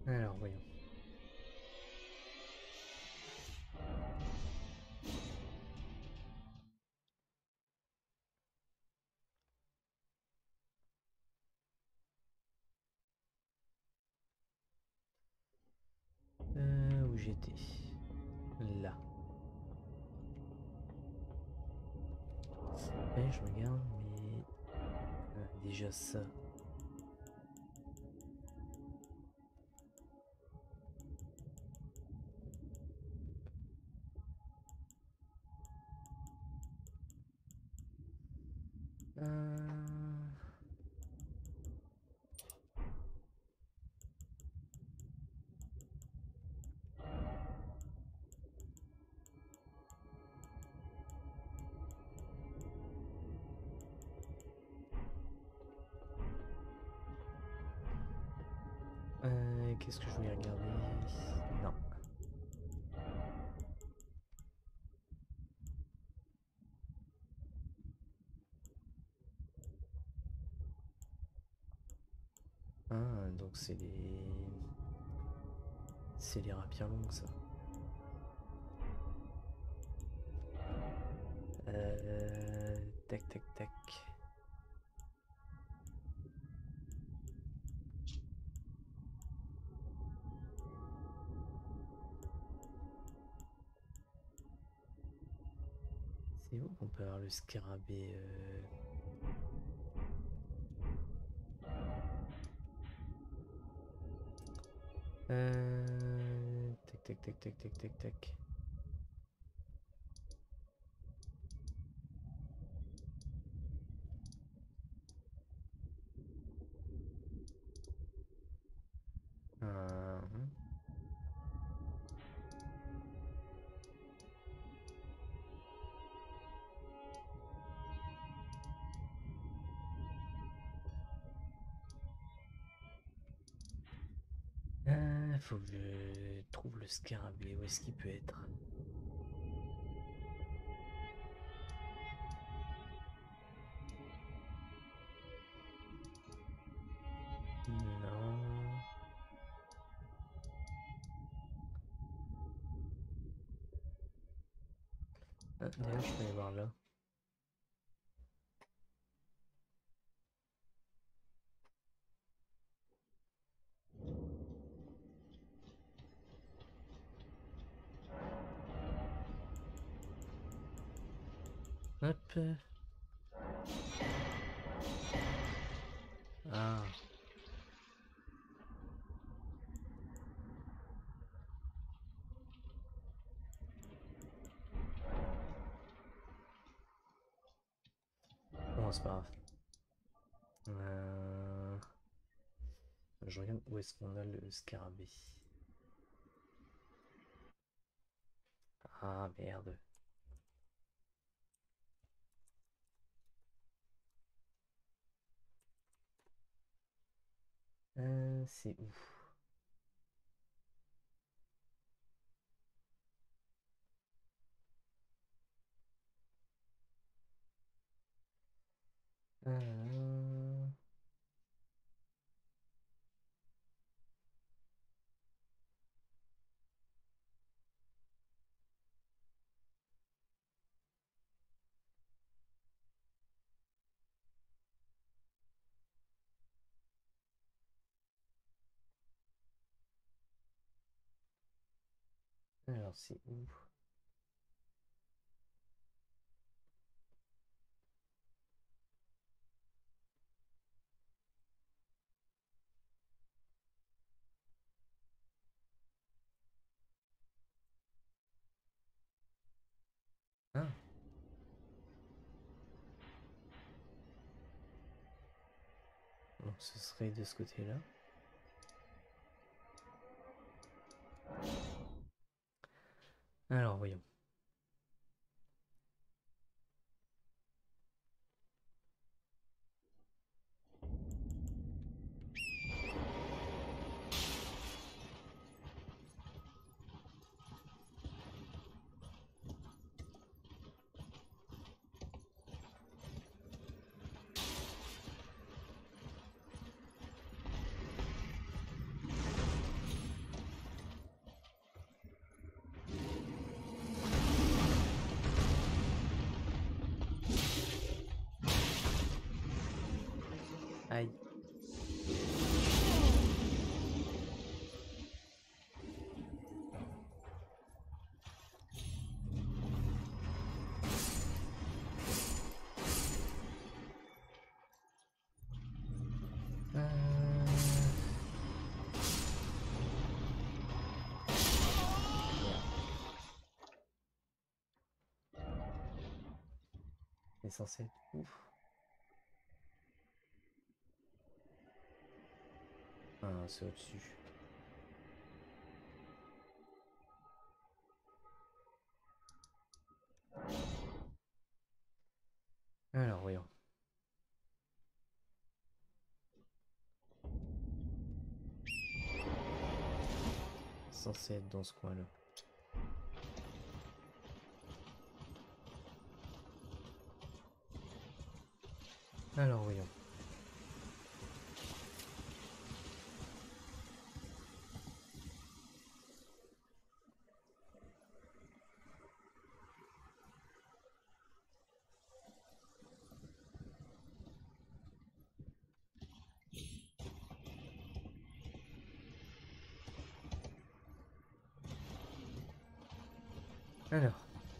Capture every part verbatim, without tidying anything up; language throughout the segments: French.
Alors, voyons. Euh, où j'étais? Là. Ouais, je regarde, mais... euh, déjà ça. Euh... Euh, Qu'est-ce que je voulais regarder? Non. Ah, donc c'est les... C'est les rapières longues, ça. Euh... Tac, tac, tac. C'est où qu'on peut avoir le scarabée euh... Euh... Tac, tac, tac, tac, tac, tac, tac. Euh... Euh, faut que je trouve le scarabée. Où est-ce qu'il peut être? Non. Ah, d'ailleurs, je peux aller voir là. Hop. Ah. Bon, c'est pas grave. Euh... Je regarde où est-ce qu'on a le scarabée. Ah, merde. Euh, c'est où? Euh... Alors, c'est où? Ah, donc ce serait de ce côté-là. Alors, voyons. Aïe. C'est censé être ouf. Ah, c'est au-dessus. Alors, voyons. C'est censé être dans ce coin-là. Alors, voyons. Alors.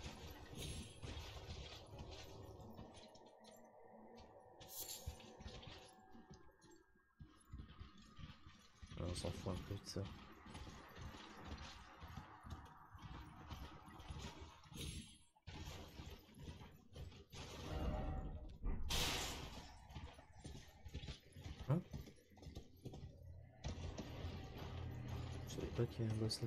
On s'en fout un peu de ça. Hein? Je savais pas qu'il y avait un boss là.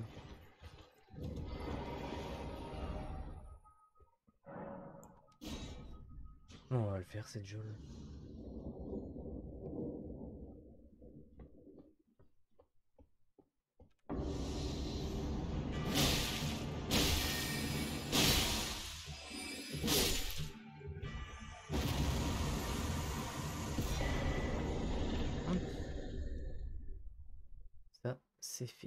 Bon, on va le faire cette geôle. Ça, c'est fait.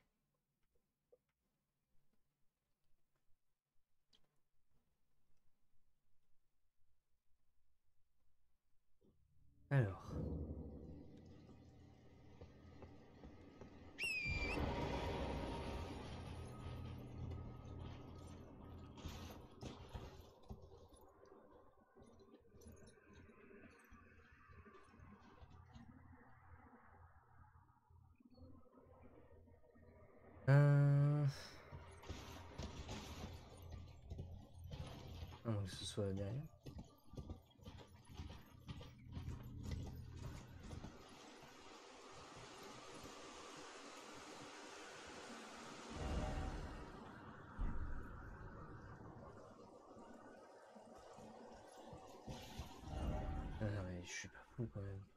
Alors. Euh... Ah, que ce soit derrière. Ah non mais je suis pas fou quand même.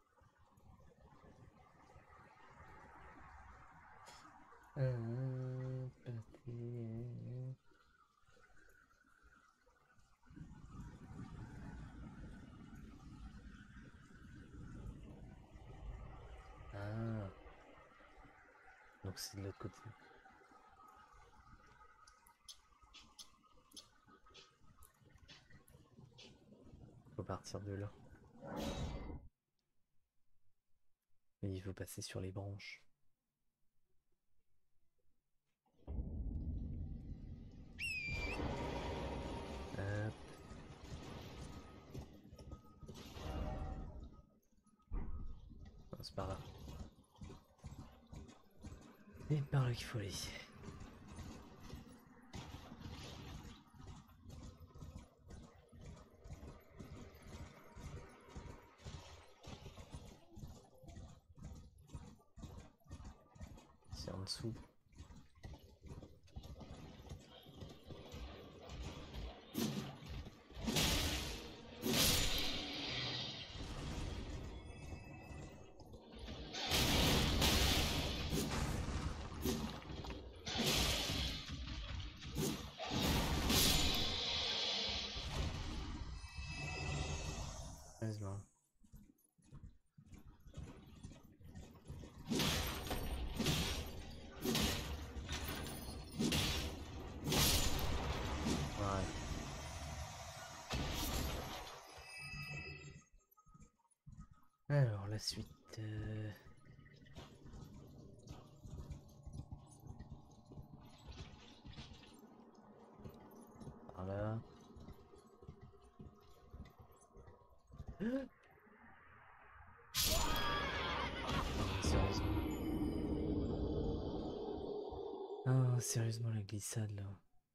Euh... Ah. Donc c'est de l'autre côté. Faut partir de là. Et il faut passer sur les branches. Hop. Non, c'est par là. Et par là qu'il faut aller. C'est en dessous. Heureusement. Alors, la suite. Euh... Par là. Non, mais sérieusement. Ah, sérieusement, la glissade là.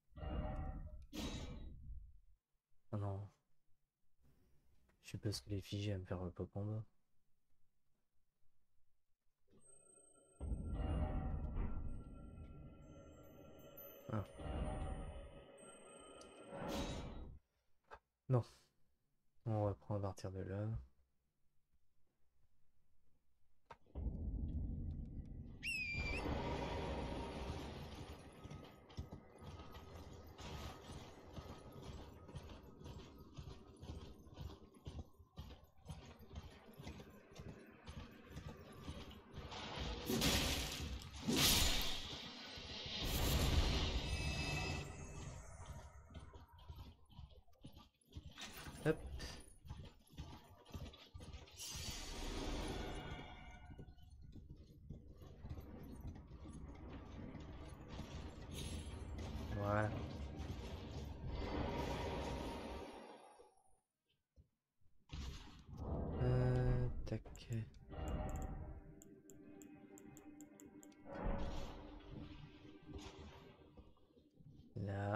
Oh non. Je sais pas ce que les figés à me faire le pop en bas. Ah. Non. On va prendre à partir de là. Hop. Voilà. Euh, tac. Là.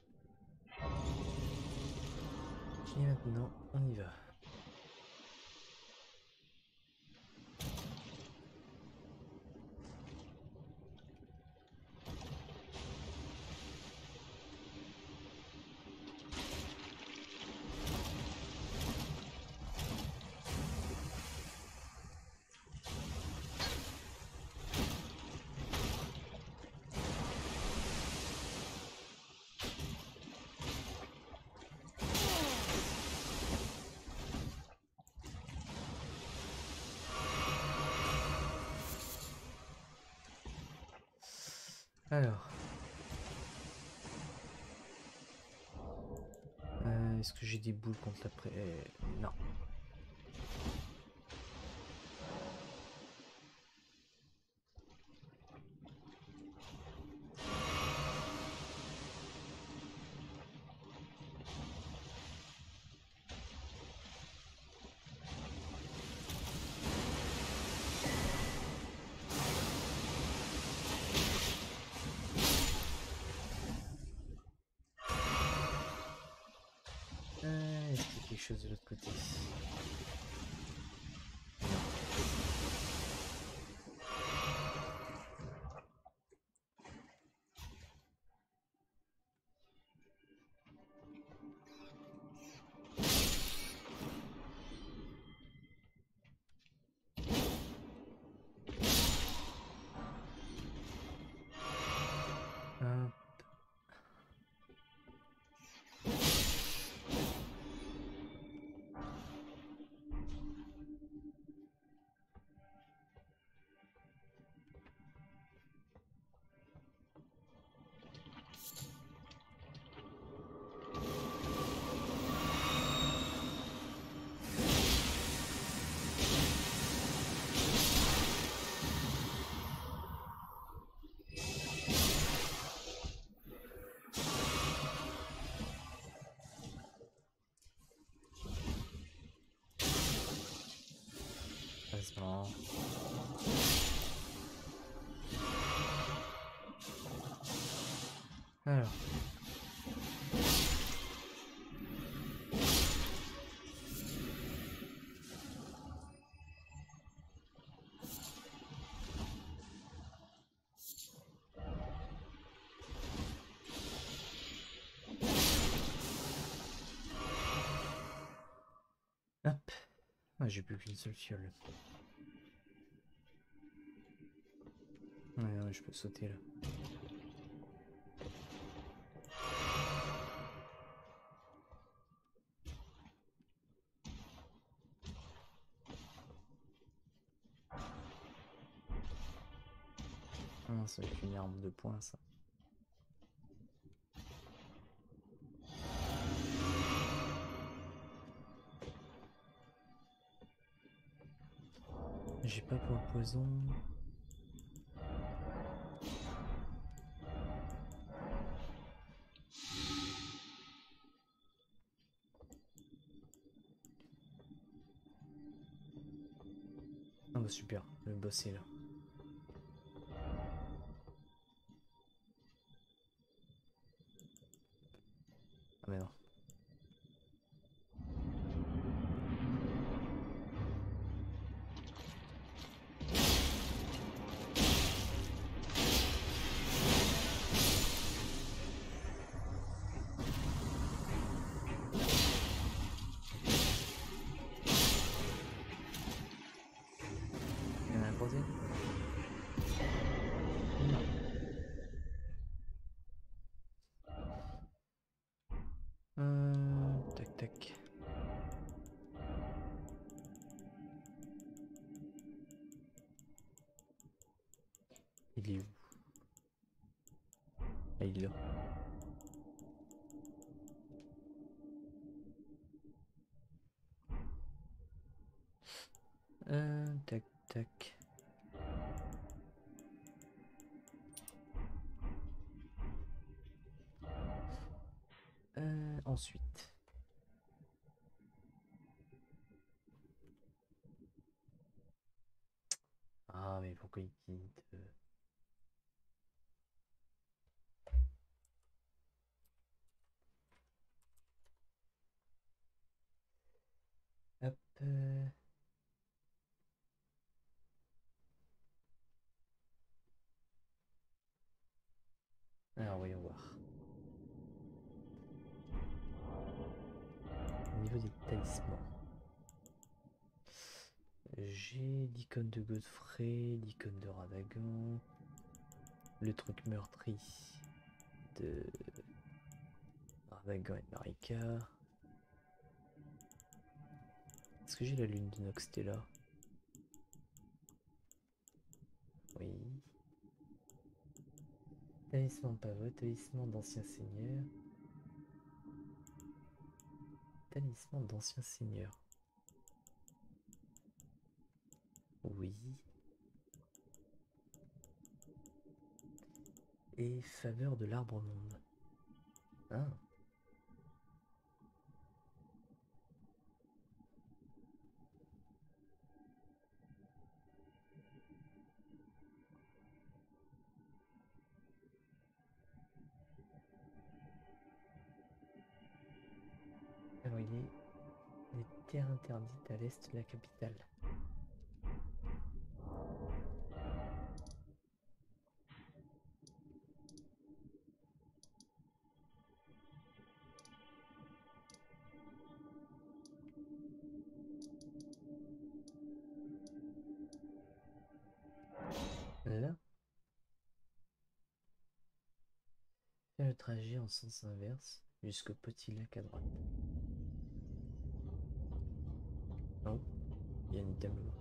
Et maintenant, on y va. Alors. Euh, Est-ce que j'ai des boules contre la pré... Non. Euh, Est-ce qu'il y a quelque chose de l'autre côté? Hop. Heureusement. Alors. Hop. Ah, j'ai plus qu'une seule fiole. Ouais, ouais, je peux sauter là. Ah, ça va être une arme de poing ça. J'ai pas pour le poison. Ah bah super, le boss est là. Ah mais non. Il y en a un troisième? Non. Euh, tac tac. Il est où? Ah, il est là. Euh, tac tac. Euh, ensuite. Ah mais pourquoi il quitte? euh Hop. euh, Alors voyons voir. Au niveau des talismans. J'ai l'icône de Godfrey, l'icône de Radagon, le truc meurtri de Radagon et Marika. Est-ce que j'ai la lune de Noxtella? Oui. Talisman pavot, talisman d'ancien seigneur. Talisman d'ancien seigneur. Oui. Et faveur de l'arbre monde. Ah. Alors il est les terres interdites à l'est de la capitale. Là, faire le trajet en sens inverse jusqu'au petit lac à droite. Oh, il y a une item là-bas.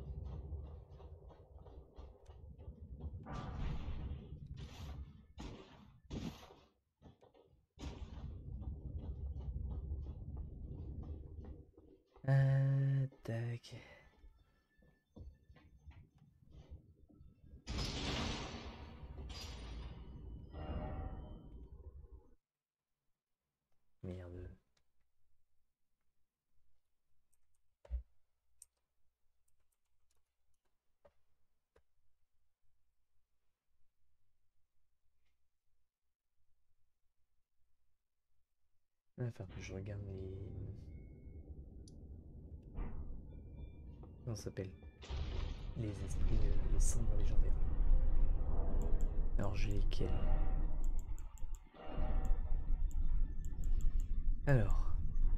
Euh, tac. Merde. Il va falloir que je regarde les... Comment ça s'appelle? Les esprits, euh, les cendres légendaires. Alors j'ai lesquels? Alors.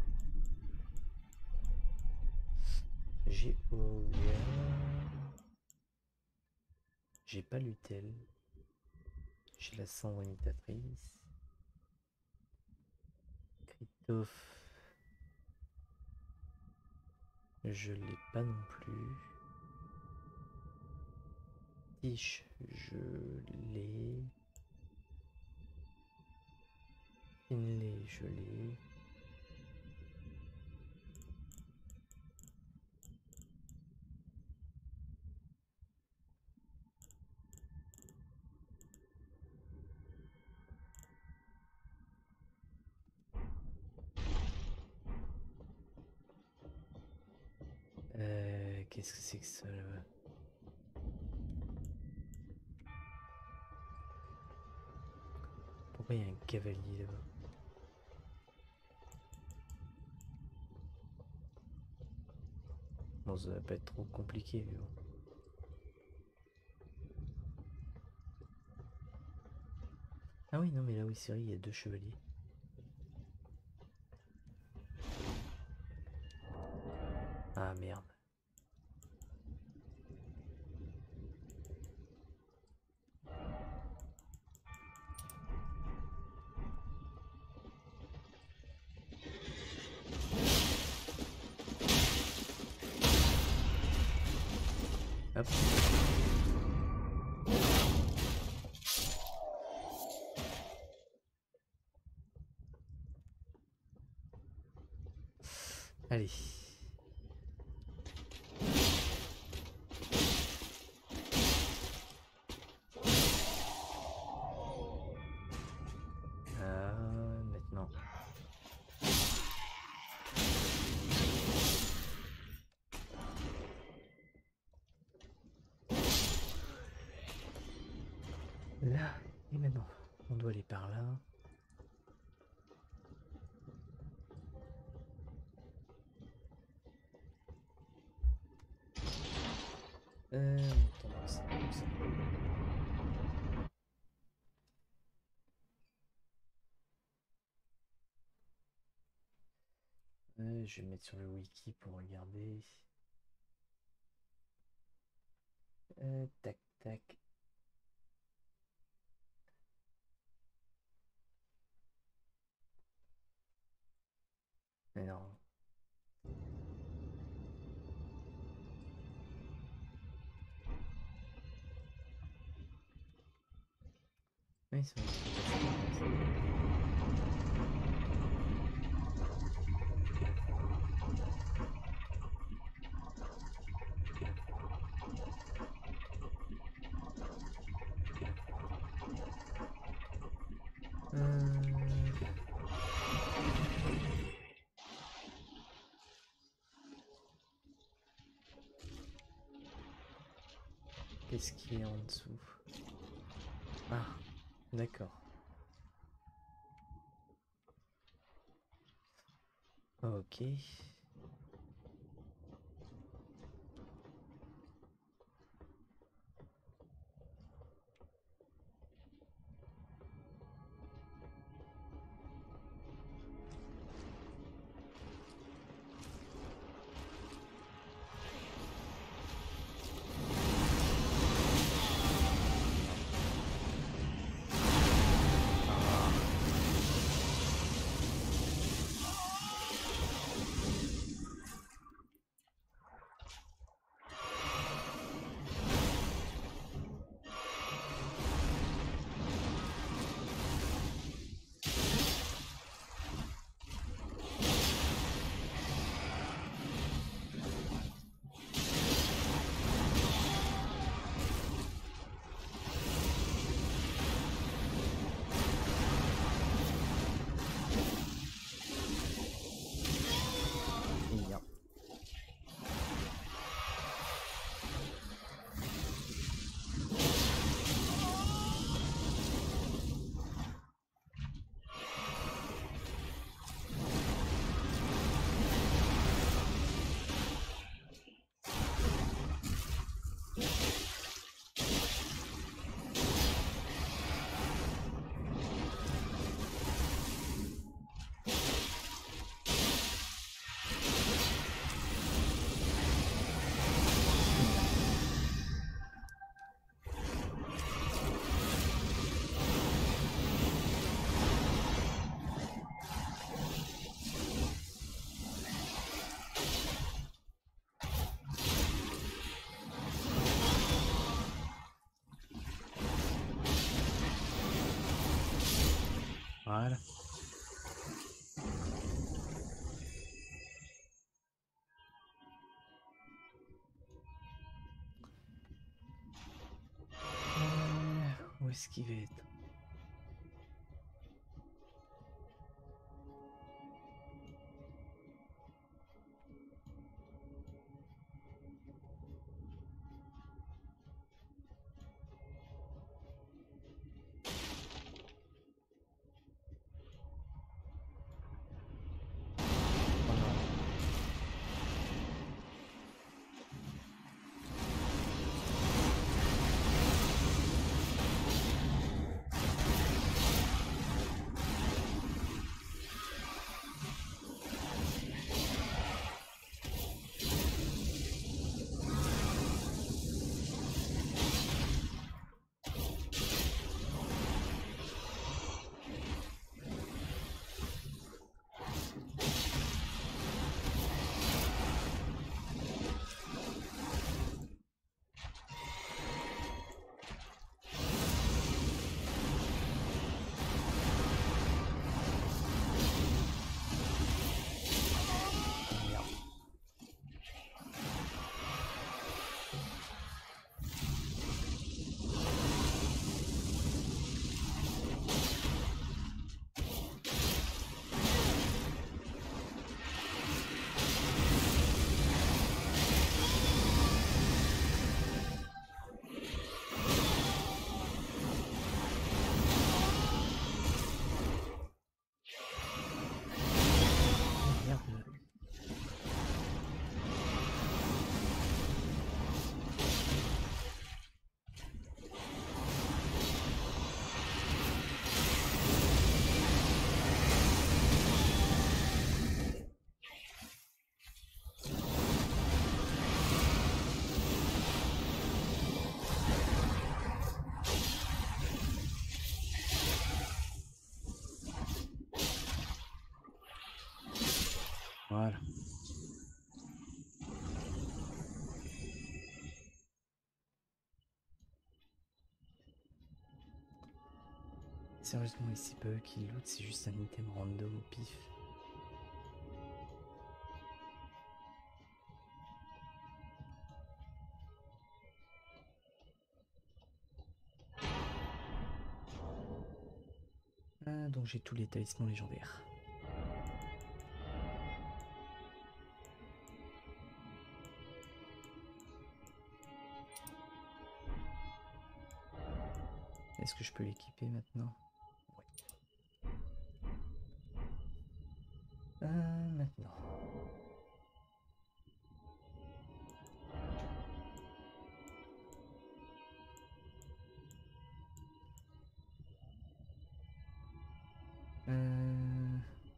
J'ai Oga. J'ai pas Lutel. J'ai la cendre imitatrice. Christophe. Je l'ai pas non plus. Tiche, je l'ai. Finlay, je l'ai. qu'est-ce que c'est que ça là-bas? Pourquoi il y a un cavalier là-bas? Bon, ça va pas être trop compliqué, mais bon. Ah oui, non, mais là, oui, c'est vrai, il y a deux chevaliers. Ah merde. Hop. Allez. Euh, maintenant. Là, et maintenant, on doit aller par là. Euh, on tendance à comme ça. Euh, je vais me mettre sur le wiki pour regarder. Euh, tac, tac. Mais non. Oui, c'est vrai. Euh... Qu'est-ce qu'il y a en dessous? Ah, d'accord. Ok. Bien. Voilà. Euh, où est-ce qu'il va être? Sérieusement, et c'est pas eux qui loot, c'est juste un item random au pif. Ah, donc j'ai tous les talismans légendaires. Est-ce que je peux l'équiper maintenant? Ouais. Euh, maintenant. Euh...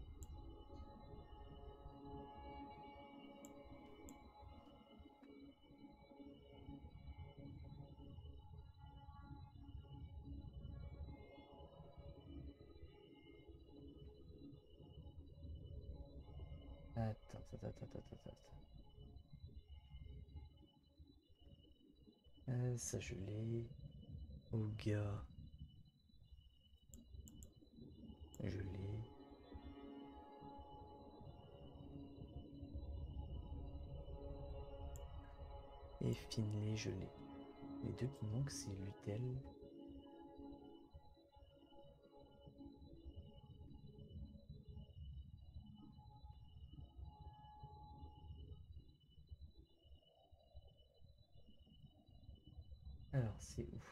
Attends, attends, attends, attends, attends. Euh, ça je l'ai. Oh gars. Je l'ai. Et Finlay, je l'ai. Les deux qui manquent, c'est Lutel. Alors, c'est où?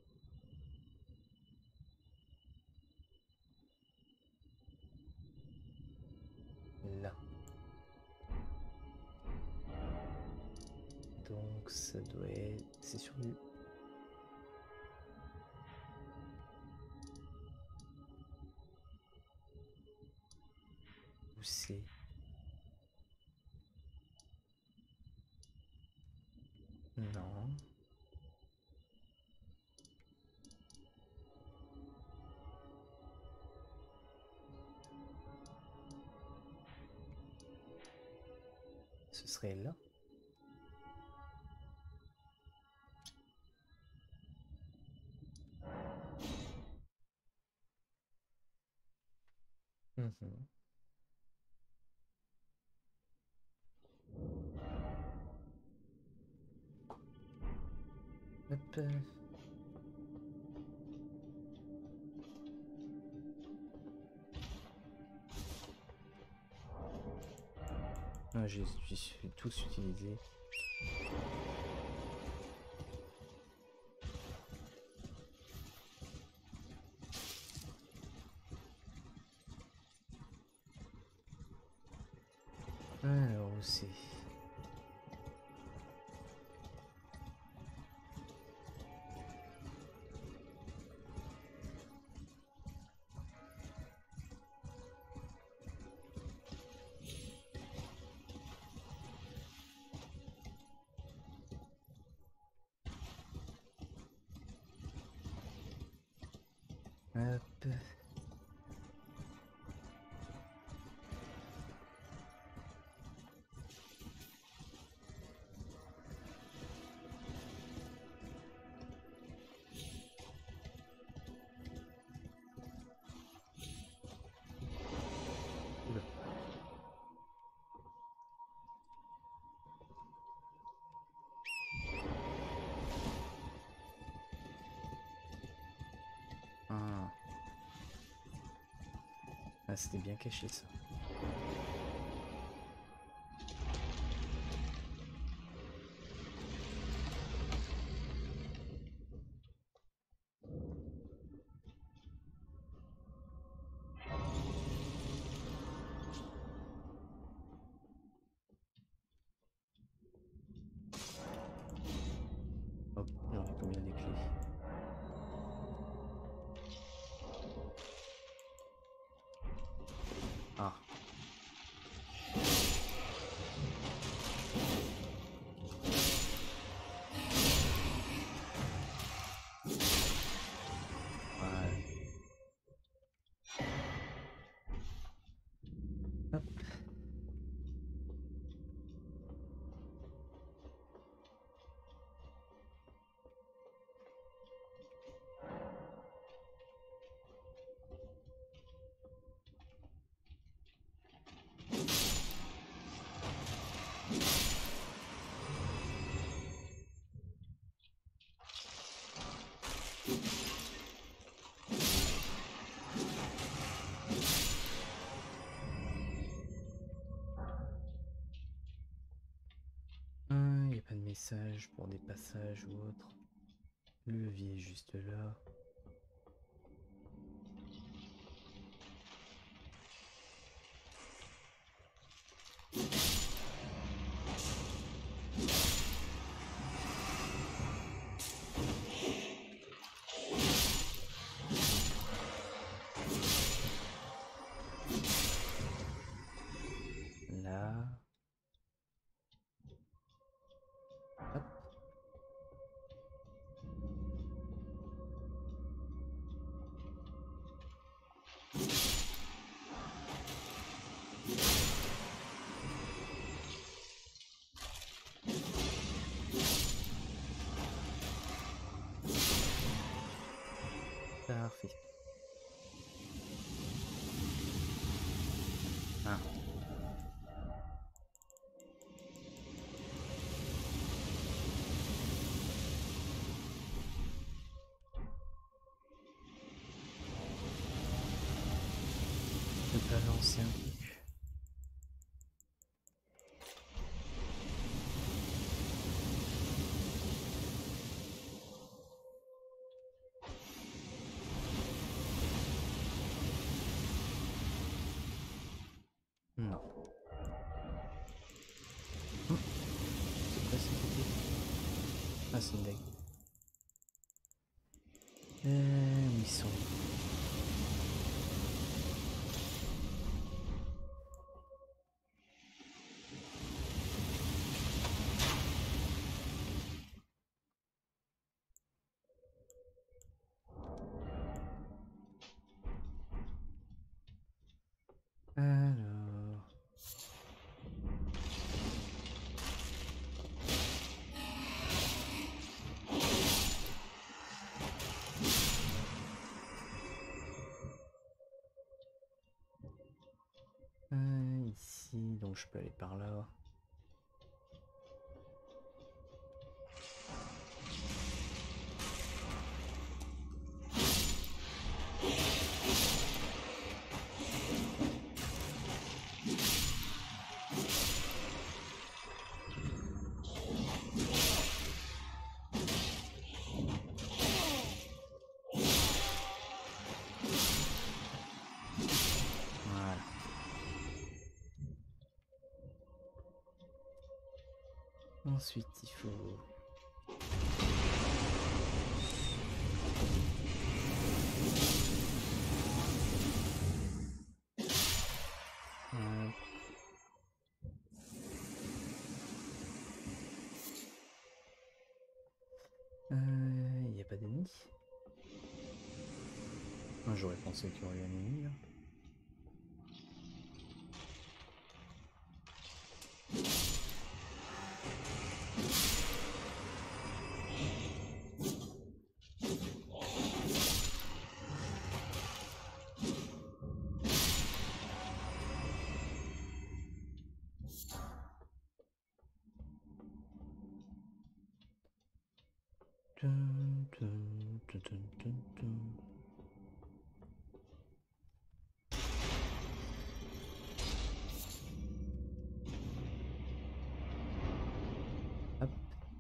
Là. Donc, ça doit être... C'est sur lui. Où c'est? Non. Ce serait là. Mhm. Hop. Ah, j'ai tous utilisé. Alors, où c'est? Hop. Oula. Ah, ah c'était bien caché ça. Hop, j'en ai combien des clés? Ah. Il n'y a pas de message pour des passages ou autre. Le levier est juste là. Là. Hop. Parfait. Ah. Je peux pas lancer un truc. Non. Hum. C'est quoi cette idée? Ah, c'est une dague. Euh, où ils sont? Alors... Euh, ici, donc je peux aller par là. Voilà. Ensuite, il faut... Euh... Il n'y a pas d'ennemis. Moi j'aurais pensé qu'il y aurait un ennemi là. Dun, dun, dun, dun, dun, dun. Hop.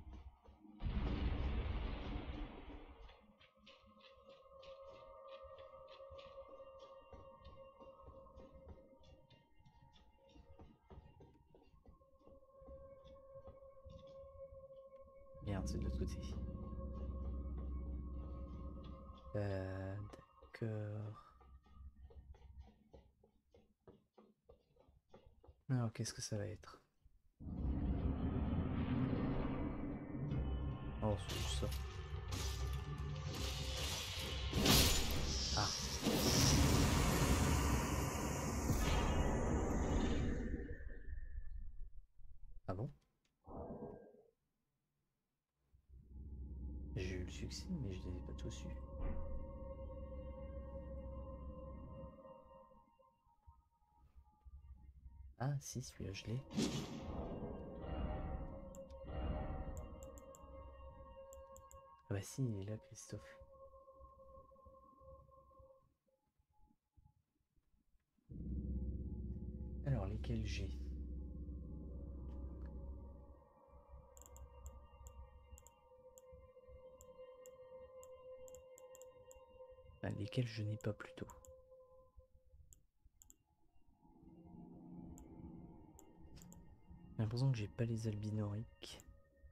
Merde, c'est de l'autre côté. Euh, d'accord. Alors, qu'est-ce que ça va être? Oh, c'est juste ça. Ah. Ah bon? J'ai eu le succès, mais je les ai pas tous eus. Ah si, celui-là je l'ai. Ah bah si, il est là, Christophe. lesquels j'ai. Enfin, lesquels je n'ai pas plutôt. J'ai l'impression que j'ai pas les albinoriques.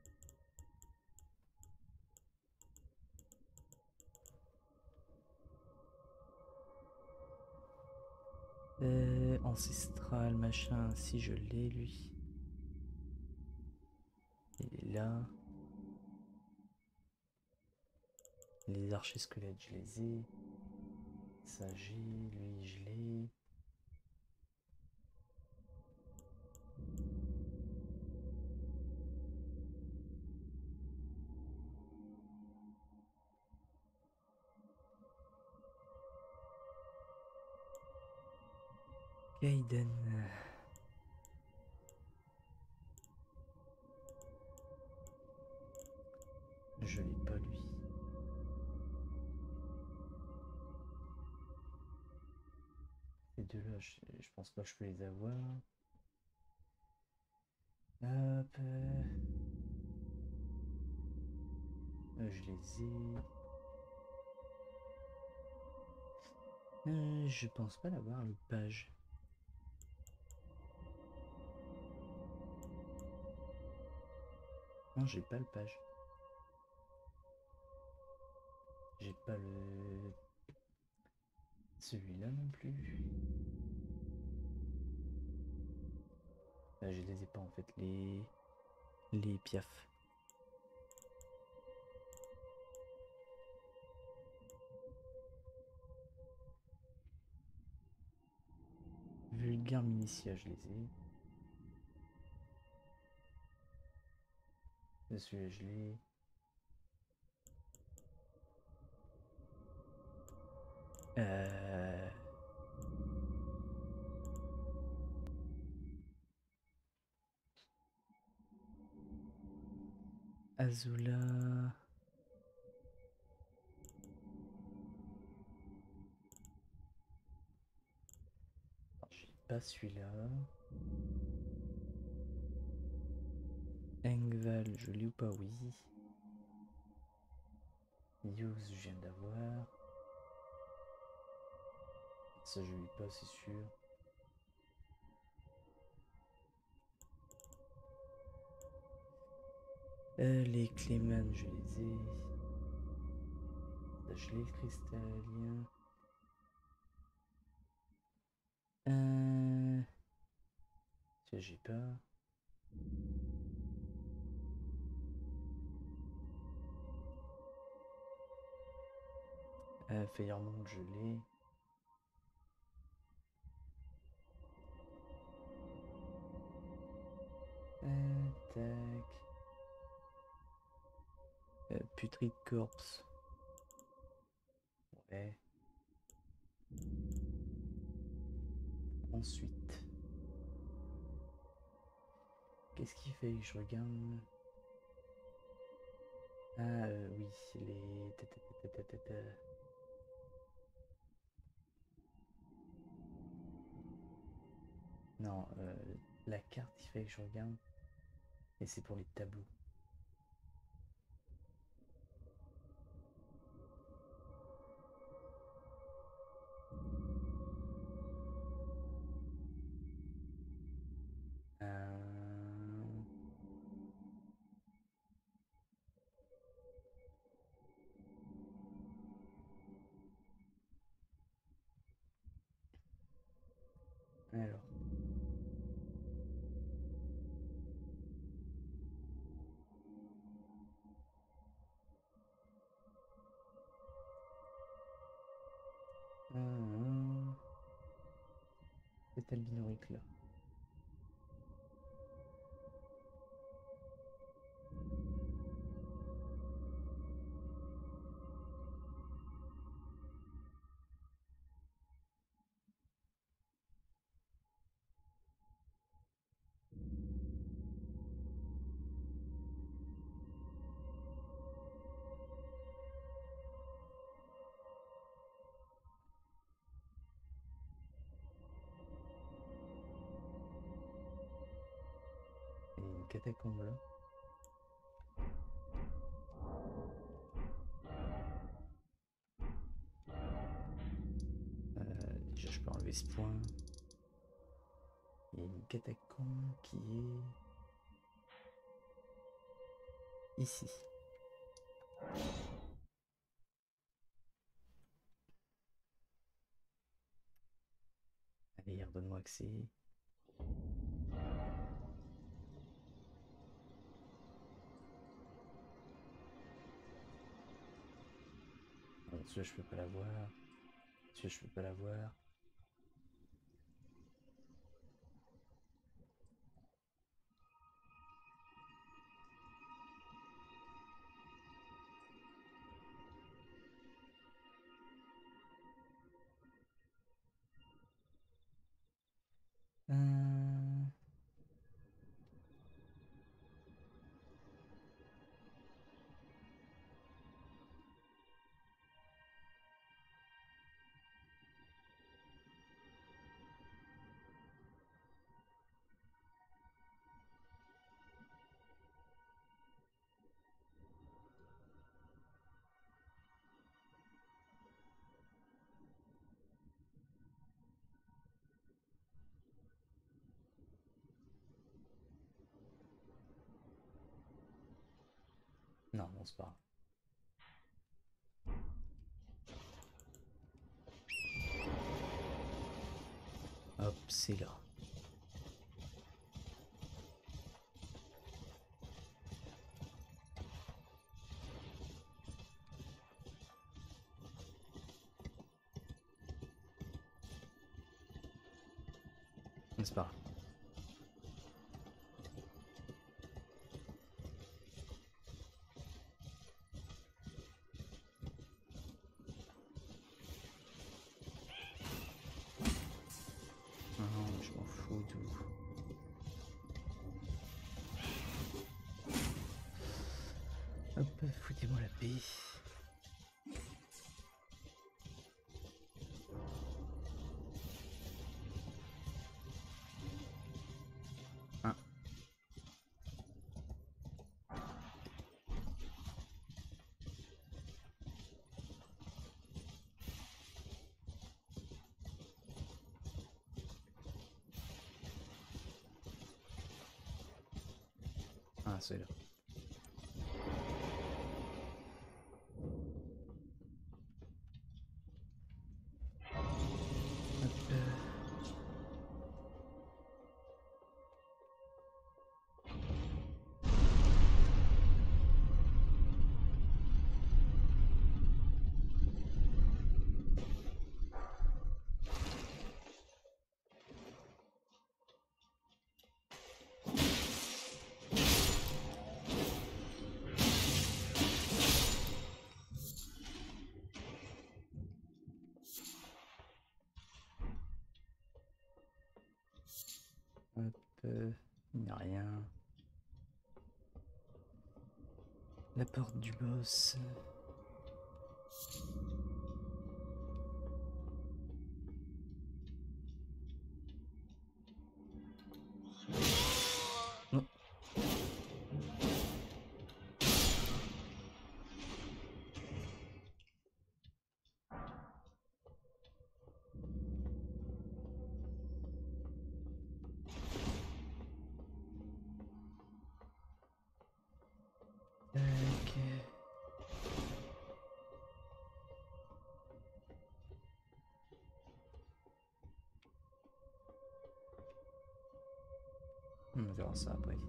Euh, ancestral, machin, si je l'ai lui. Il est là. Les archers squelettes, je les ai. Ça j'ai, lui je l'ai. Gaiden. Je l'ai pas lui. Ces deux-là, je, je pense pas que je peux les avoir. Hop. Euh, je les ai. Euh, je pense pas l'avoir le page. Non, j'ai pas le page. J'ai pas le... Celui-là non plus. Là, je les ai pas en fait, les... Les piafs. Vulgaire Militia, je les ai. Celui-là, je l'ai. Euh... Azula. J'ai pas celui-là. Engval, je l'ai ou pas? Oui. Use, je viens d'avoir. Ça, je l'ai pas, c'est sûr. Euh, les Clayman, je les ai. Ça, je l'ai, le cristallien. Euh... Ça, j'ai pas. Euh, Firemont, je l'ai. Euh, tac. Euh, Putrid Corpse. Ouais. Ensuite. Qu'est-ce qu'il fait? Je regarde. Ah euh, oui, les... Non, euh, la carte, il fait que je regarde. Et c'est pour les tableaux. Euh... Alors. Euh... C'est albinorique là. catacombe là. Euh, déjà je peux enlever ce point. Il y a une catacombe qui est ici. Allez, redonne-moi accès. Bon, celui-là je peux pas l'avoir. Celui-là je peux pas l'avoir. Hum... Non, bon, c'est pas grave. Hop, c'est là. C'est pas grave. Non, je m'en fous tout. Hop, foutez-moi la paix. Un. Ah, c'est là. Hop, euh, il n'y a rien. La porte du boss. Oh. Ok. On verra ça après.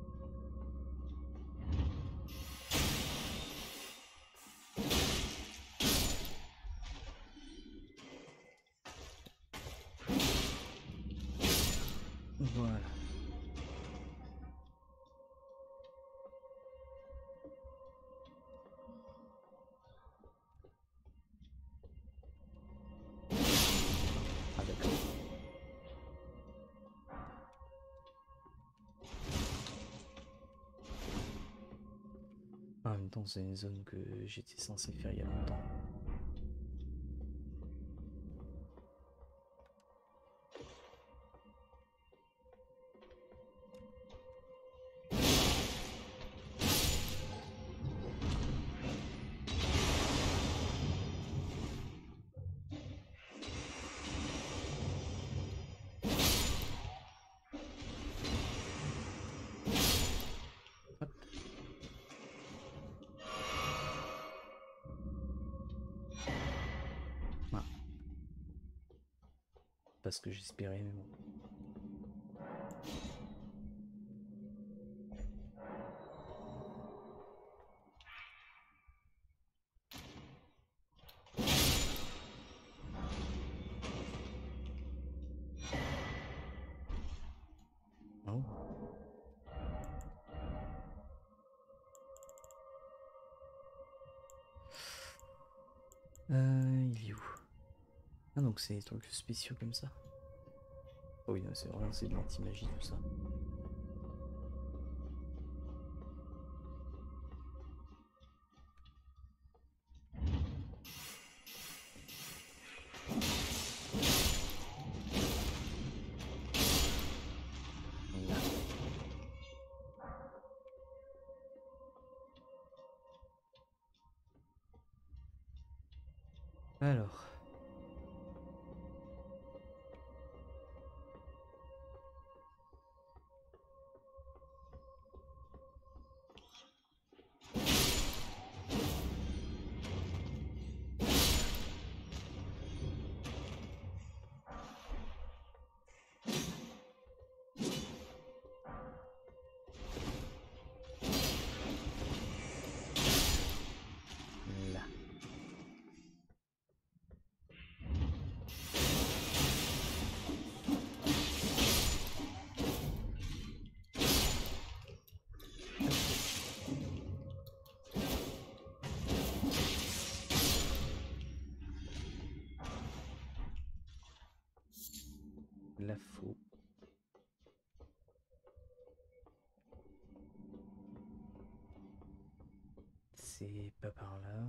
Voilà. Ah d'accord. En même temps, c'est une zone que j'étais censé faire il y a longtemps. pas ce que j'espérais, mais bon. Oh. Euh, il est où? Ah, donc c'est des trucs spéciaux comme ça. Oh oui, c'est vraiment c'est de l'anti-magie tout ça. Alors. Là. La faux. C'est pas par là.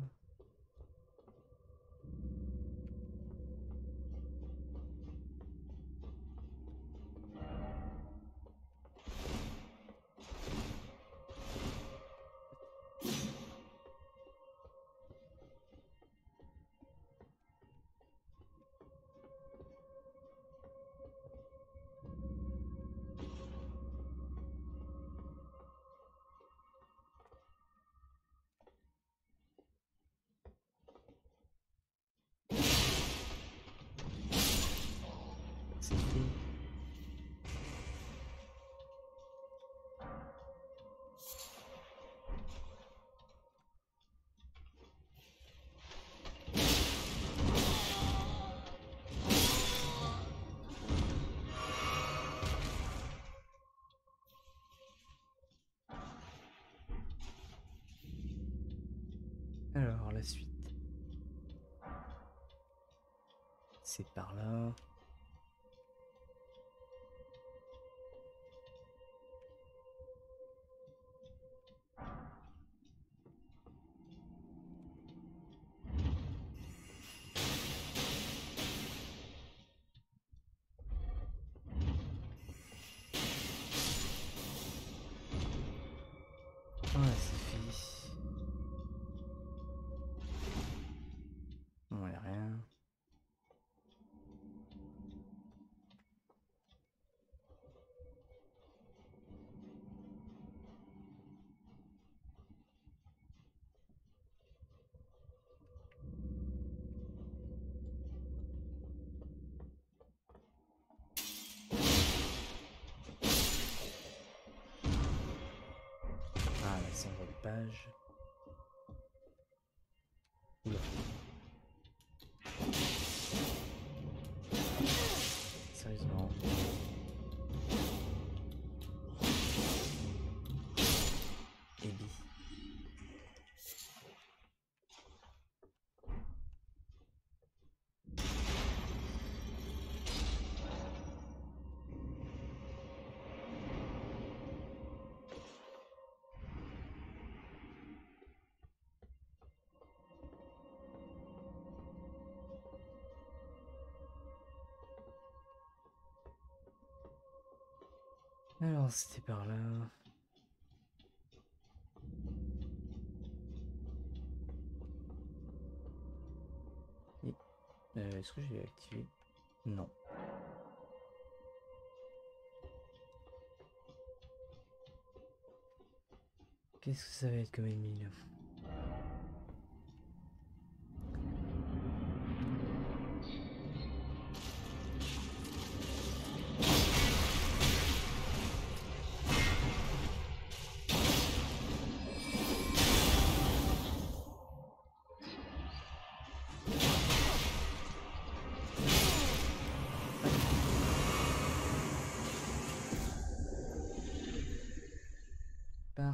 C'est fait. Alors la suite. C'est par là. Ah, c'est fini. Non, y a rien. Ah, la cendre de page. Oula. Sérieusement. Ebi. Alors c'était par là. Et euh, est-ce que j'ai activé? Non. Qu'est-ce que ça va être comme ennemi là?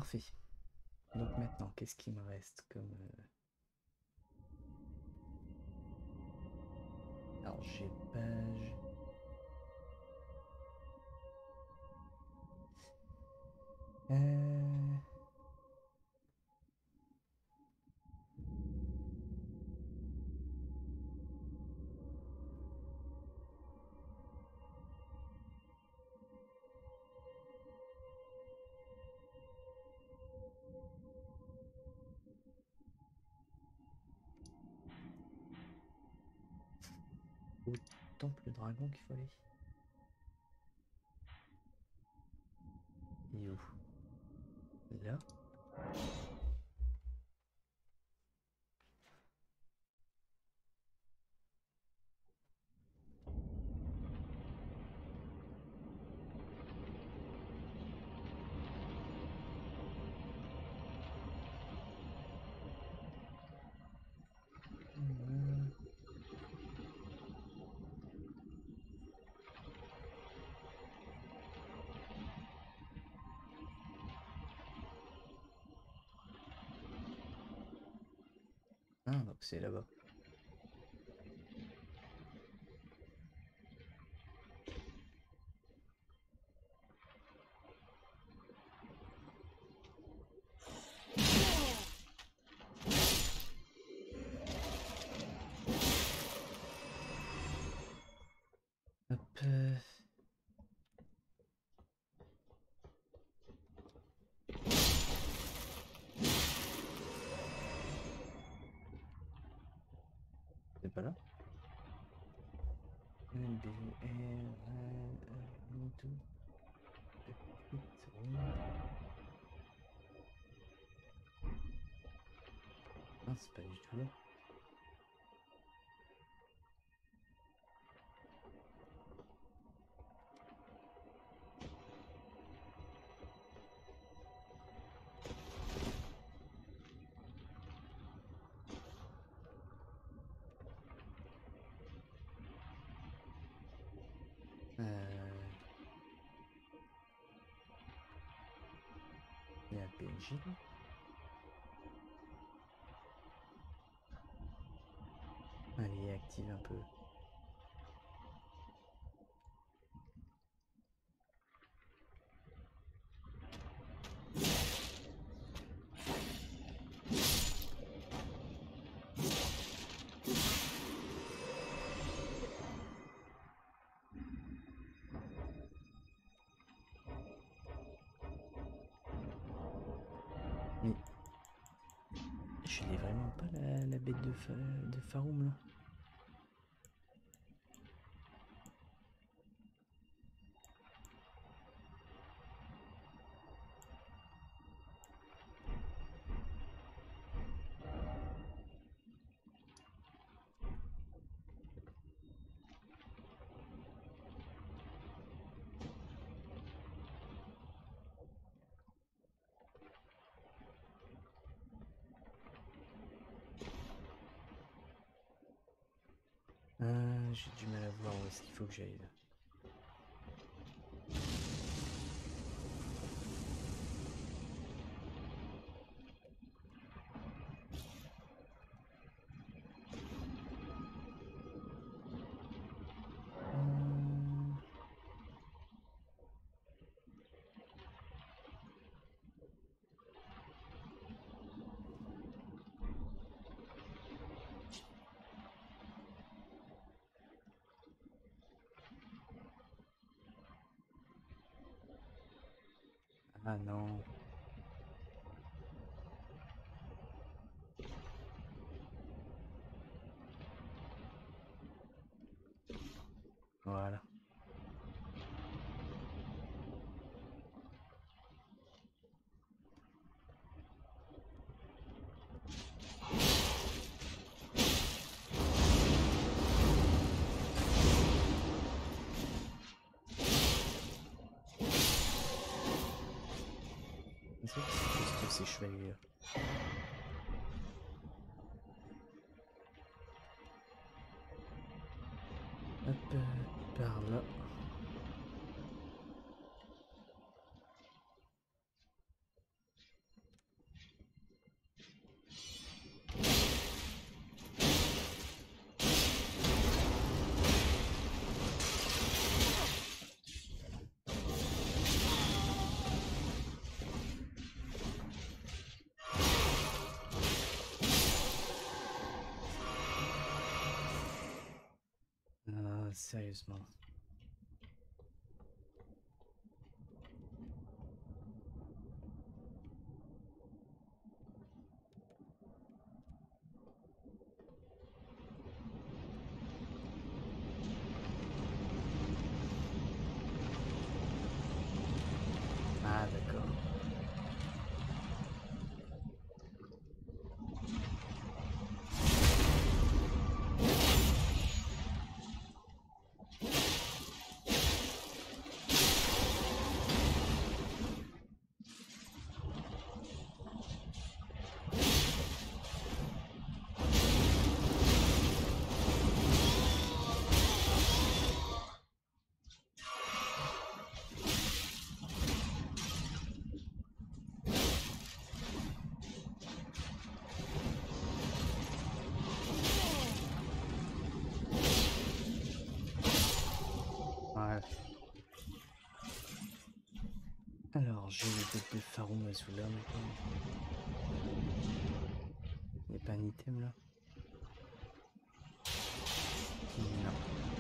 Parfait. Donc maintenant, qu'est-ce qui me reste comme... Euh... Alors j'ai page... Euh... Au temple dragon qu'il faut aller. Il est où? Là. Ah, donc c'est là-bas. Hop. Euh... C'est pas là? Non, c'est pas du tout là. Euh... Il y a un P N J là. Allez, active un peu. Mais je l'ai vraiment pas la, la bête de, fa de Faroum là. Euh, j'ai du mal à voir où est-ce qu'il faut que j'aille là. Ah non. Voilà. C'est juste ces chevaliers là. Hop, euh, par là. sérieusement. Ah d'accord. Voilà. Alors, j'ai le tête de Faroum sous là maintenant. Il n'y a pas un item là? Non.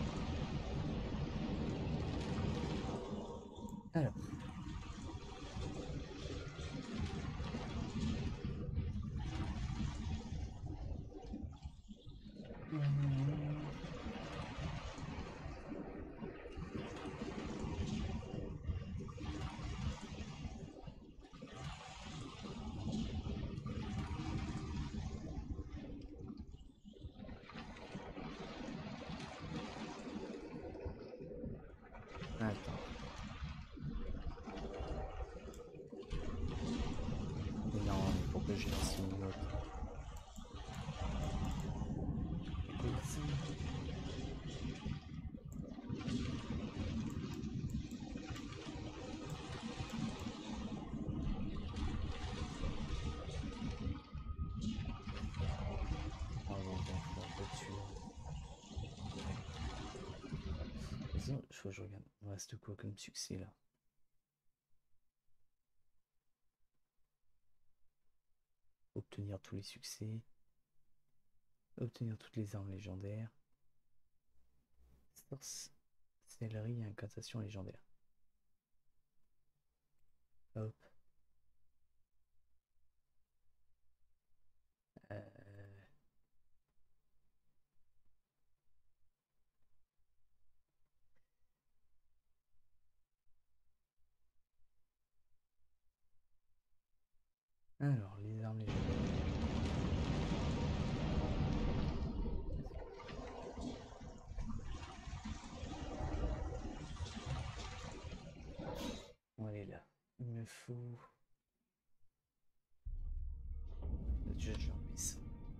Alors. Attends. Non, mais pourquoi j'ai lancé une note? Oh bon, bon, faut un peu dessus. Je faut que je regarde. Il me reste quoi comme succès là? Obtenir tous les succès. Obtenir toutes les armes légendaires. Sorcellerie et incantation légendaire. Hop. Euh... Alors, les armes légendaires. On est là. Il me faut... Je j'ai envie ça.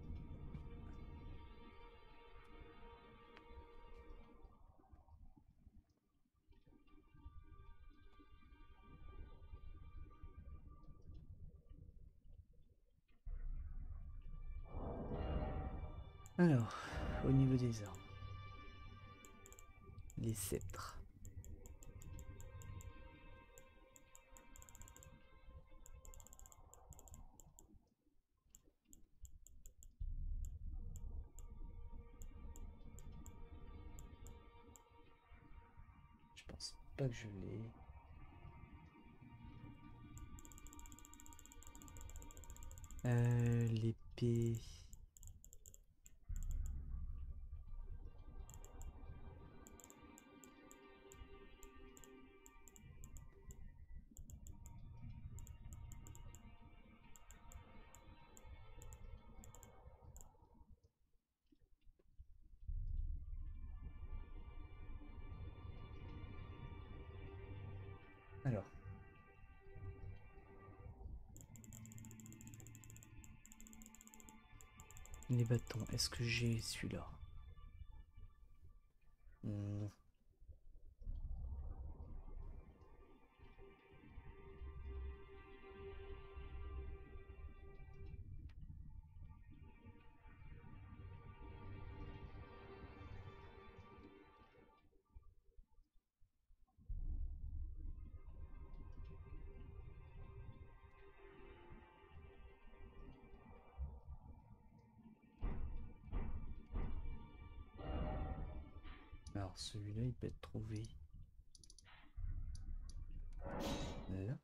Alors, au niveau des armes. Les sceptres. Je pense pas que je l'ai. Euh, l'épée. Alors. Les bâtons, est-ce que j'ai celui-là? Non. Alors, Alors celui-là il peut être trouvé là.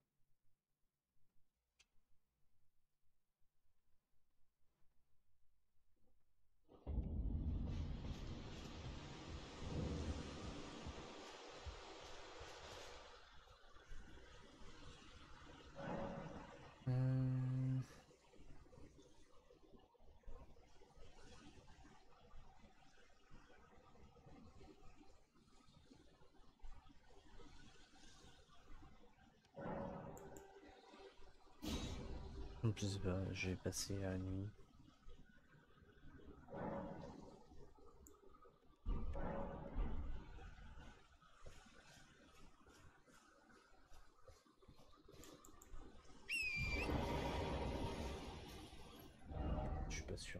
Euh... Je sais pas, je vais passer la nuit. Je suis pas sûr.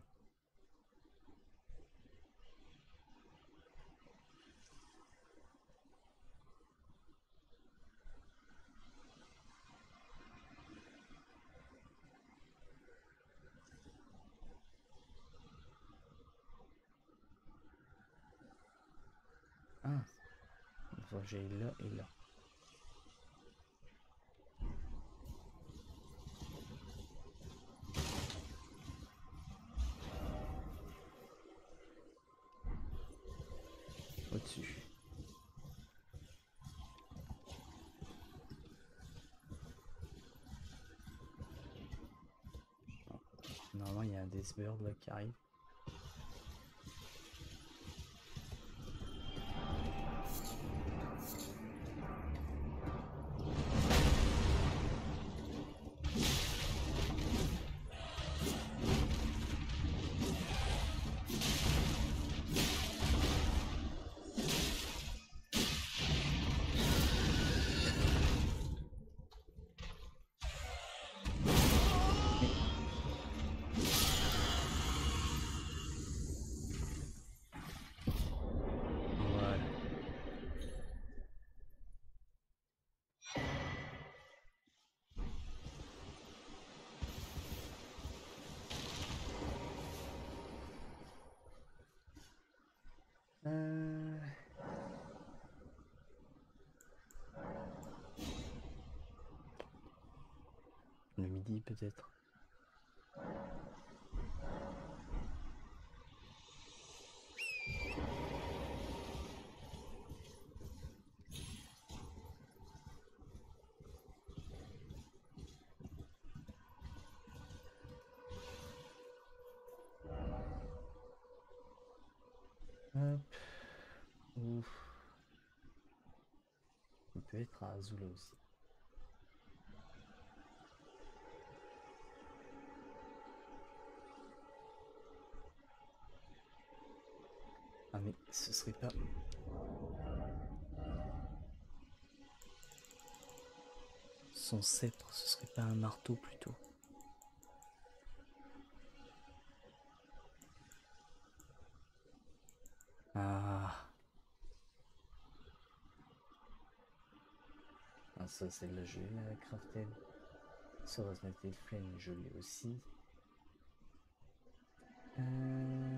Ah, il faut que j'aille là et là. Au-dessus. Normalement, il y a un Deathbird là qui arrive. Euh... Le midi peut-être. Hop. Ouf. Il peut être à Azula aussi. Ah mais ce serait pas... Son sceptre, ce serait pas un marteau plutôt? Ah. Ah ça celle-là je l'ai la crafter. Ça va se mettre les flammes, je l'ai aussi. Euh...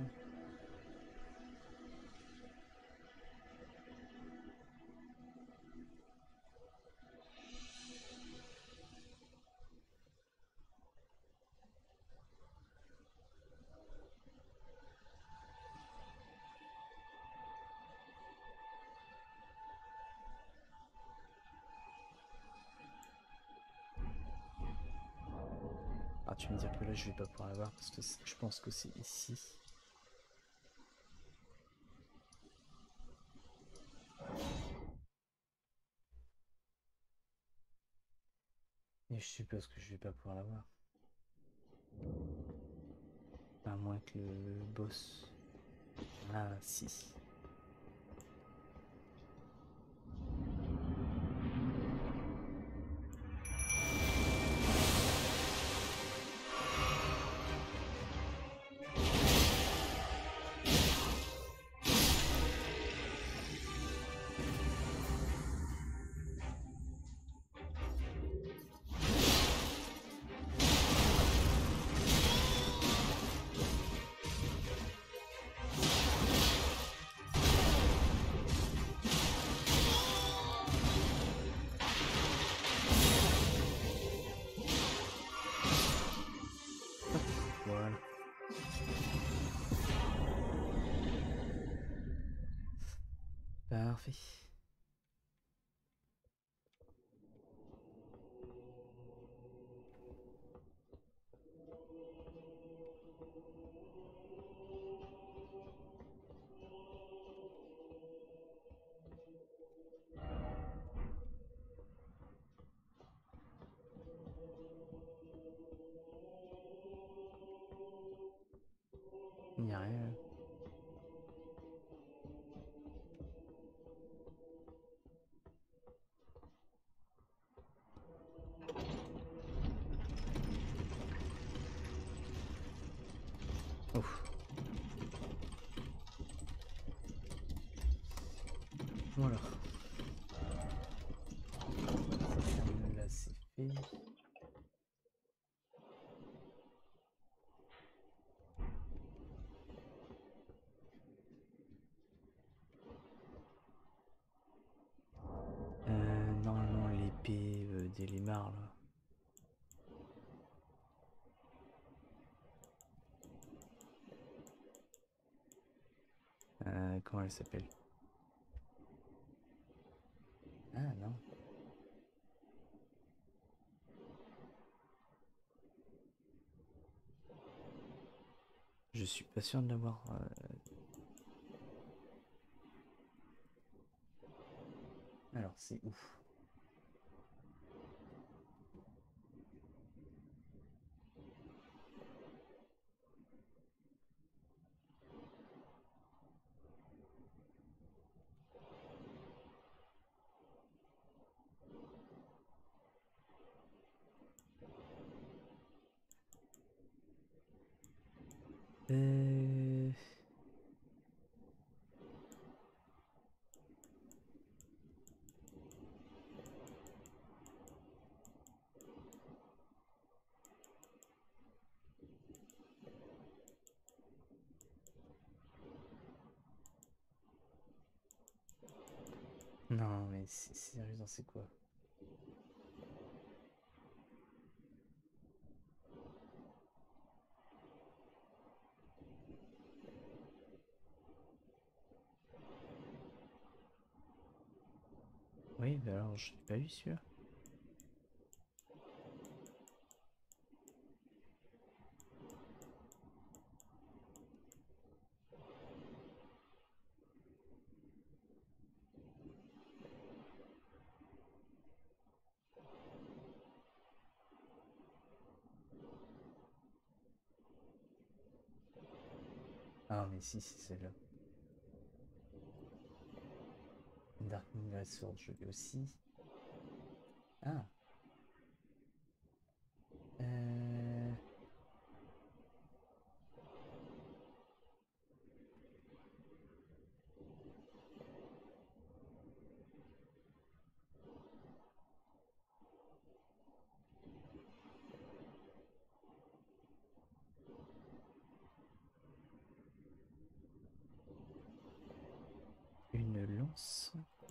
Ah tu me dis que là je vais pas pouvoir l'avoir parce que je pense que c'est ici. Et je suppose que je vais pas pouvoir l'avoir. À moins que le boss... Ah si. Voilà. Parfait. Il n'y a rien. Ouf. Voilà. Là, c'est fait. Euh, normalement, l'épée euh, d'Elimar, là. Euh, comment elle s'appelle? Ah non. Je suis pas sûr de l'avoir. Euh... Alors c'est ouf. Euh... Non mais c'est sérieux, c'est quoi? Oui, bah alors je l'ai pas vu celui-là. Ah mais si, c'est celle-là. Dark Moon Sword, je l'ai aussi. Ah. Euh... Une lance.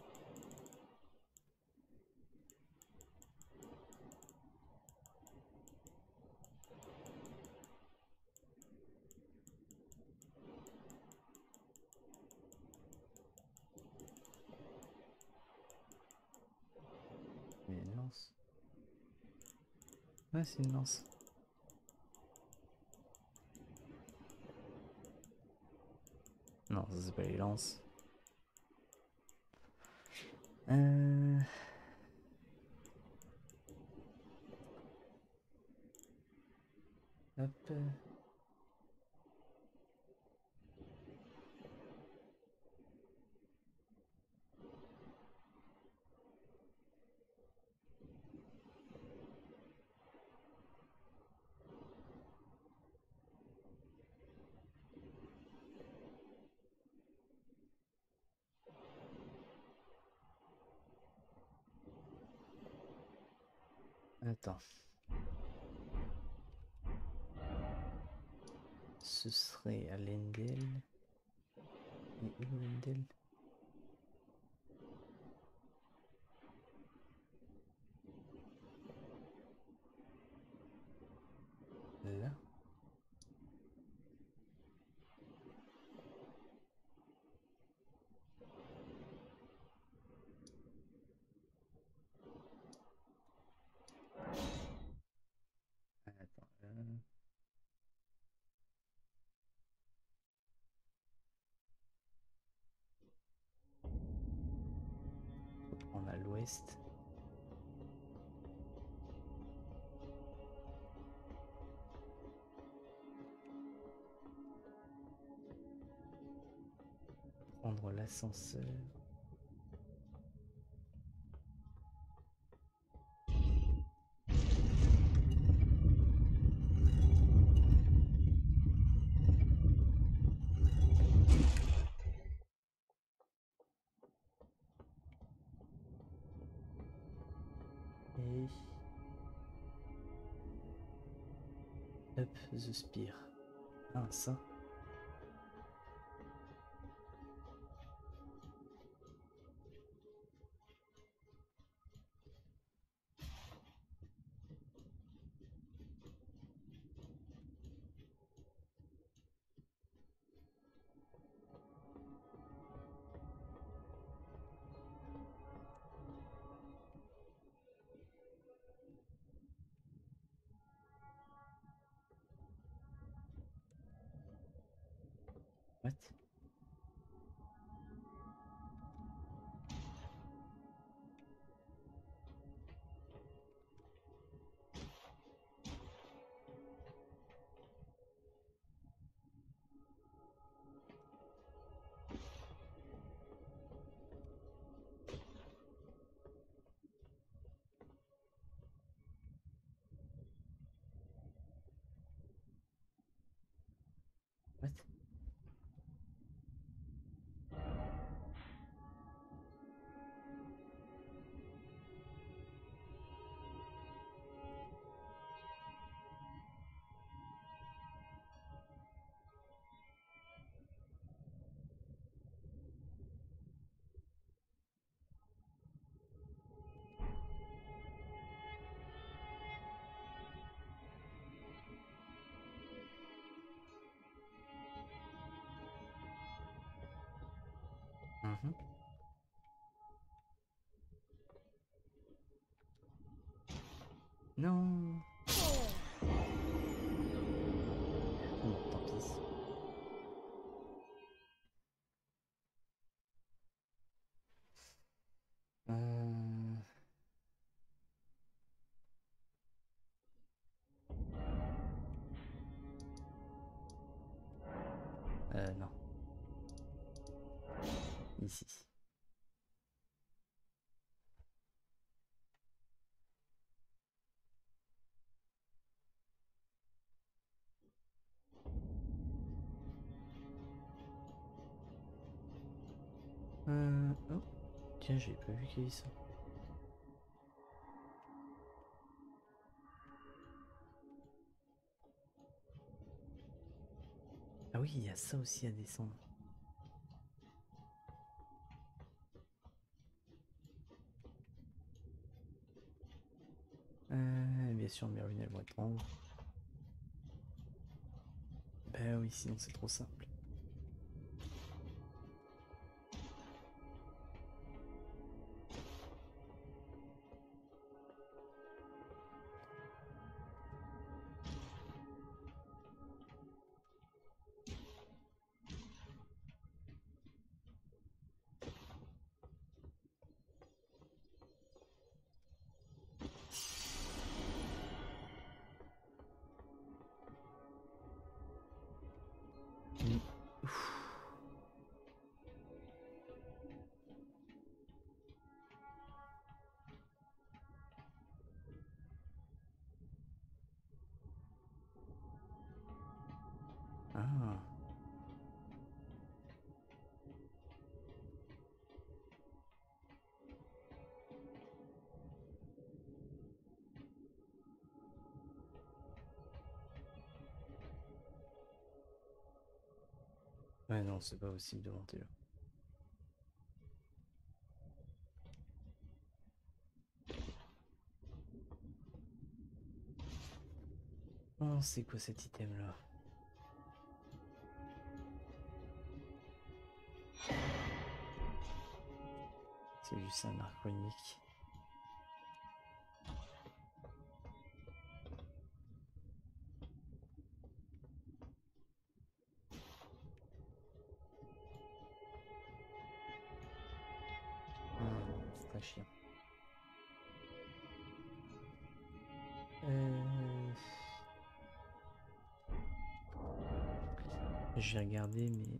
Mais une lance. Ouais, c'est une lance. Non, ça c'est pas les lances. Euh... Hop. Attends. Ce serait à Lendel. Et où Lendel? Là. reste. Prendre l'ascenseur. Et up the spear. Ah, ça. What? What? Mhm. Non. Bon, tant pis. Euh... Euh, non. Ici. Euh... Oh. Tiens, j'ai pas vu qu'il y avait ça. Ah oui, il y a ça aussi à descendre. Euh, bien sûr, mes ruines elles vont être en haut. Bah oui, sinon c'est trop simple. Mm. Ah. Ouais, non, c'est pas possible de monter là. Oh, c'est quoi cet item là? C'est juste un arc runique. Hmm, c'est très chiant. Je vais regarder, mais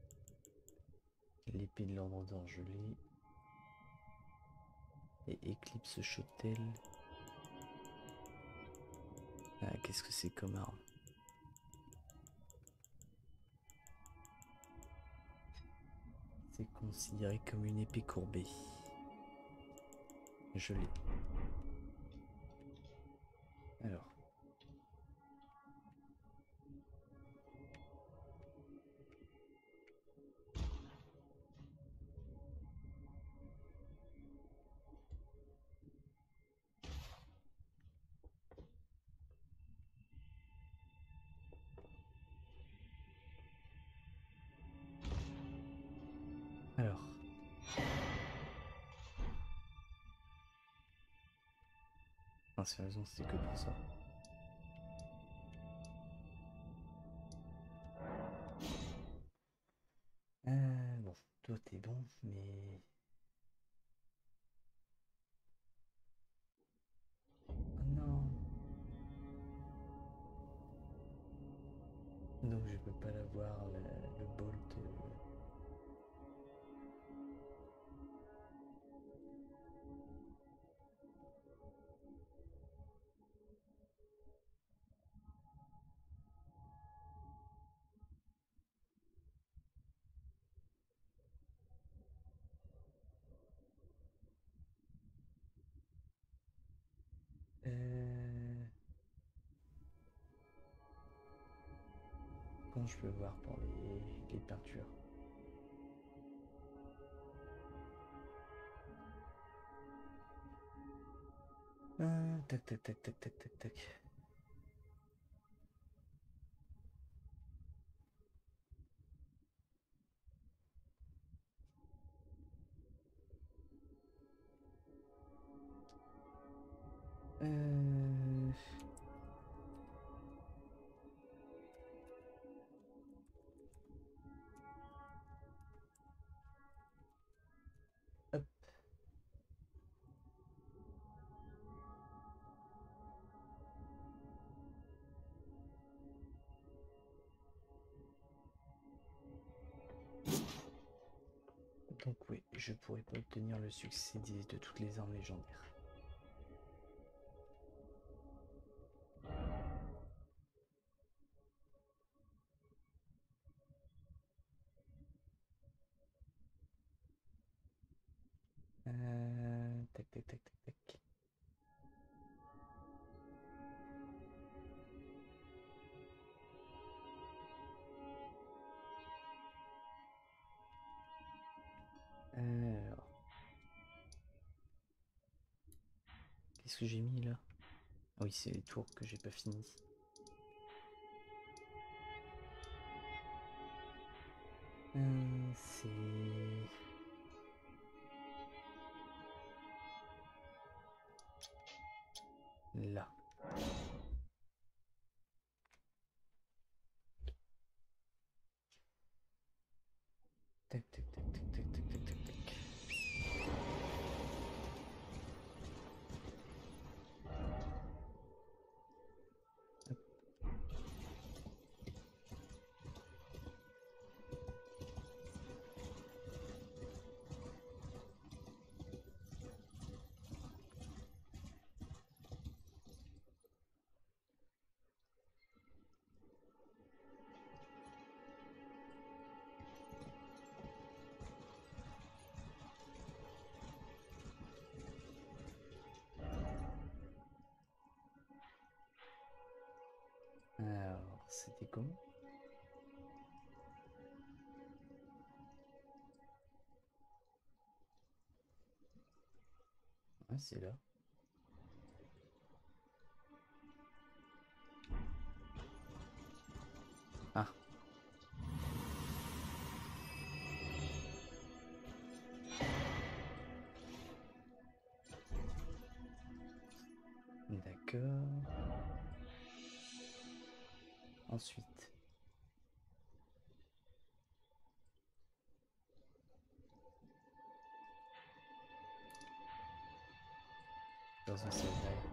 l'épée de l'ordre d'or, je l'ai. Et Éclipse Chotel. Ah, qu'est-ce que c'est comme arme? C'est considéré comme une épée courbée. Je l'ai. Alors. Alors. Ah, sérieusement, c'était que pour ça. Euh, bon, toi t'es bon, mais... Oh non. Donc je peux pas l'avoir, le, le bolt. euh. Euh... Comment je peux voir pour les, les peintures? Euh, tac, tac, tac, tac, tac, tac, tac. Euh... Hop. Donc oui, je pourrais pas obtenir le succès de toutes les armes légendaires. Euh... Tac, tac, tac, tac, tac. Alors... Qu'est-ce que j'ai mis là? Ah oui, c'est les tours que j'ai pas fini. Euh, c'est... Là. Tac, tac, tac, tac, tac, tac, tac, tac, tac. Alors, c'était comment? Ah, c'est là. Ah. D'accord. Ensuite. Dans un seul bail.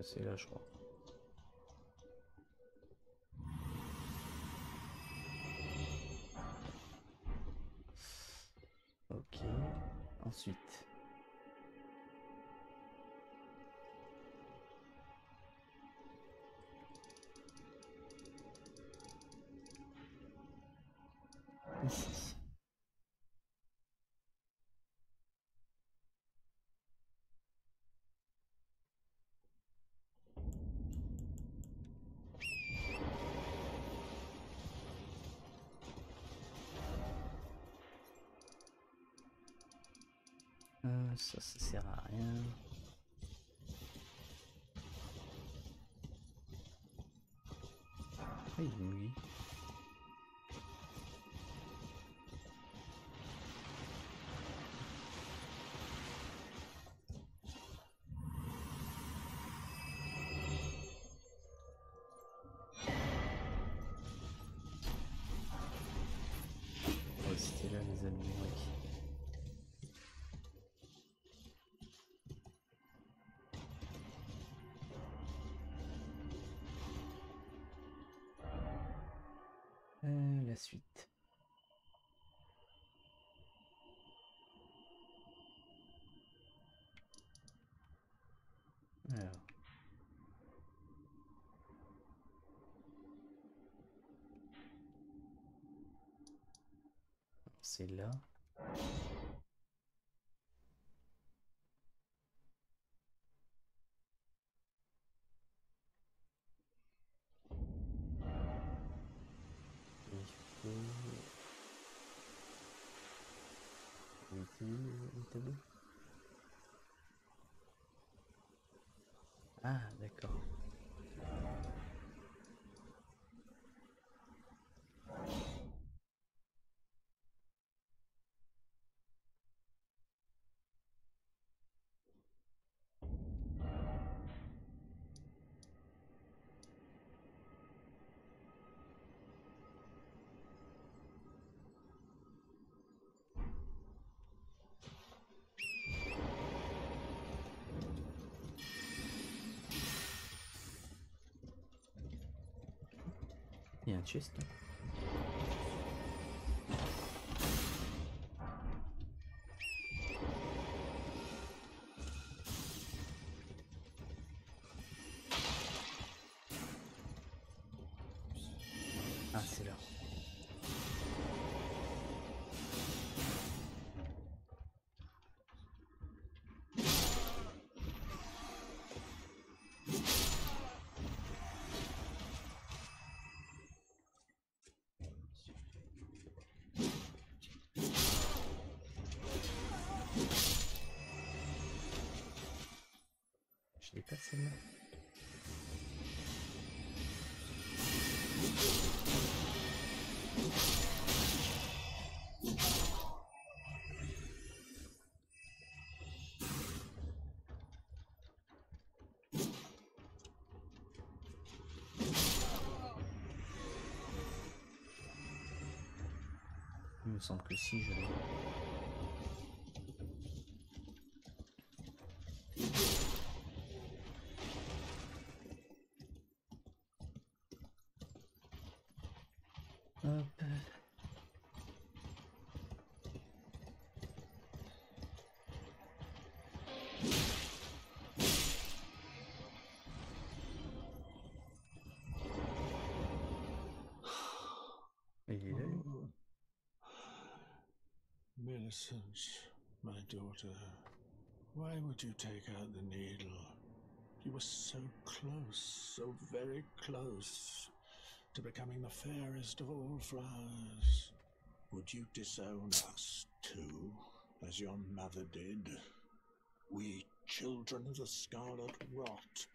C'est là, je crois. Ok. Ensuite. Ici. Euh, ça, ça sert à rien. Ah, il mouille. Ouais, c'était là les amis, ouais. Euh, la suite. Alors. C'est là. Il faut éviter le tableau. Ah, d'accord. Il y a un chest là. Ah, c'est là. Je l'ai pas celle-là. Il me semble que si je l'ai. Hop. Il est là, lui. Millicent, my daughter, why would you take out the needle? You were so close, so very close to becoming the fairest of all flowers. Would you disown us too, as your mother did? We children of the Scarlet Rot.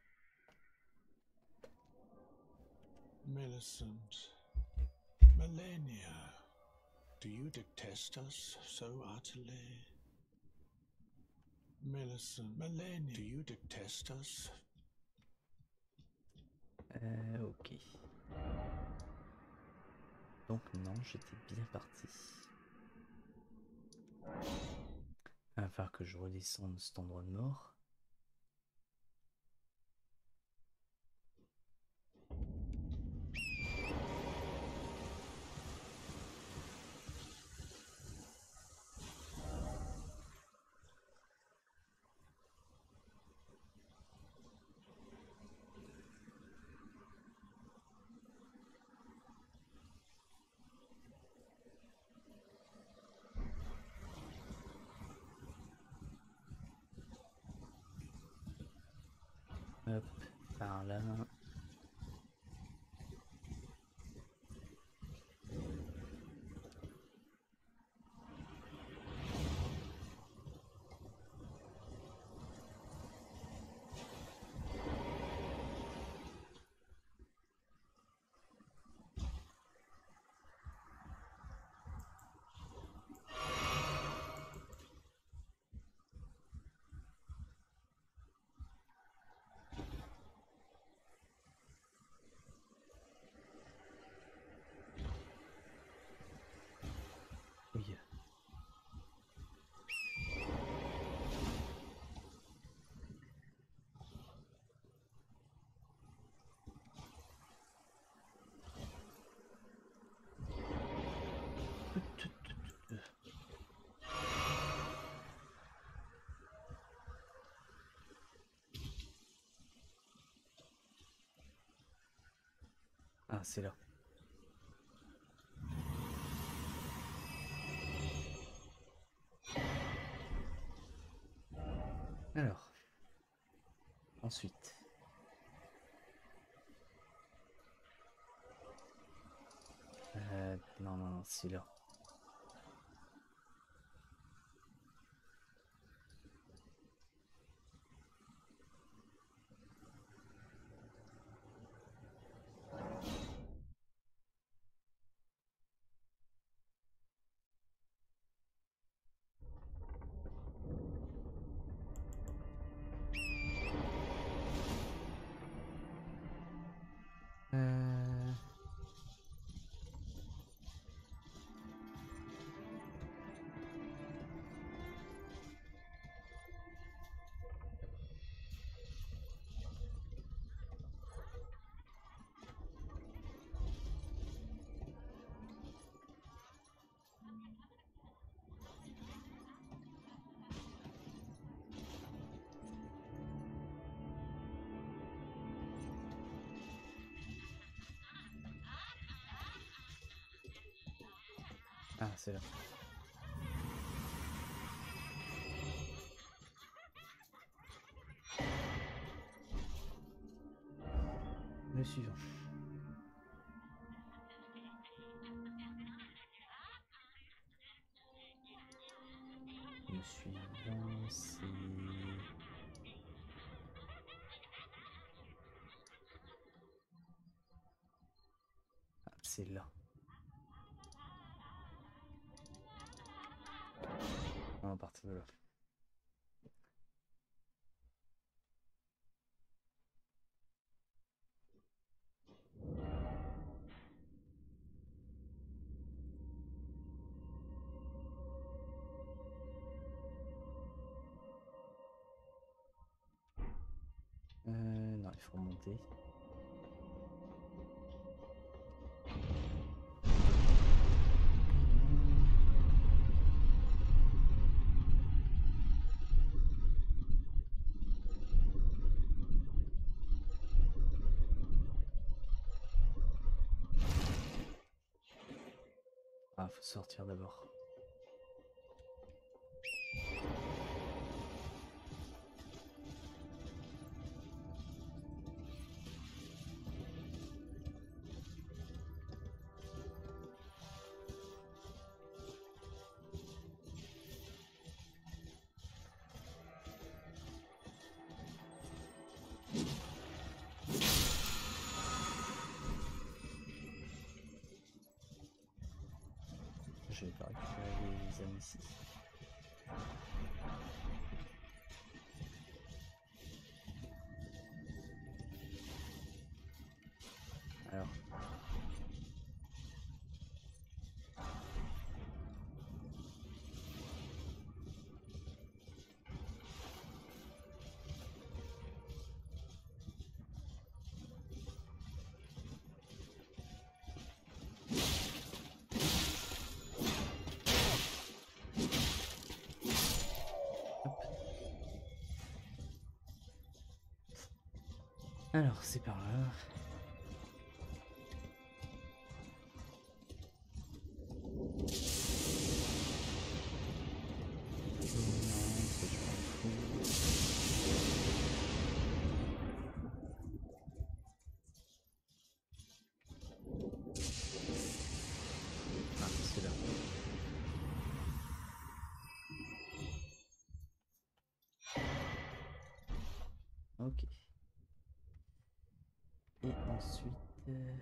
Millicent, Malenia, do you detest us so utterly? Millicent, Malenia, do you detest us? Euh, ok. Donc non, j'étais bien parti. Il va falloir que je redescende cet endroit de mort. Hop, par là. Oui. Ah, c'est là. Alors, ensuite. Euh, non, non, non, c'est là. Euh... Ah, c'est là. Le suivant. Le suivant, c'est... Ah, c'est là. On va partir de là. Euh, non, il faut remonter. Ah, faut sortir d'abord. Je vais pas récupérer les amis ici. Alors. Alors, c'est par là. Non, ça je m'en fous. Ok. Et ensuite... Euh...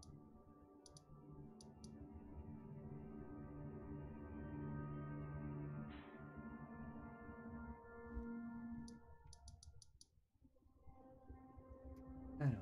Alors.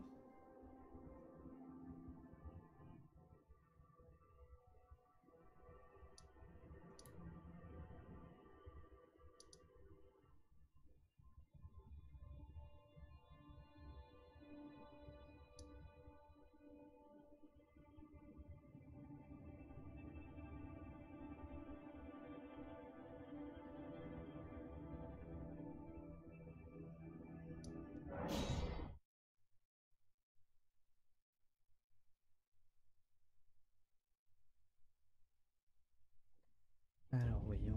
Alors, voyons.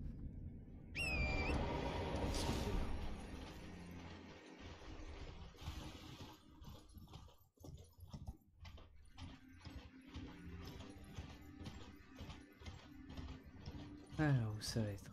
Alors, où ça va être?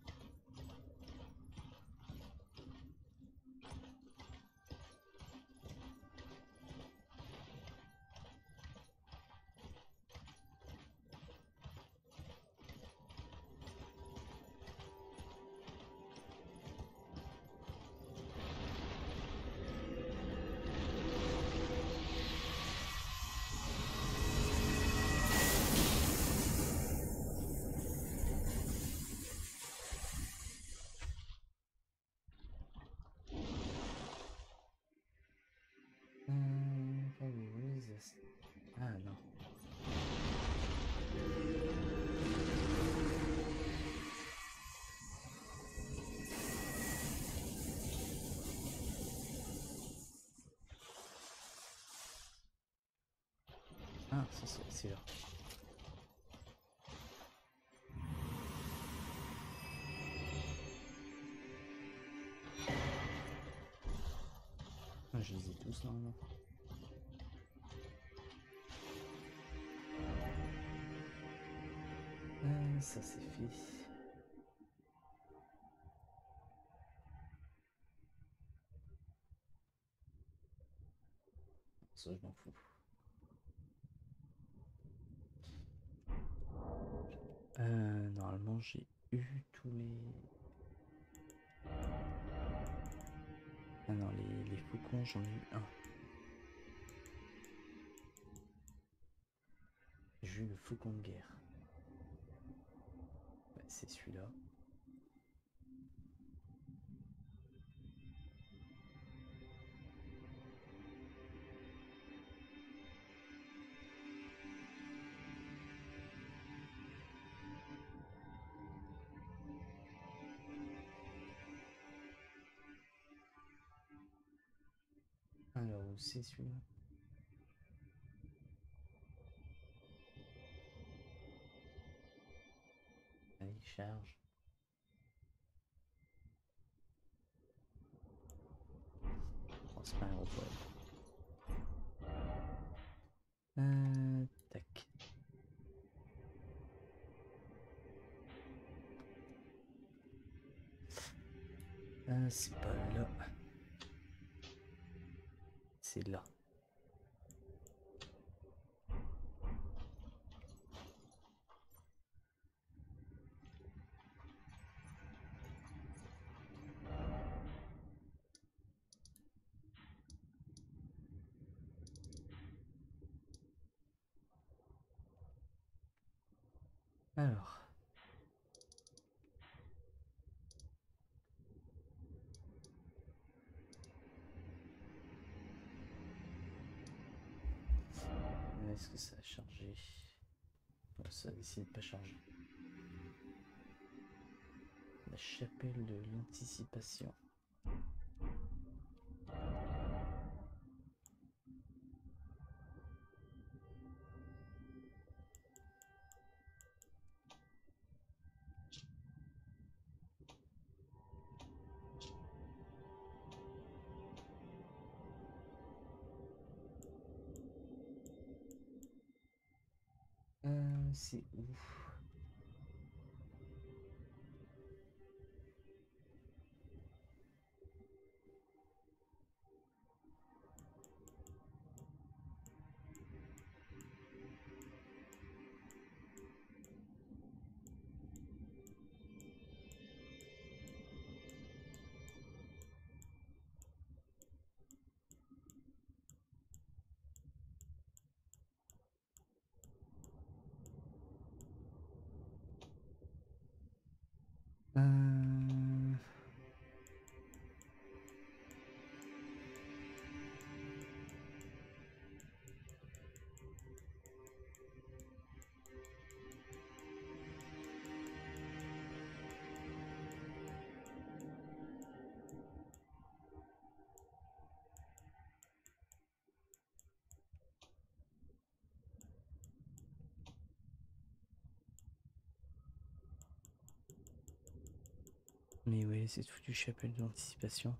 Ah non. Ah, ça c'est là. Ah, je les ai tous normalement. Ah, ça c'est fait. Ça je m'en fous. Euh, normalement j'ai eu tous les... Ah non, les, les faucons j'en ai eu un. J'ai eu le faucon de guerre. Bah, c'est celui-là. Alors où c'est celui-là? Allez, charge. Oh, c'est pas un gros problème. Euh, tac. Euh, c'est pas là. C'est là. Alors. Est-ce que ça a chargé? Ça a décidé de pas charger. La chapelle de l'anticipation. Euh, c'est où? Mais oui, c'est foutu chapelle d'anticipation.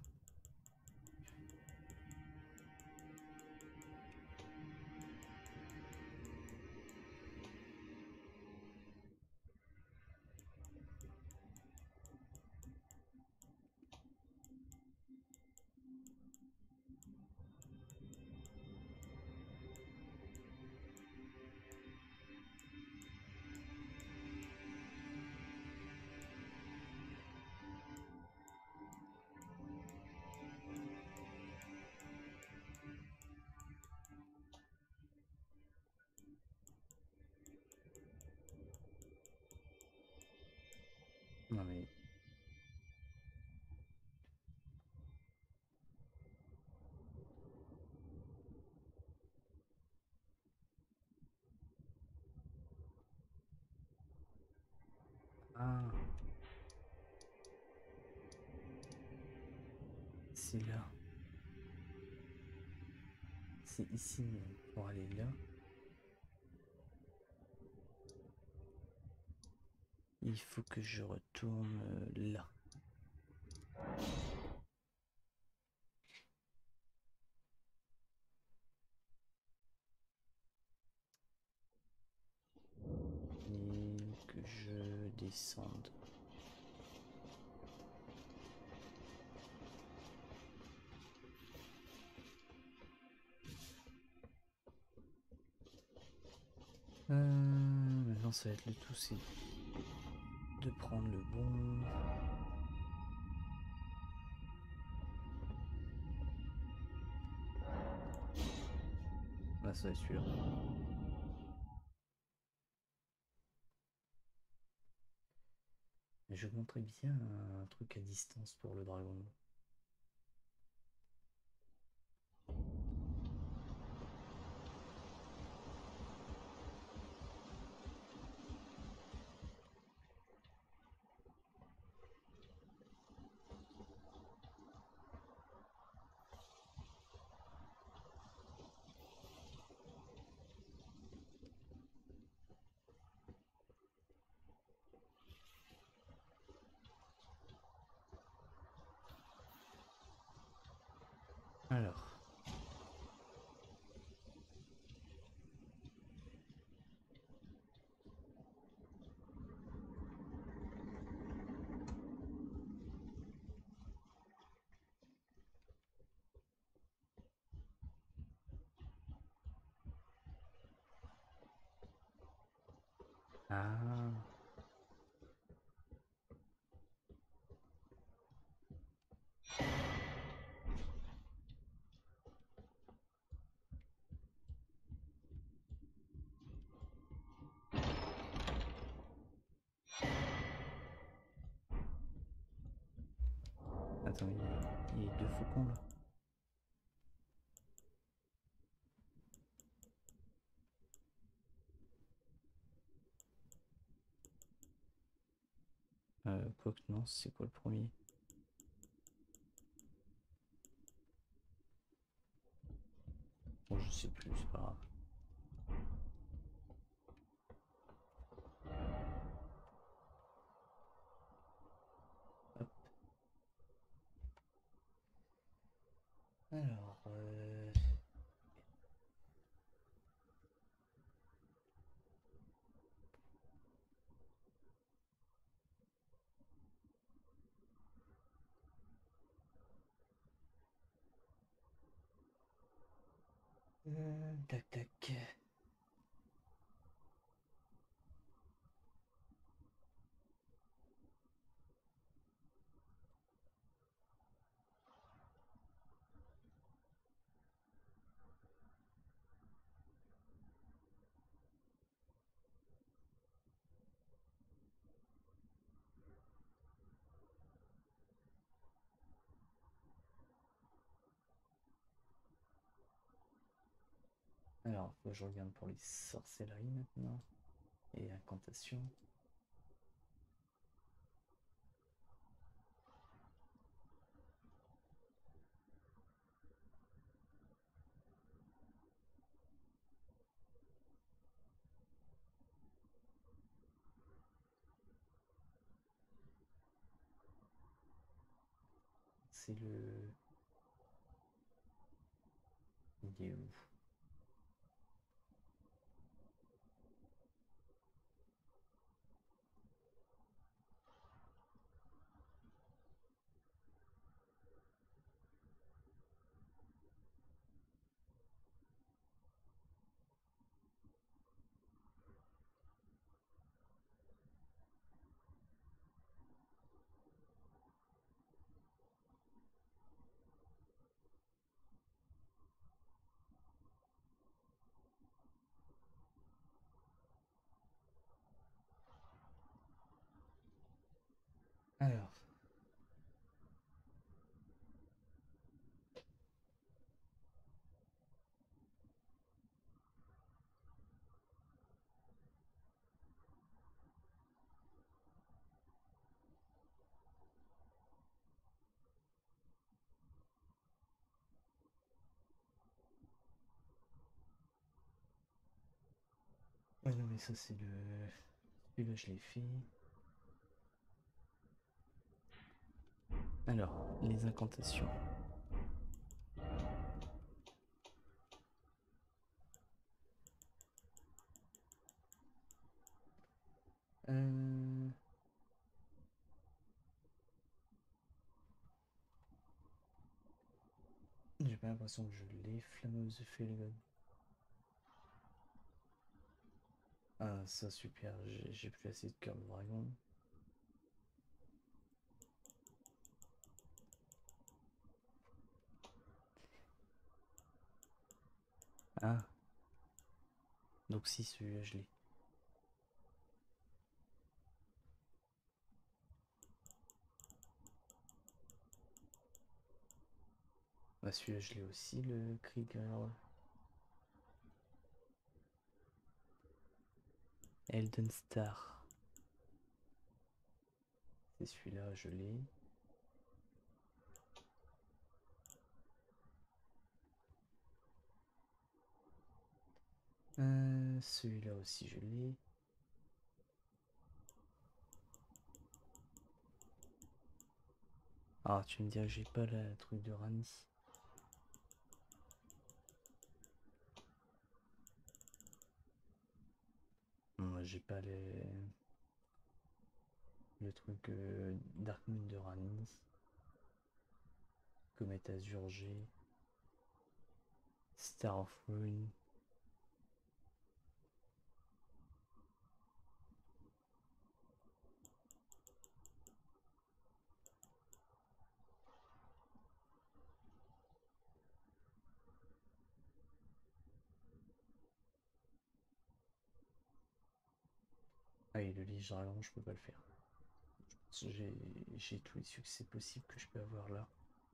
Non mais... Ah. C'est là. C'est ici, mais pour aller là. Il faut que je retourne là. Et que je descende. Euh, maintenant, ça va être le tout, c'est de prendre le bon. Là, ça va être celui-là. Je montrais bien un truc à distance pour le dragon. Alors. Ah. Attends, il y a, il y a deux faucons là. Euh, quoique non, c'est quoi le premier? Bon, je sais plus, c'est pas grave. Hop. Alors, euh... Euh, tac tac. Alors, faut que je regarde pour les sorcelleries maintenant. Et incantations. c'est le... Il est où? Alors. Ouais, non, mais ça, c'est le... Celui-là, je l'ai fait. Alors, les incantations. Euh... J'ai pas l'impression que je l'ai, Flamme of the Felgon. Ah, ça, super, j'ai plus assez de cœur de dragon. Ah. Donc si, celui-là, je l'ai. Bah, celui-là, je l'ai aussi, le Krieger. Elden Star. C'est celui-là, je l'ai. Euh, celui-là aussi, je l'ai. Ah, tu me diras que j'ai pas la truc de Rani. Moi, j'ai pas les... le truc euh, Darkmoon de Rani. Comet Azurgé. Star of Ruin. Ah, et le Liche Dragon, je peux pas le faire. J'ai tous les succès possibles que je peux avoir là.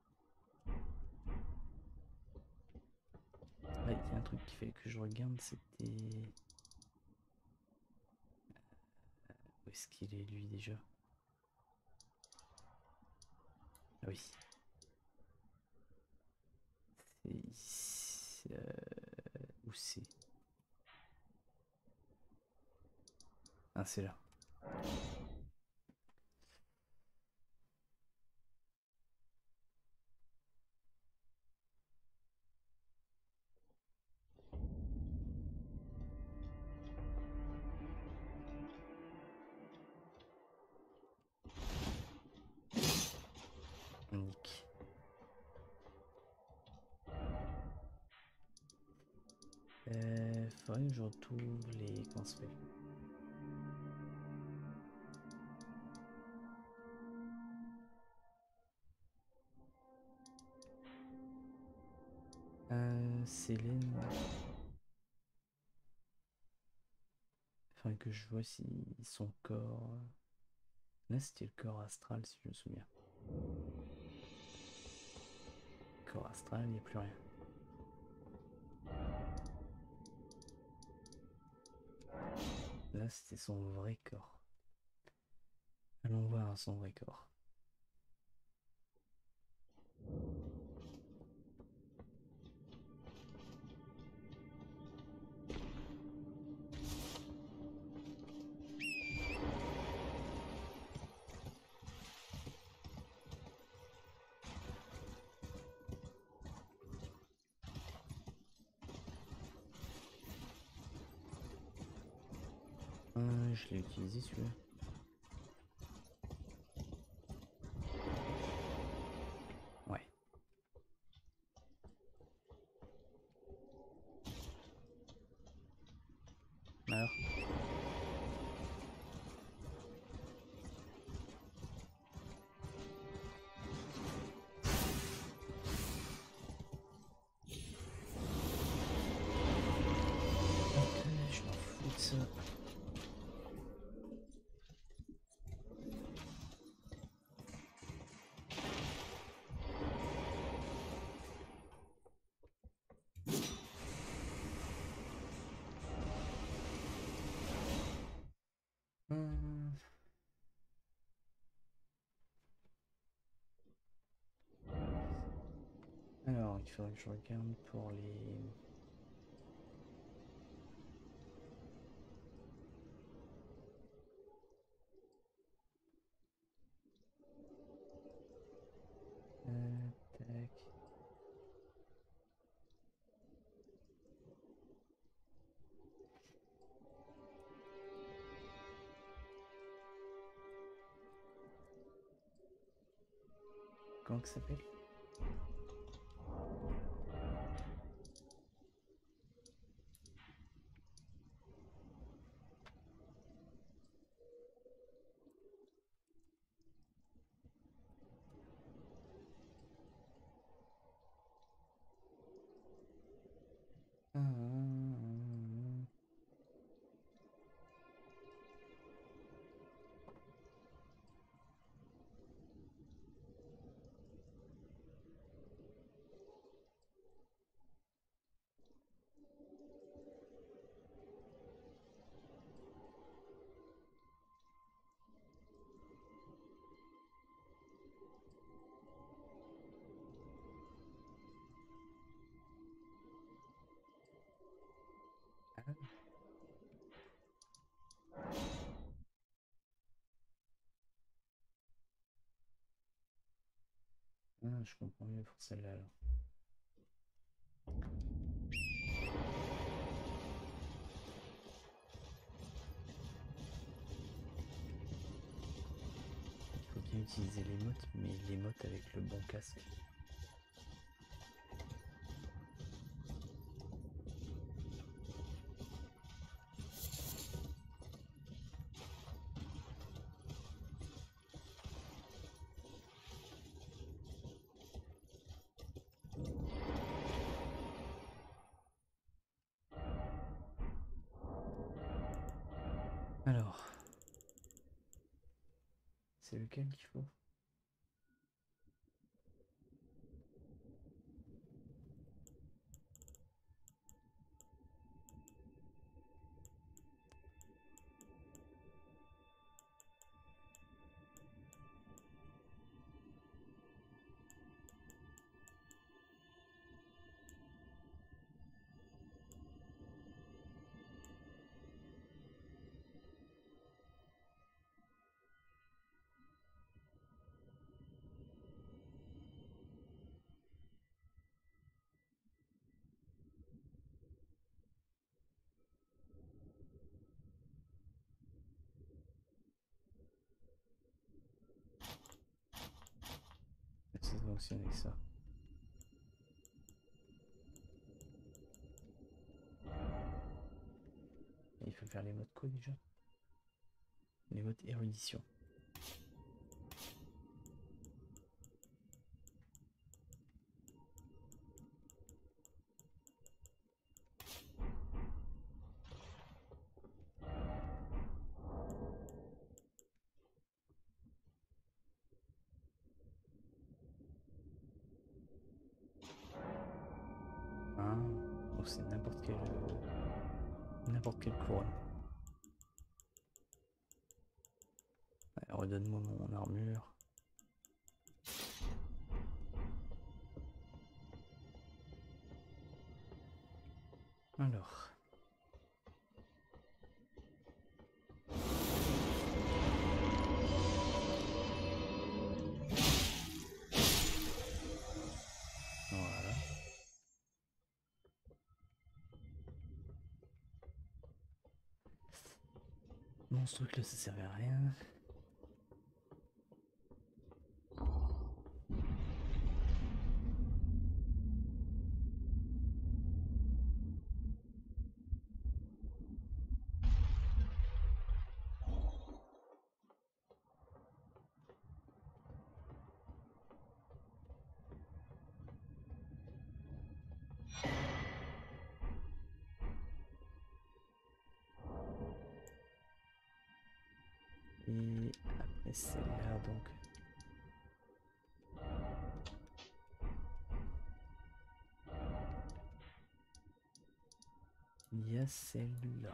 Ah, il y a un truc qui fait que je regarde, c'était... Où est-ce qu'il est lui déjà? Ah oui. C'est ici. Euh... Où c'est? Ah, c'est là. Nick. Euh, faudrait que je retrouve les... Comment ça s'appelle? Euh, Célène. Faudrait que je vois si son corps... Là, c'était le corps astral, si je me souviens. Corps astral, il n'y a plus rien. Là, c'était son vrai corps. Allons voir son vrai corps. je l'ai utilisé celui-là. Ouais. Alors. Je m'en fous de ça. Hum. Alors, il faudrait que je regarde pour les... Euh, tac. Comment que ça s'appelle? Hum. Ah, je comprends mieux pour celle-là alors. Il faut bien utiliser l'émote, mais l'émote avec le bon casque. Alors, c'est lequel qu'il faut? Ça fonctionne avec ça. Et il faut faire les modes quoi déjà? Les modes érudition. Ah, bon, c'est n'importe quelle n'importe quelle couronne. Ouais, redonne-moi mon armure. Alors. Voilà. Bon, ce truc là, ça servait à rien. Et après celle-là, donc. Il y a celle-là.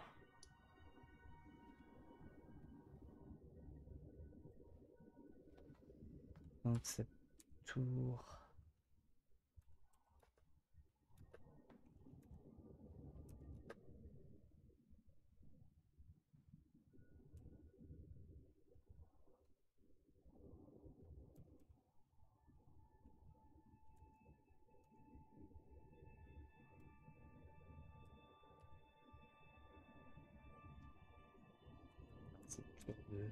Donc cette tour. Cette tour de...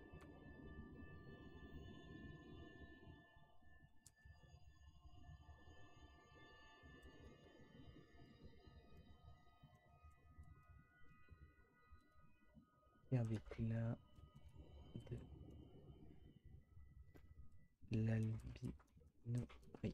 Et avec là de l'albino. Oui.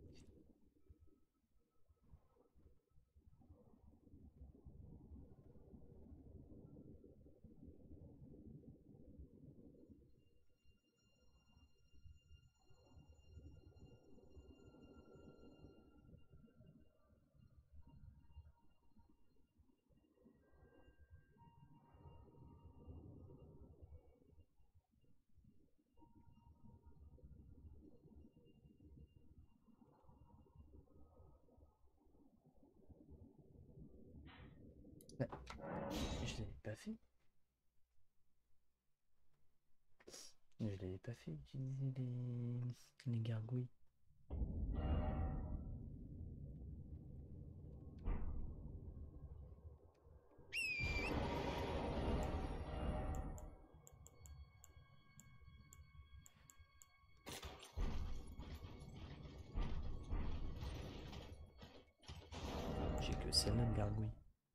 Bah, je l'avais pas fait. Je l'avais pas fait utiliser les, les gargouilles. J'ai que celle-là de gargouille.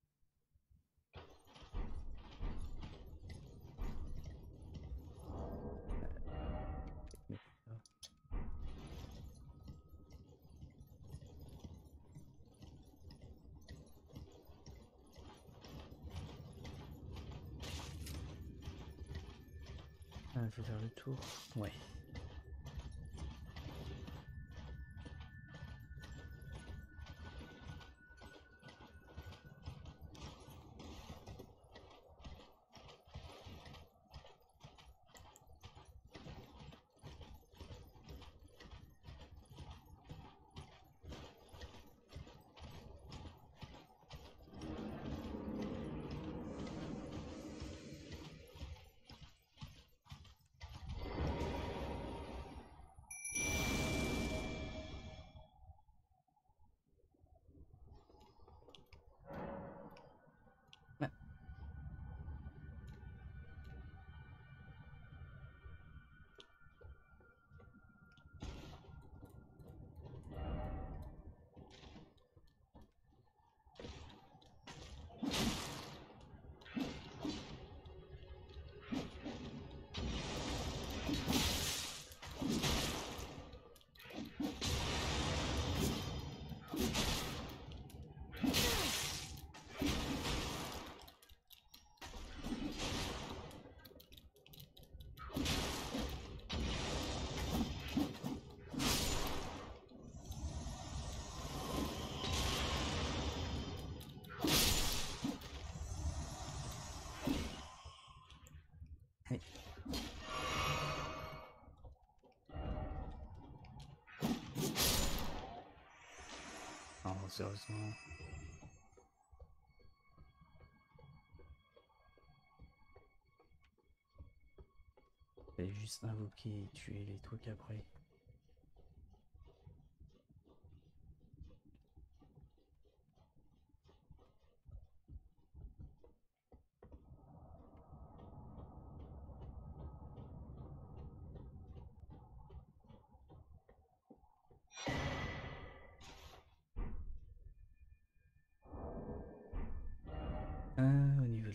Ah, il faut faire le tour. Ouais. Ouais. Hey. Oh, sérieusement. Fallait juste invoquer et tuer les trucs après.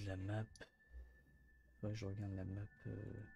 de la map. Ouais, je regarde la map. Euh...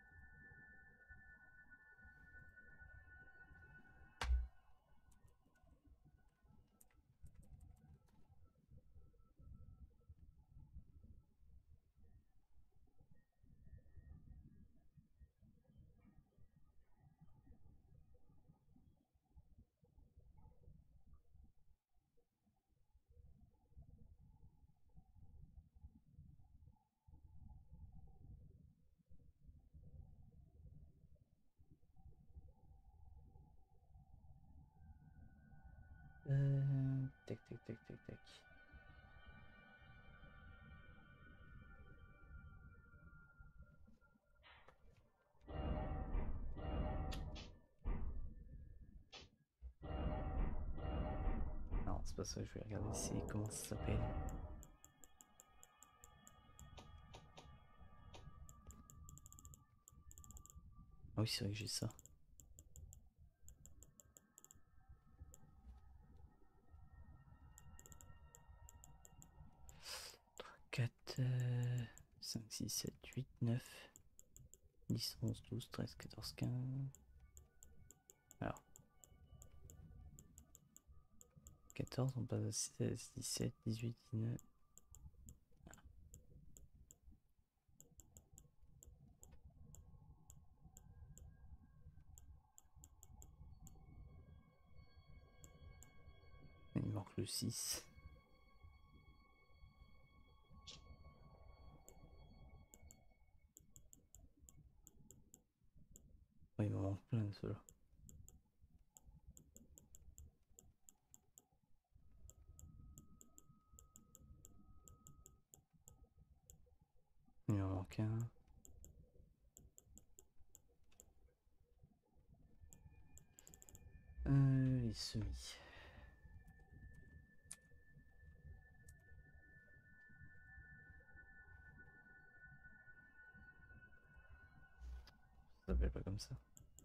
Euh... Tac, tac, tac, tac, tac. Non, c'est pas ça, je vais regarder si comment ça s'appelle. Ah oui, c'est vrai que j'ai ça. trois, quatre, cinq, six, sept, huit, neuf, dix, onze, douze, treize, quatorze, quinze. Alors. quatorze, on passe à seize, dix-sept, dix-huit, dix-neuf. Il manque le six. Oui, il me manque plein de ceux-là. Il m'en manque un. Euh, les semis. Ça s'appelle pas comme ça.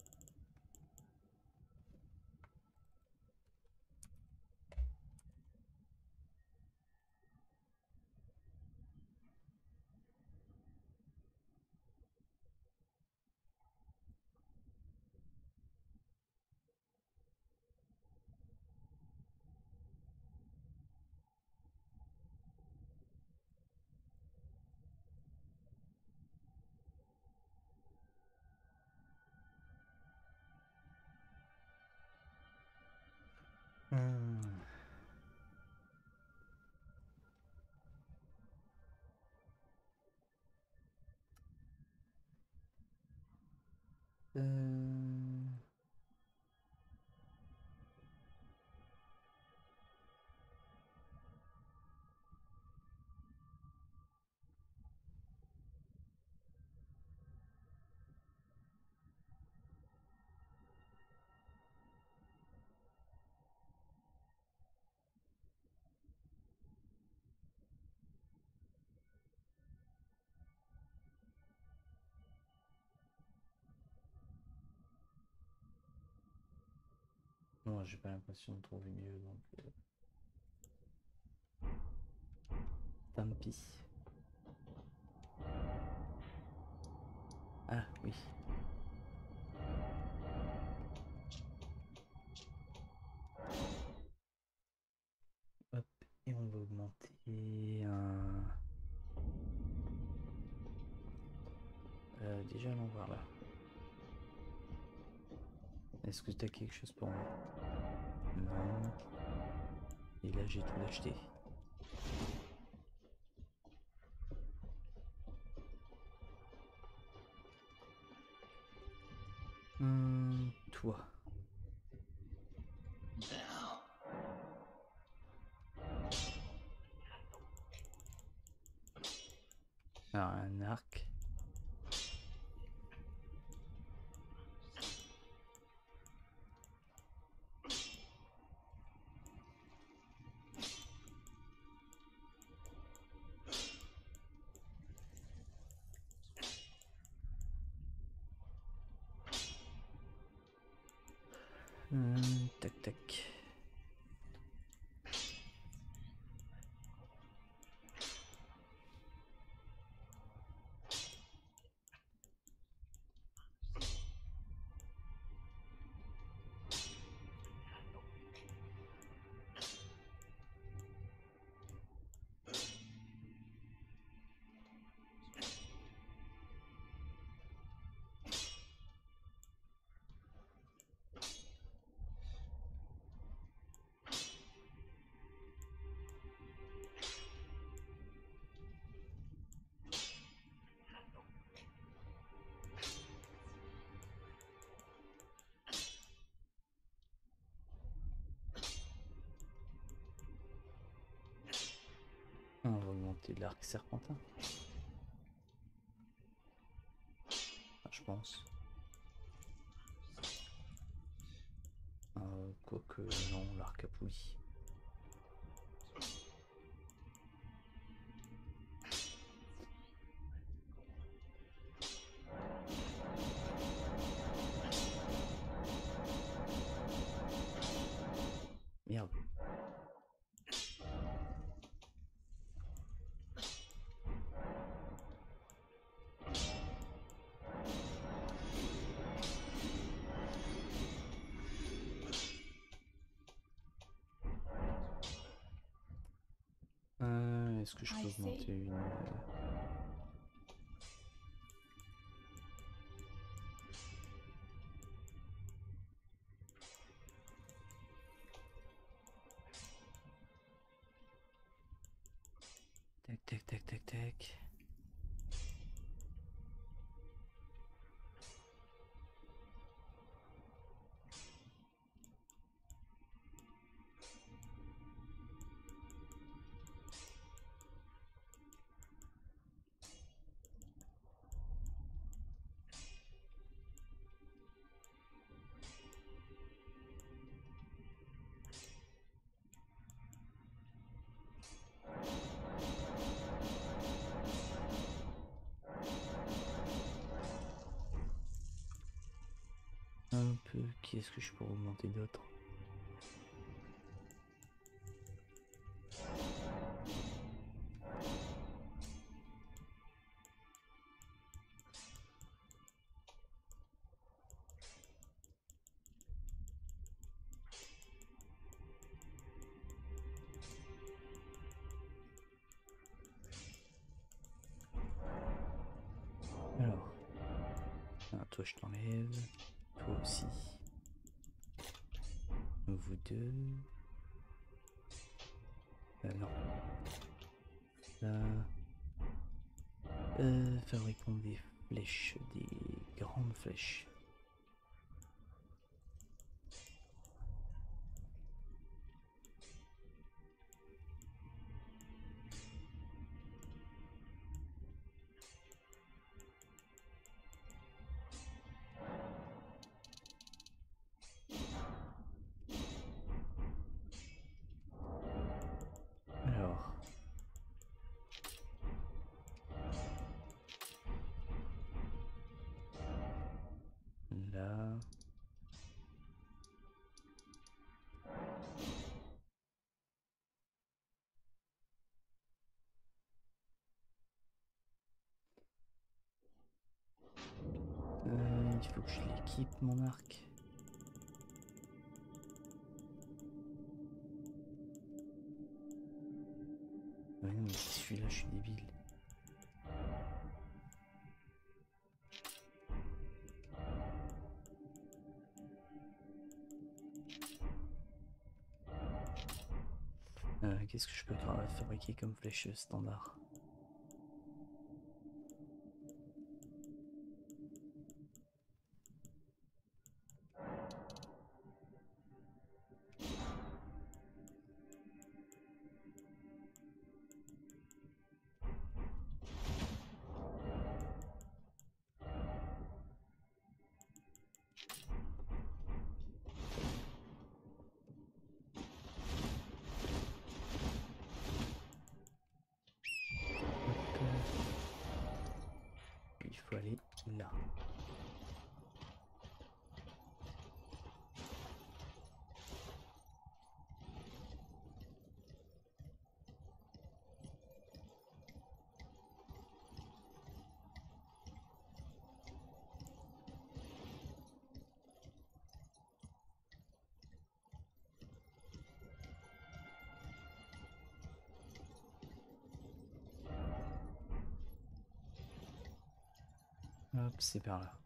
Hmm. Euh... Non, j'ai pas l'impression de trouver mieux, donc... Euh... Tant pis. Ah, oui. Hop, et on va augmenter un... Euh, déjà, allons voir là. Est-ce que tu as quelque chose pour moi? Non. Et là, j'ai tout acheté. Hum, toi. Alors, un arc. Hum, tac, tac. monter de l'arc serpentin. Enfin, je pense. Euh, Quoique non, l'arc a poulie. Merde. Euh, Est-ce que je peux augmenter une... euh, Tac, tac, tac, tac, tac. Un peu, qui est-ce que je peux augmenter d'autres? Alors, ah, toi je t'enlève, toi aussi. Vous deux. Euh, non. Là. Euh, fabriquons des flèches, des grandes flèches. Alors. Là. Euh, il faut que je l'équipe mon arc. Ouais, non, mais celui-là, je suis débile. Euh, Qu'est-ce que je peux fabriquer comme flèche standard? Il faut aller là. Hop, c'est par là.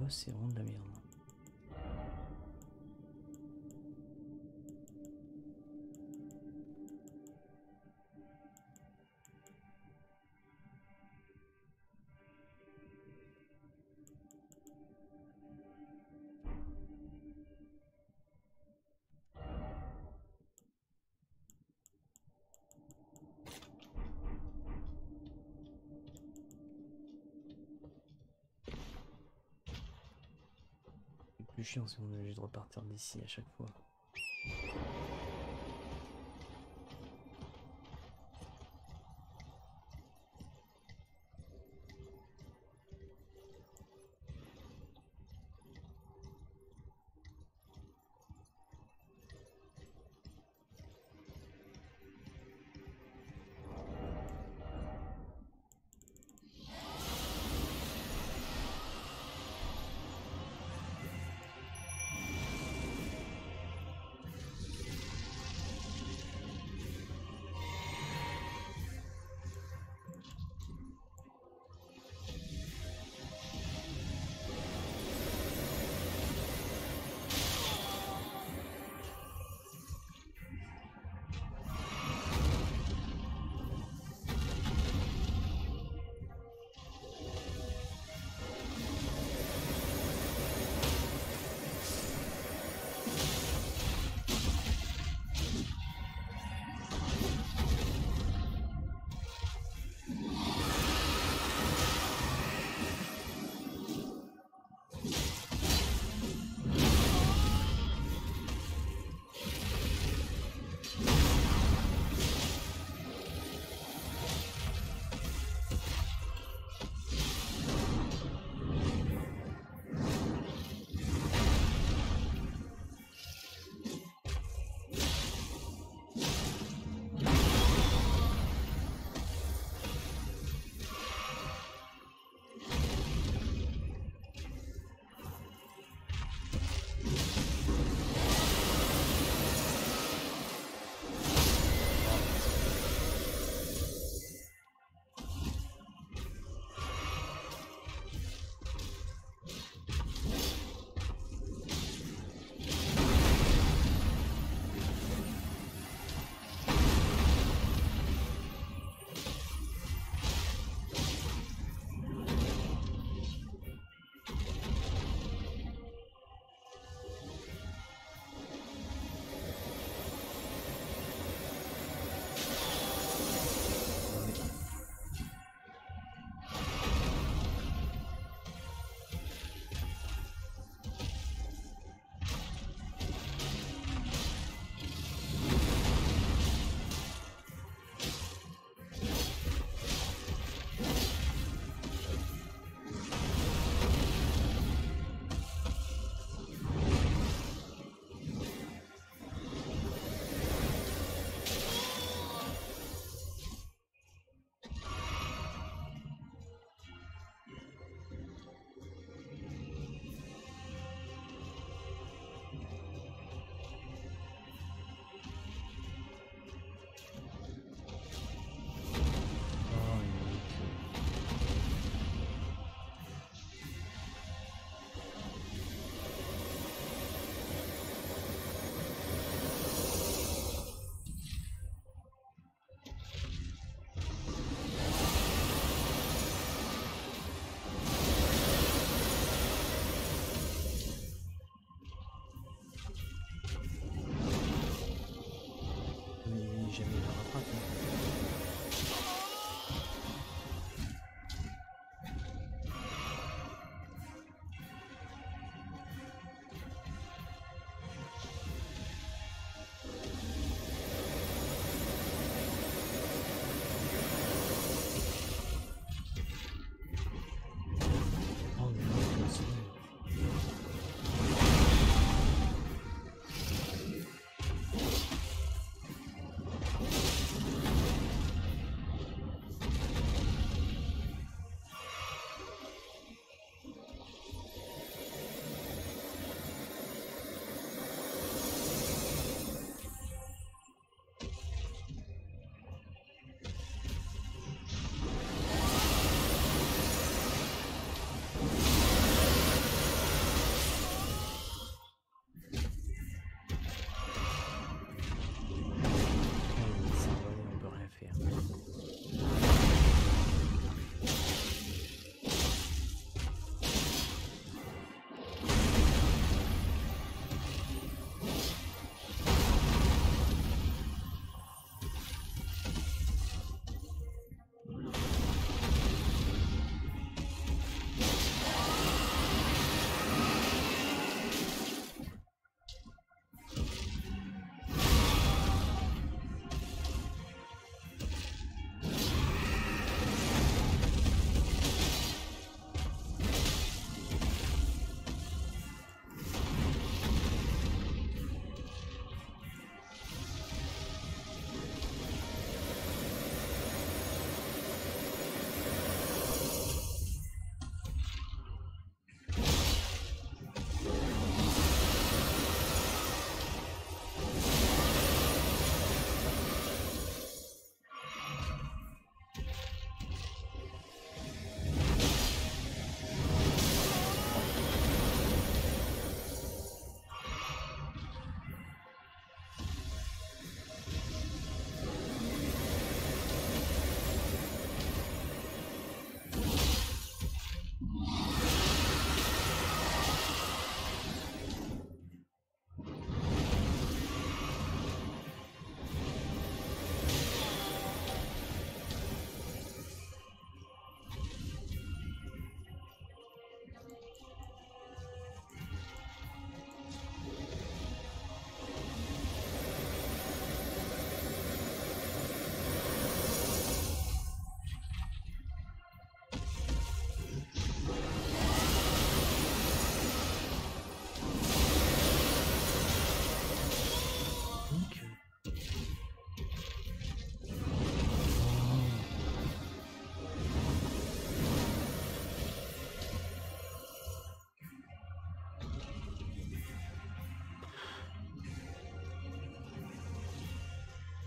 c'est vraiment de la merde. Plus chiant si on est obligé de repartir d'ici à chaque fois.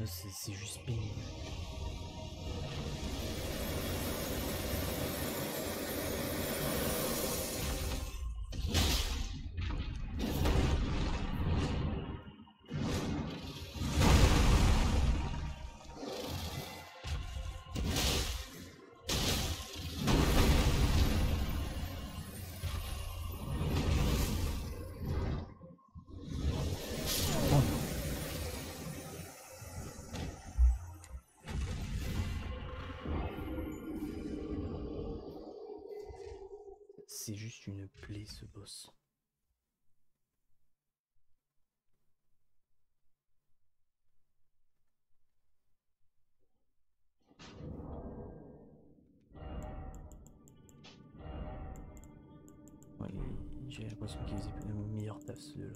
C'est juste pénible. C'est juste une plaie ce boss. Ouais, j'ai l'impression qu'il faisait le meilleur taf ceux-là.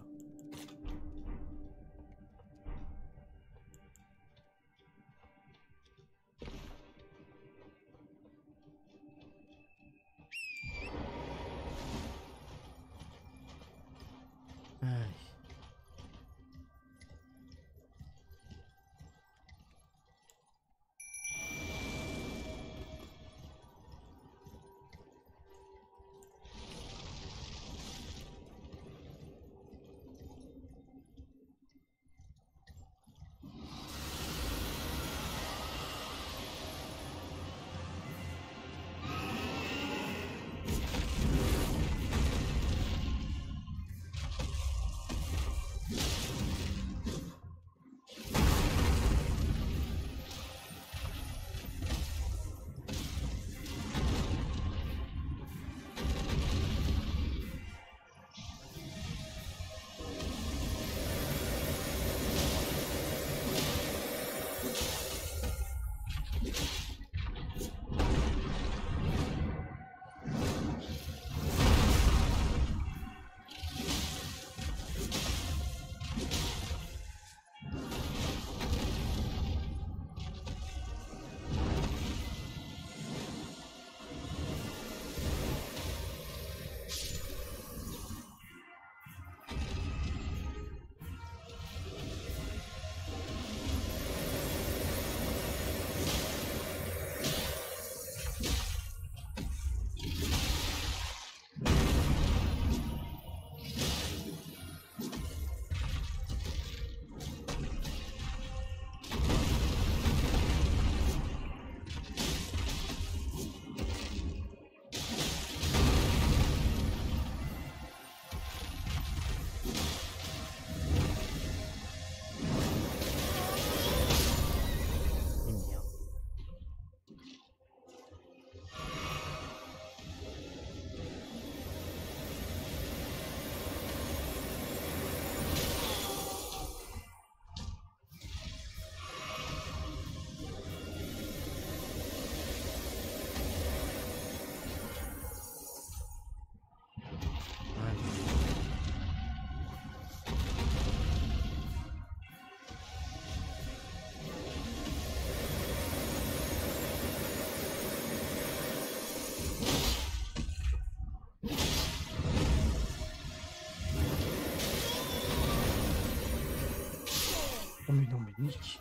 Oh mais non, mais Nick.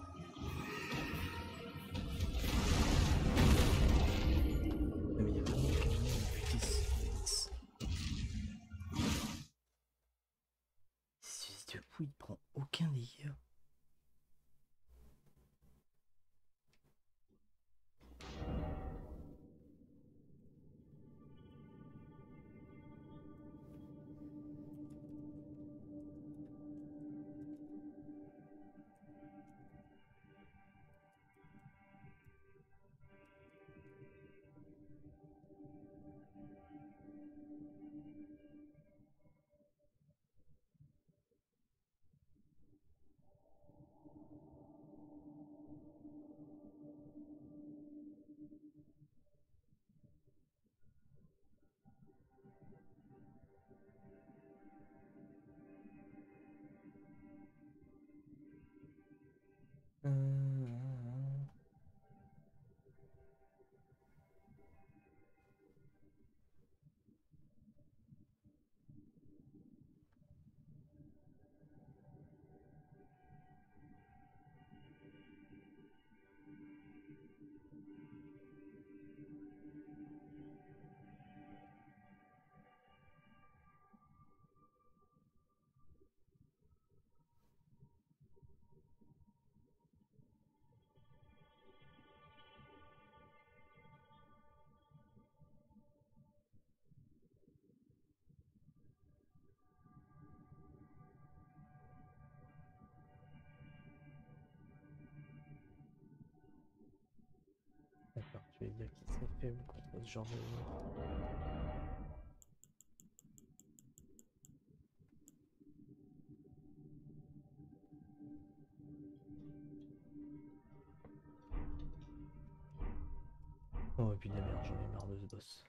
Non mais il y a vraiment putain, ce fils de fou, il prend aucun dégât. vais dire qu'il serait faible contre ce genre de... Oh, et puis la merde, j'en ai marre de ce boss.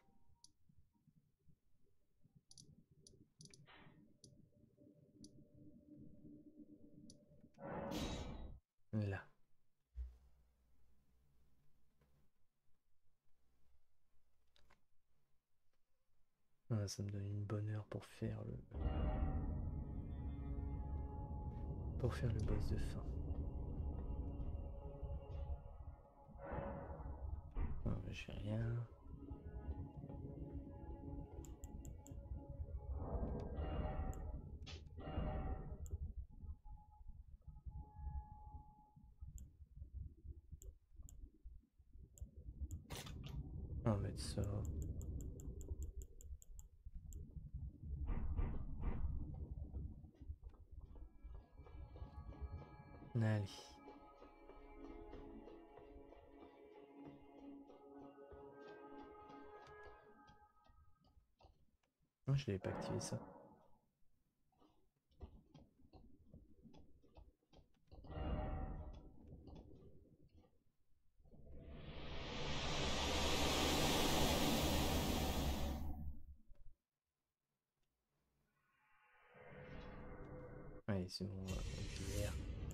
Là. Ah, ça me donne une bonne heure pour faire le... Pour faire le boss de fin. Oh, j'ai rien. On va mettre ça. Allez. Oh, je l'avais pas activé ça. Allez, c'est bon, on va faire.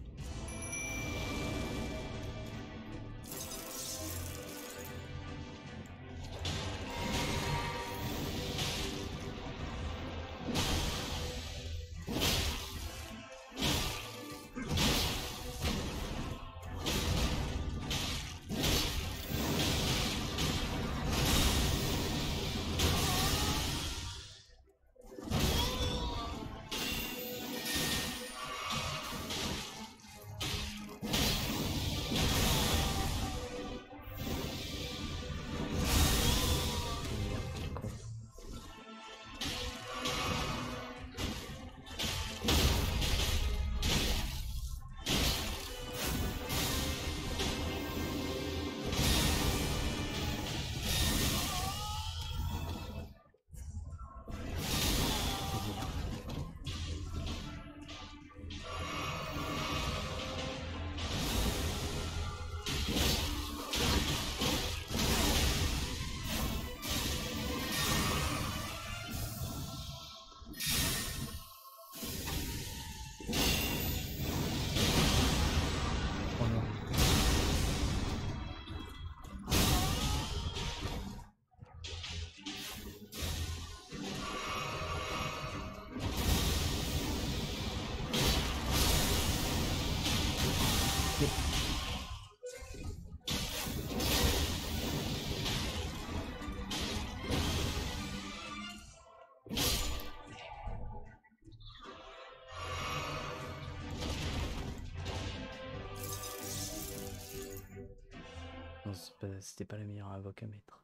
C'était pas la meilleure invoque à mettre.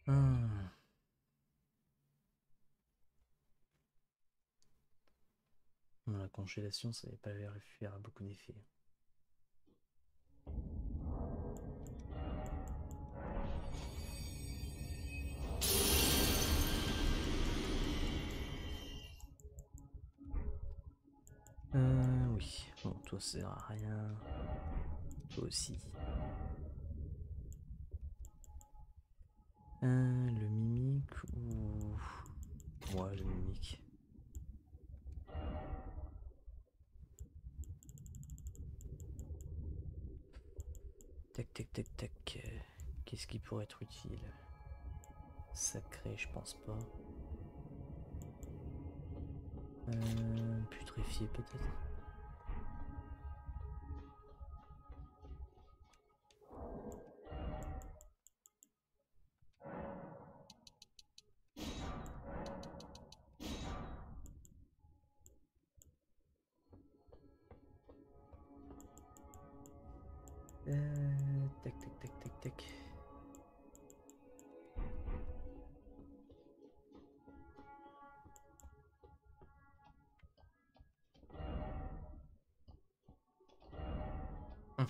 Hmm. Bon, la congélation, ça n'avait pas l'air de faire beaucoup d'effet. Euh, oui. Bon, toi, ça sert à rien. Toi aussi. Euh, le mimique ou... Ouais, le mimique. Tac, tac, tac, tac. Euh, Qu'est-ce qui pourrait être utile? Sacré, je pense pas. Euh, putréfié peut-être. Euh, tac, tac, tac, tac, tac. Hum.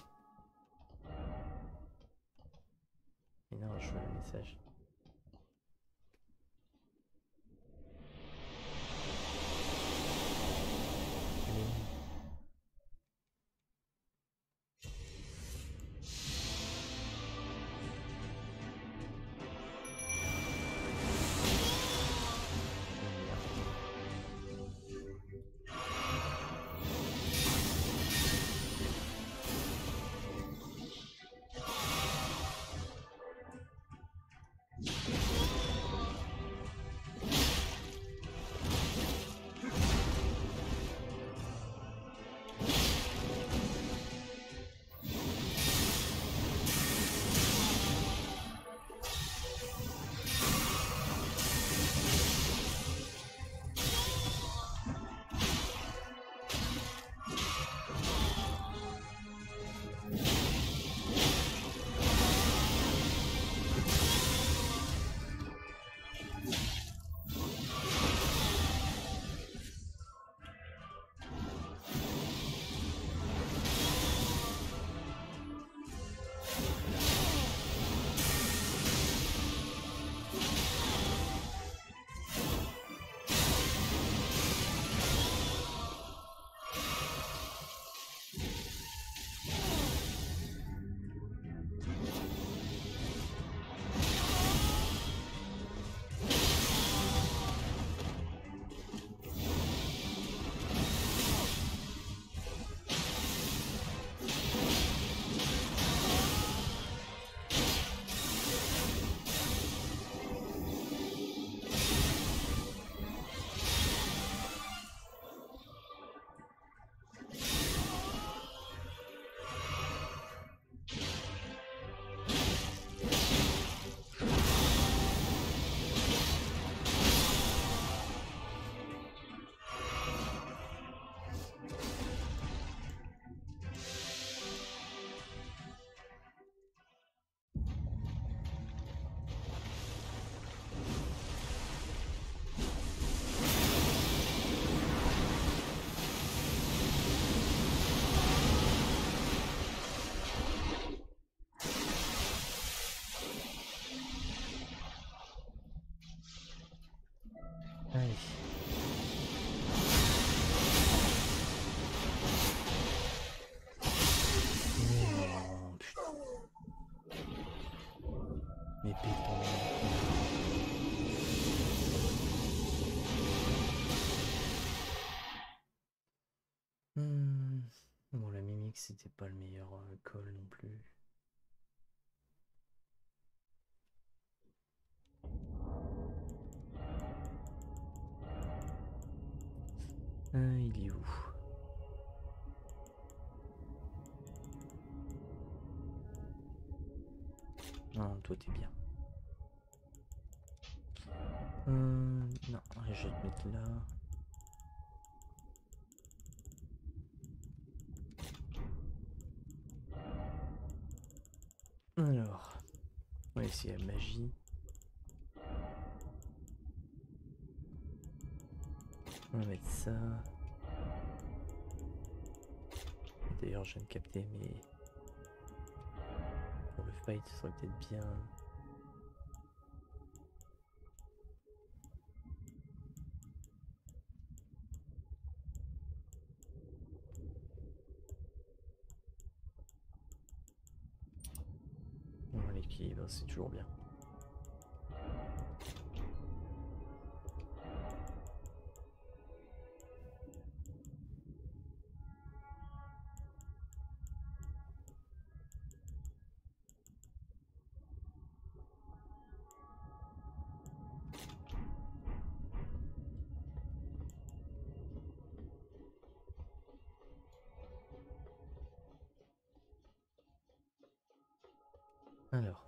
Et non, je vois le message. Allez. Oh, putain. Mais pétons. Hmm. Bon, la mimique, c'était pas le meilleur euh, call non plus. Euh, il est où? Non, toi t'es bien. Euh, non, je vais te mettre là. Alors, on va essayer la magie. On va mettre ça. D'ailleurs, je viens de capter, mais pour le fight, ce serait peut-être bien. Bon, l'équilibre, c'est toujours bien. Alors.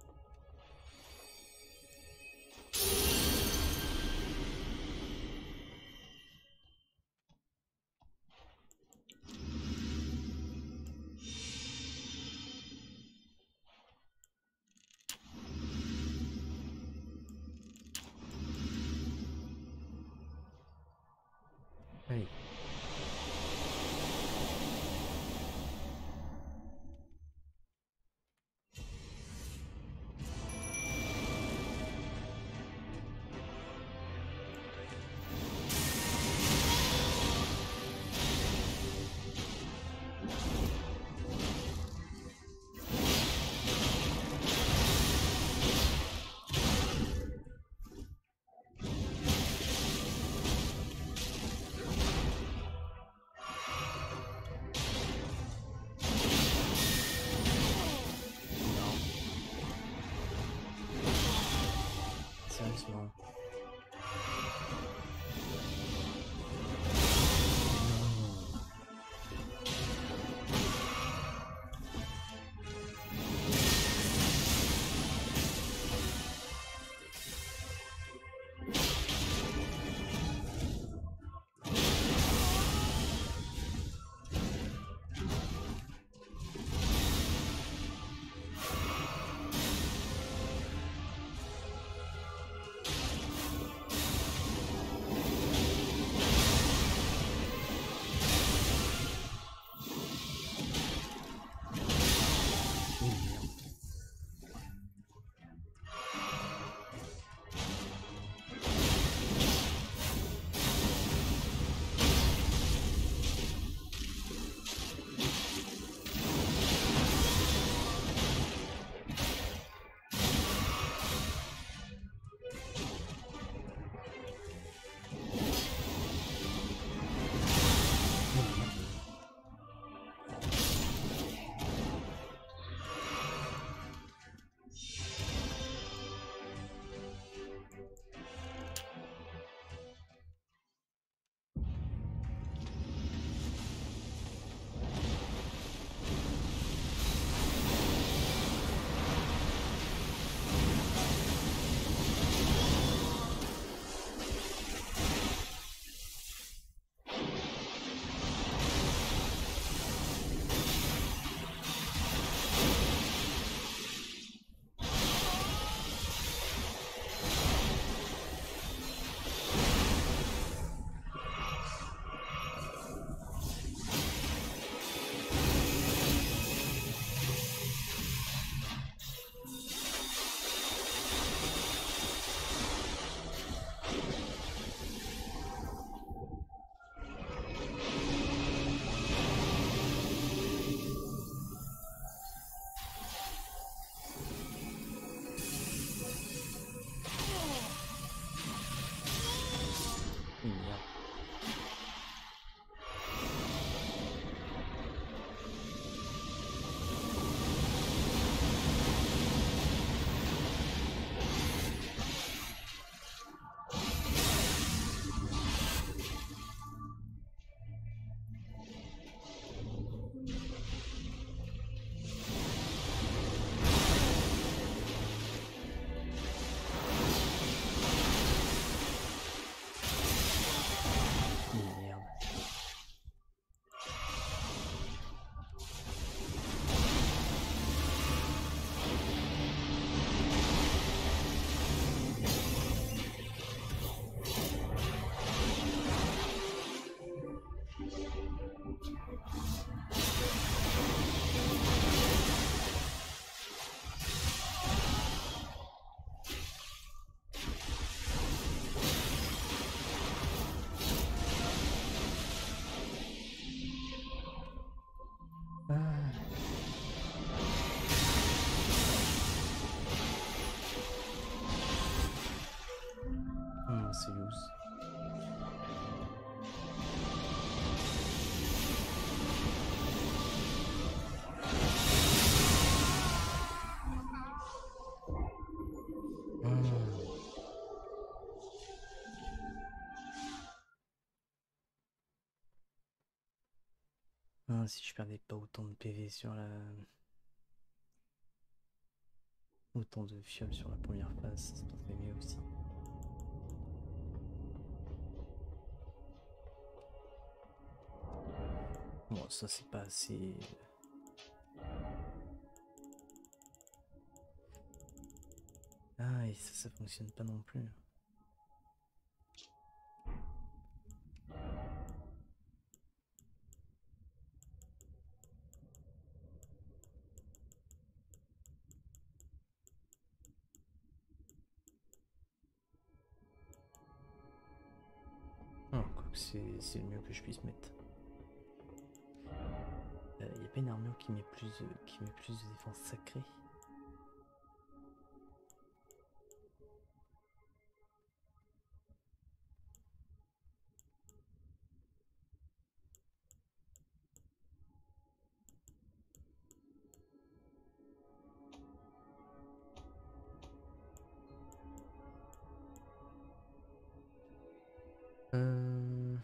Allez. Ah, si je perdais pas autant de P V sur la... Autant de fioles sur la première phase, ça se passerait mieux aussi. Bon, ça c'est pas assez... Ah, et ça, ça fonctionne pas non plus. Oh, quoi que c'est le mieux que je puisse mettre. Il euh, n'y a pas une armure qui met plus de, qui met plus de défense sacrée? Euh...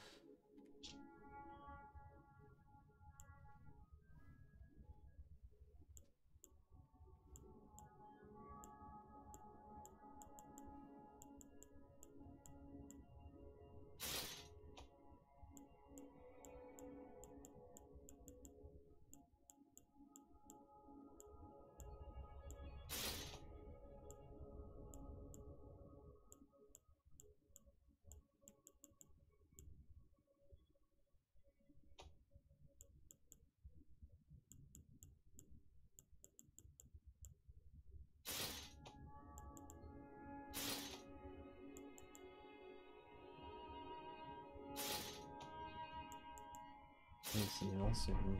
Oui, c'est immense. Oui.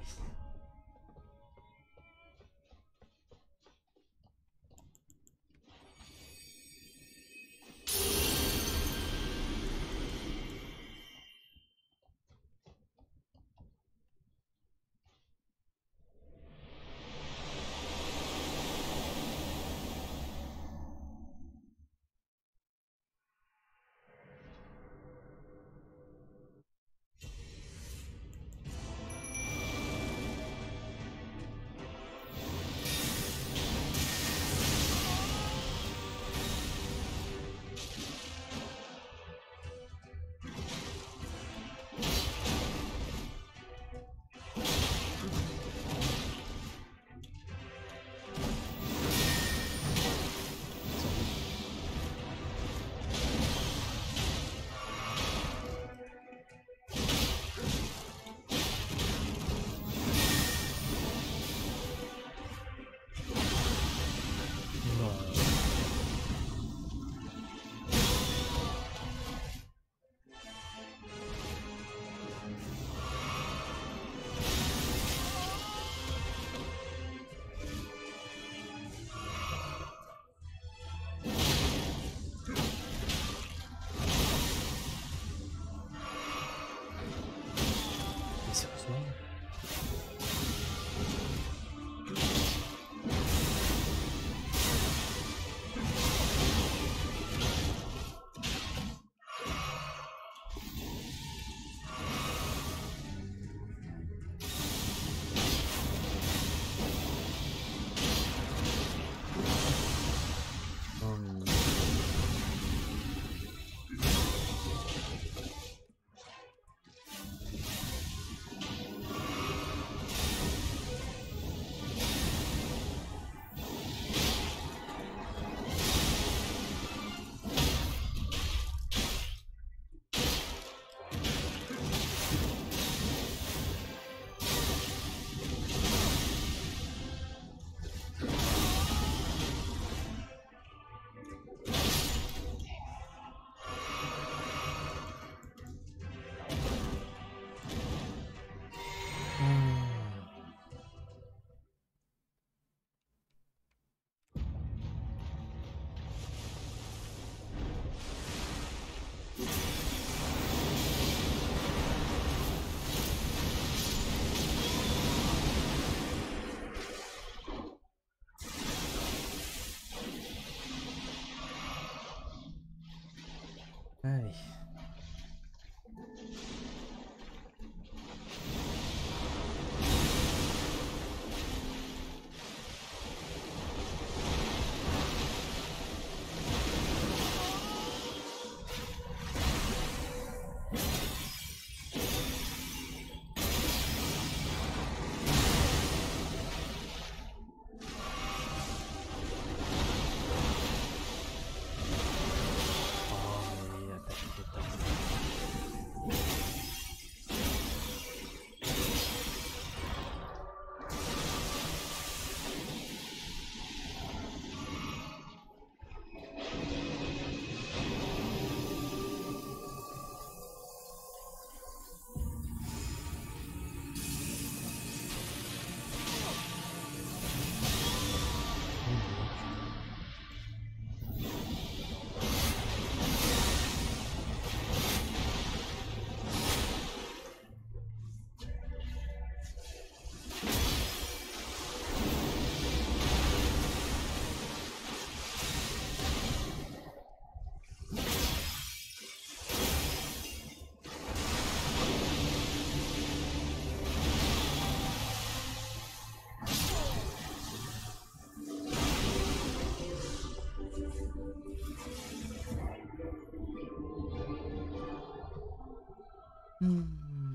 Hmm.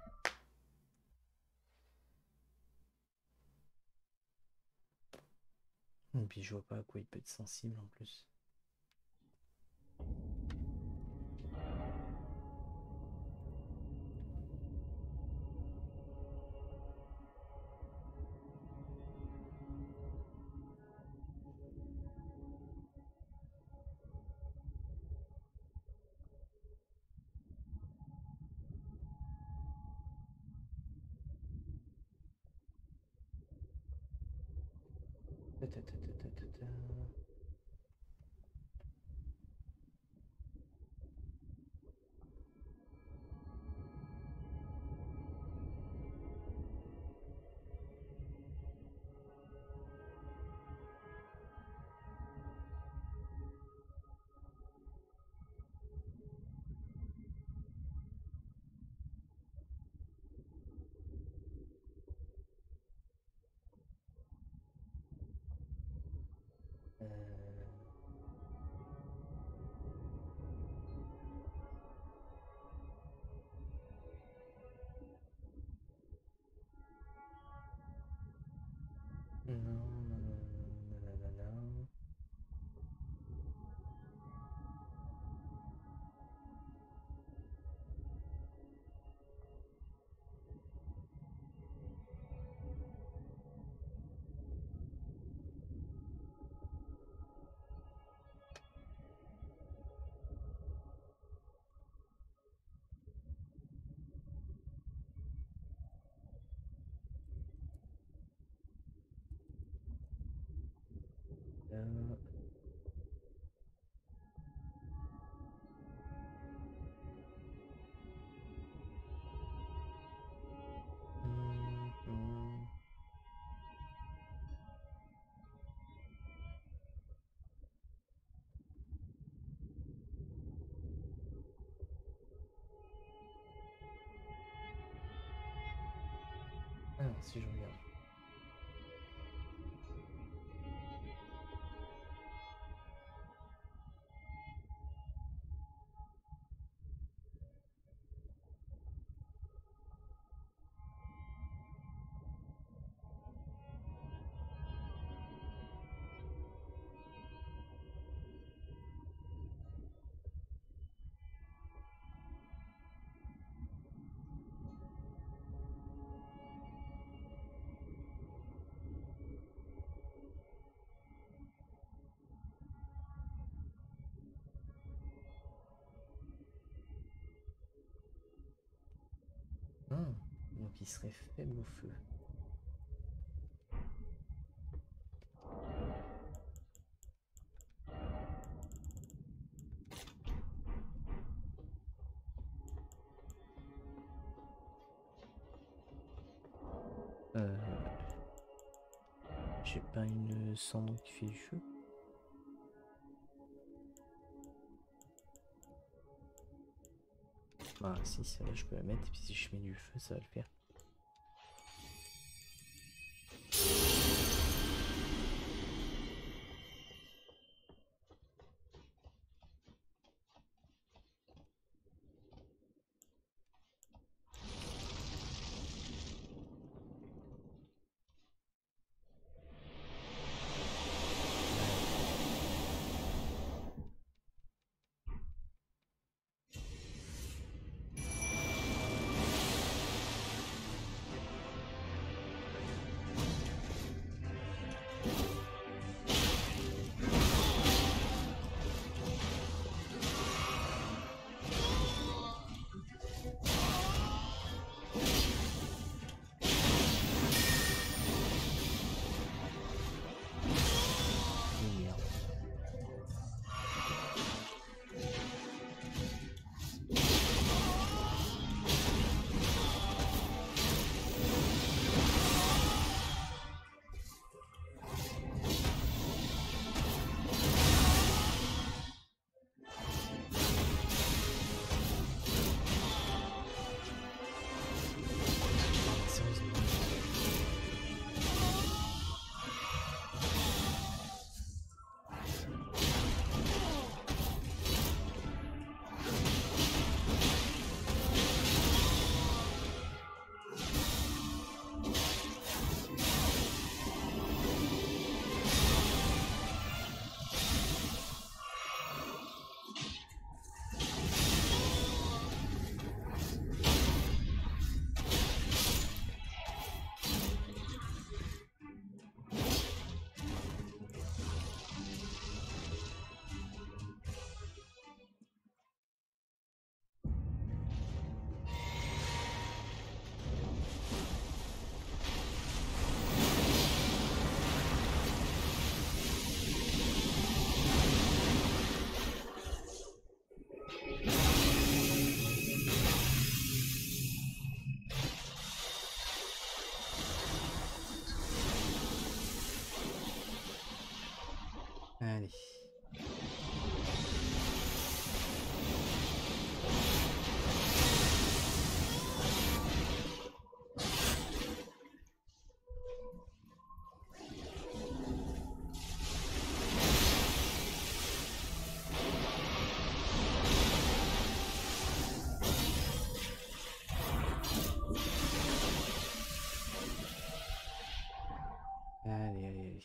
Et puis je vois pas à quoi il peut être sensible en plus. Ta ta ta ta ta ta ta. Euh, Non, non, non, non, non, non, non. Euh, hum, hum. Alors, si je regarde. Hum, Donc il serait faible au feu. Euh, J'ai pas une cendre qui fait du feu. Ah si, celle-là je peux la mettre et puis si je mets du feu ça va le faire. Allez. Allez, allez, allez.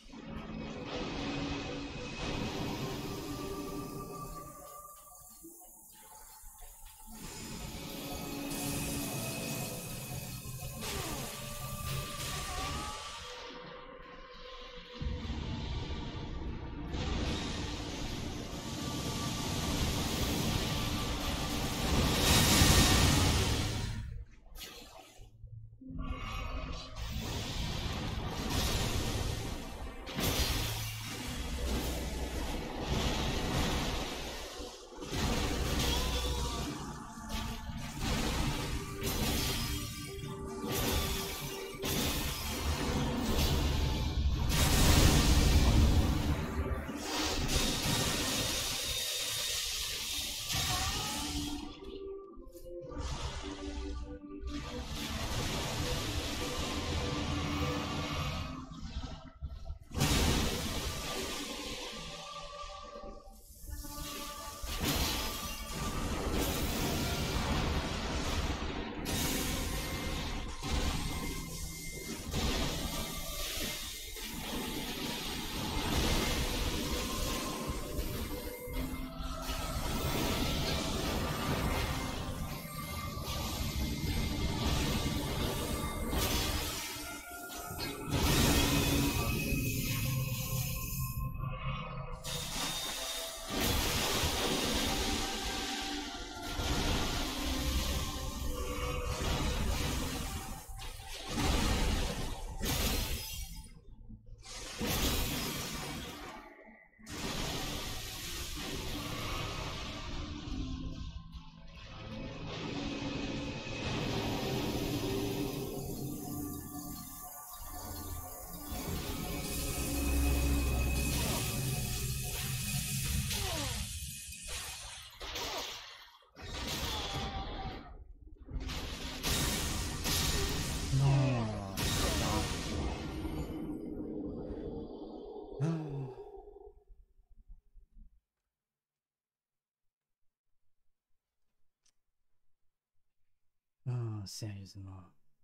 Oh, sérieusement.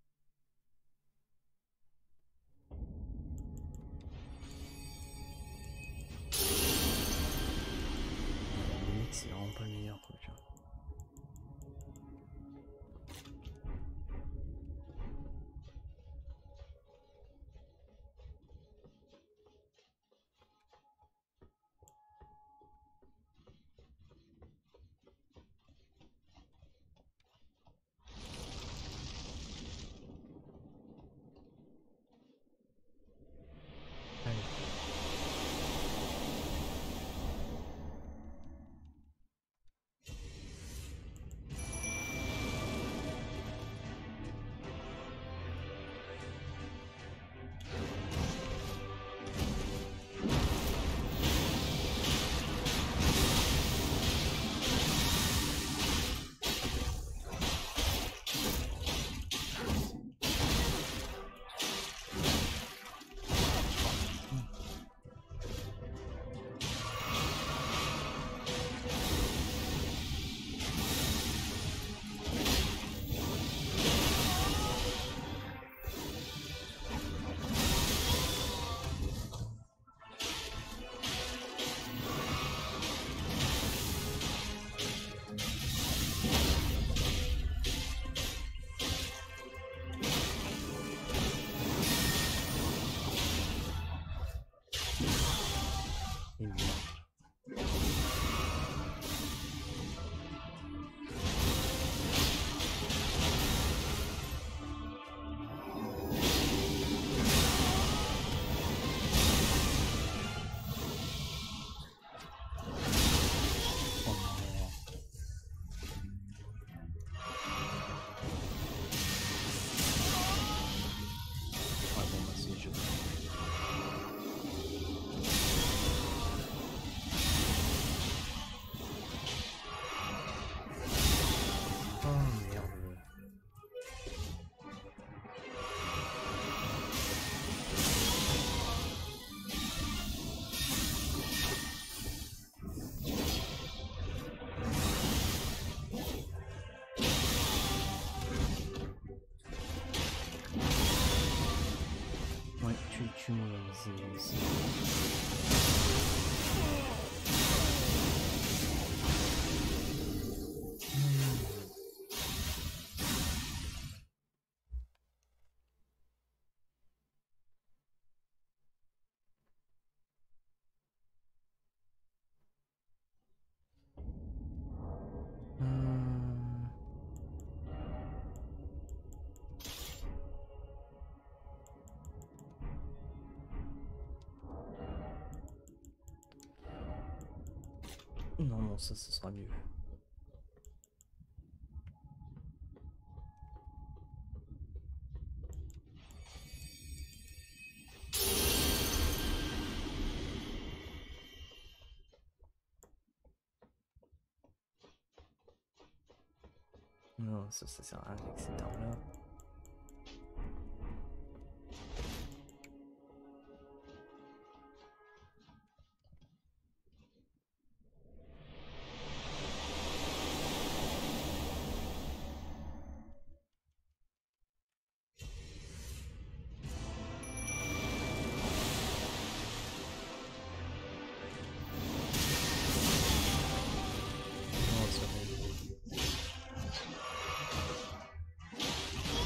Limite, c'est vraiment pas le meilleur truc. Hein. tunneliser ici. Non, non, ça, ce sera mieux. Non, ça, ça sert à rien avec cette arme-là. Non, ça va.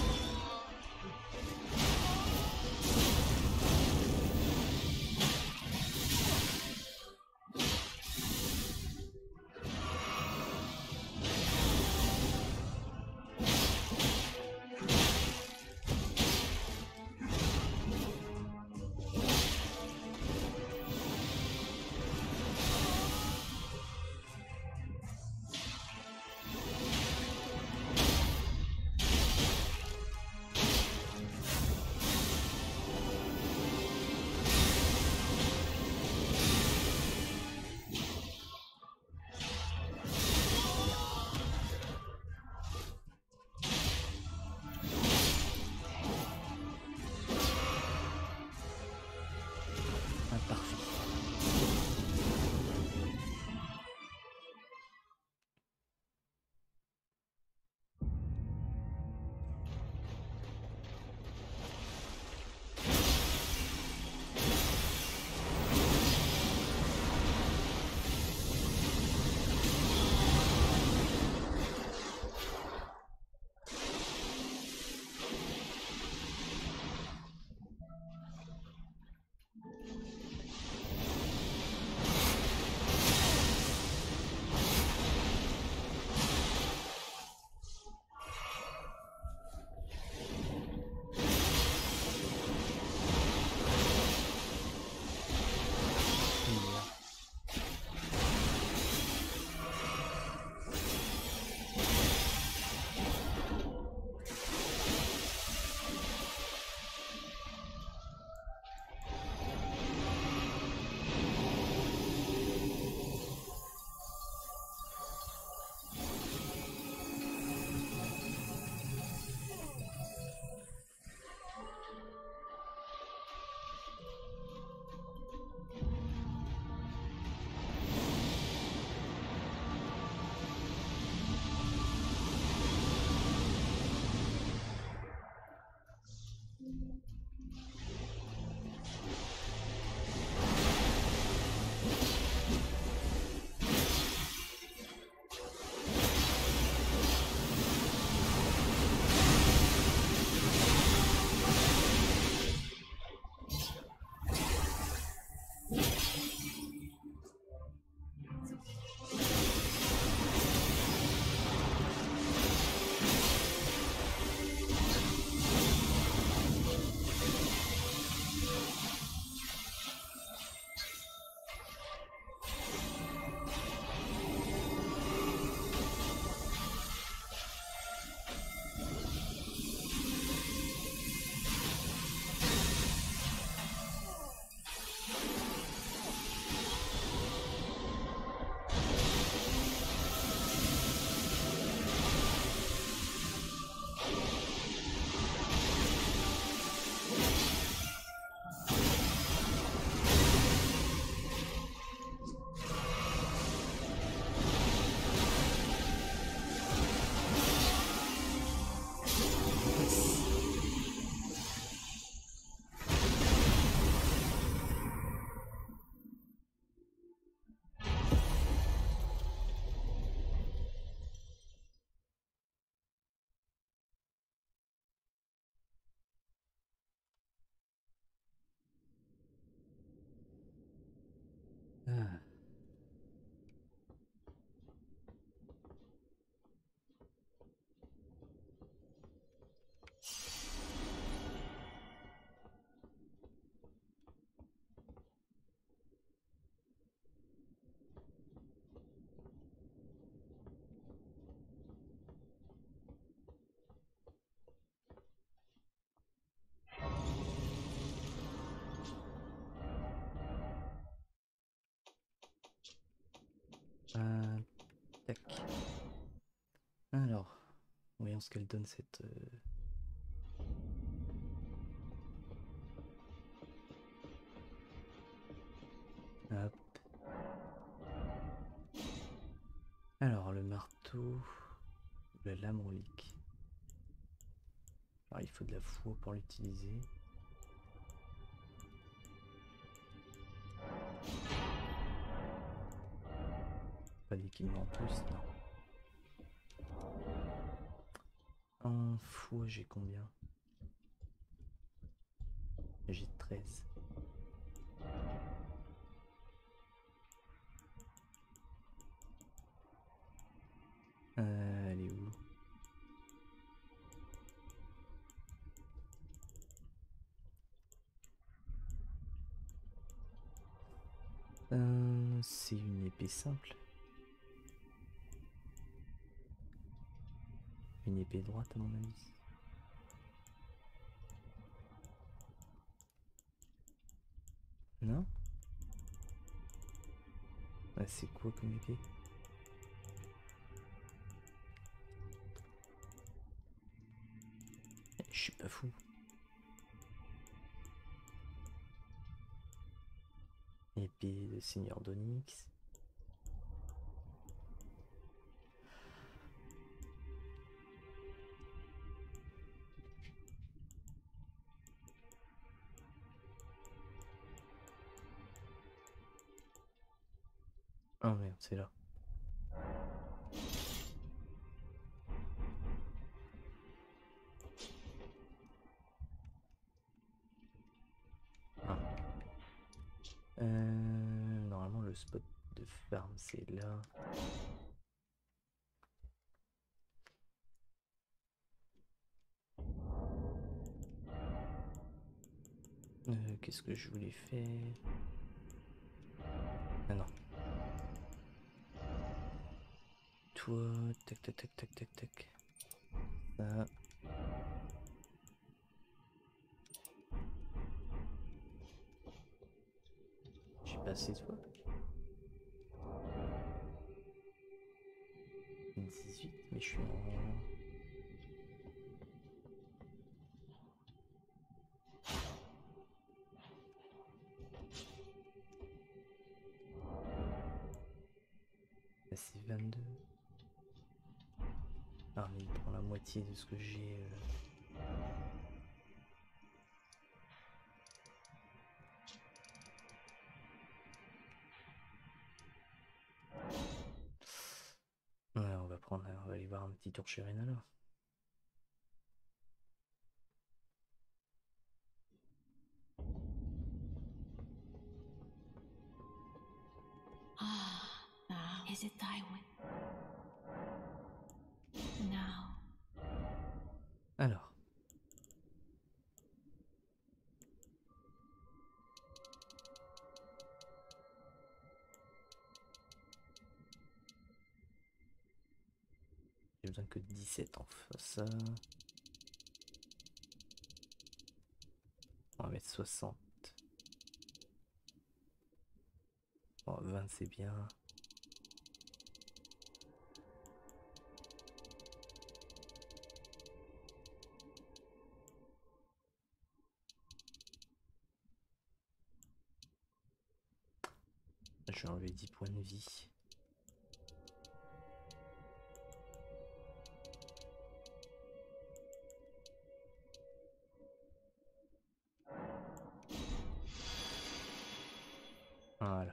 voyons ce qu'elle donne cette... Euh... Hop. Alors le marteau, la lame relique. Alors il faut de la foi pour l'utiliser. Pas d'équipement en plus, non. En foi j'ai combien? J'ai treize. Euh, elle est où? Euh, c'est une épée simple. Une épée droite à mon avis. Non? Ah, c'est quoi comme épée? Je suis pas fou. Épée de Seigneur d'Onyx. Oh merde, c'est là. Ah. Euh, normalement le spot de farm c'est là. Euh, Qu'est-ce que je voulais faire? Ah non. Toi, tac tac tac tac tac tac. Ça. J'ai pas assez de fois. dix-huit, mais je suis en... C'est vingt-deux. Ah mais il prend la moitié de ce que j'ai. Euh... Ouais, on va prendre, on va aller voir un petit tour chez Ren alors. Ah, now is it thy will? Now. Alors. J'ai besoin que dix-sept en face. On va mettre soixante. Bon, vingt c'est bien. Je vais enlever dix points de vie. Voilà.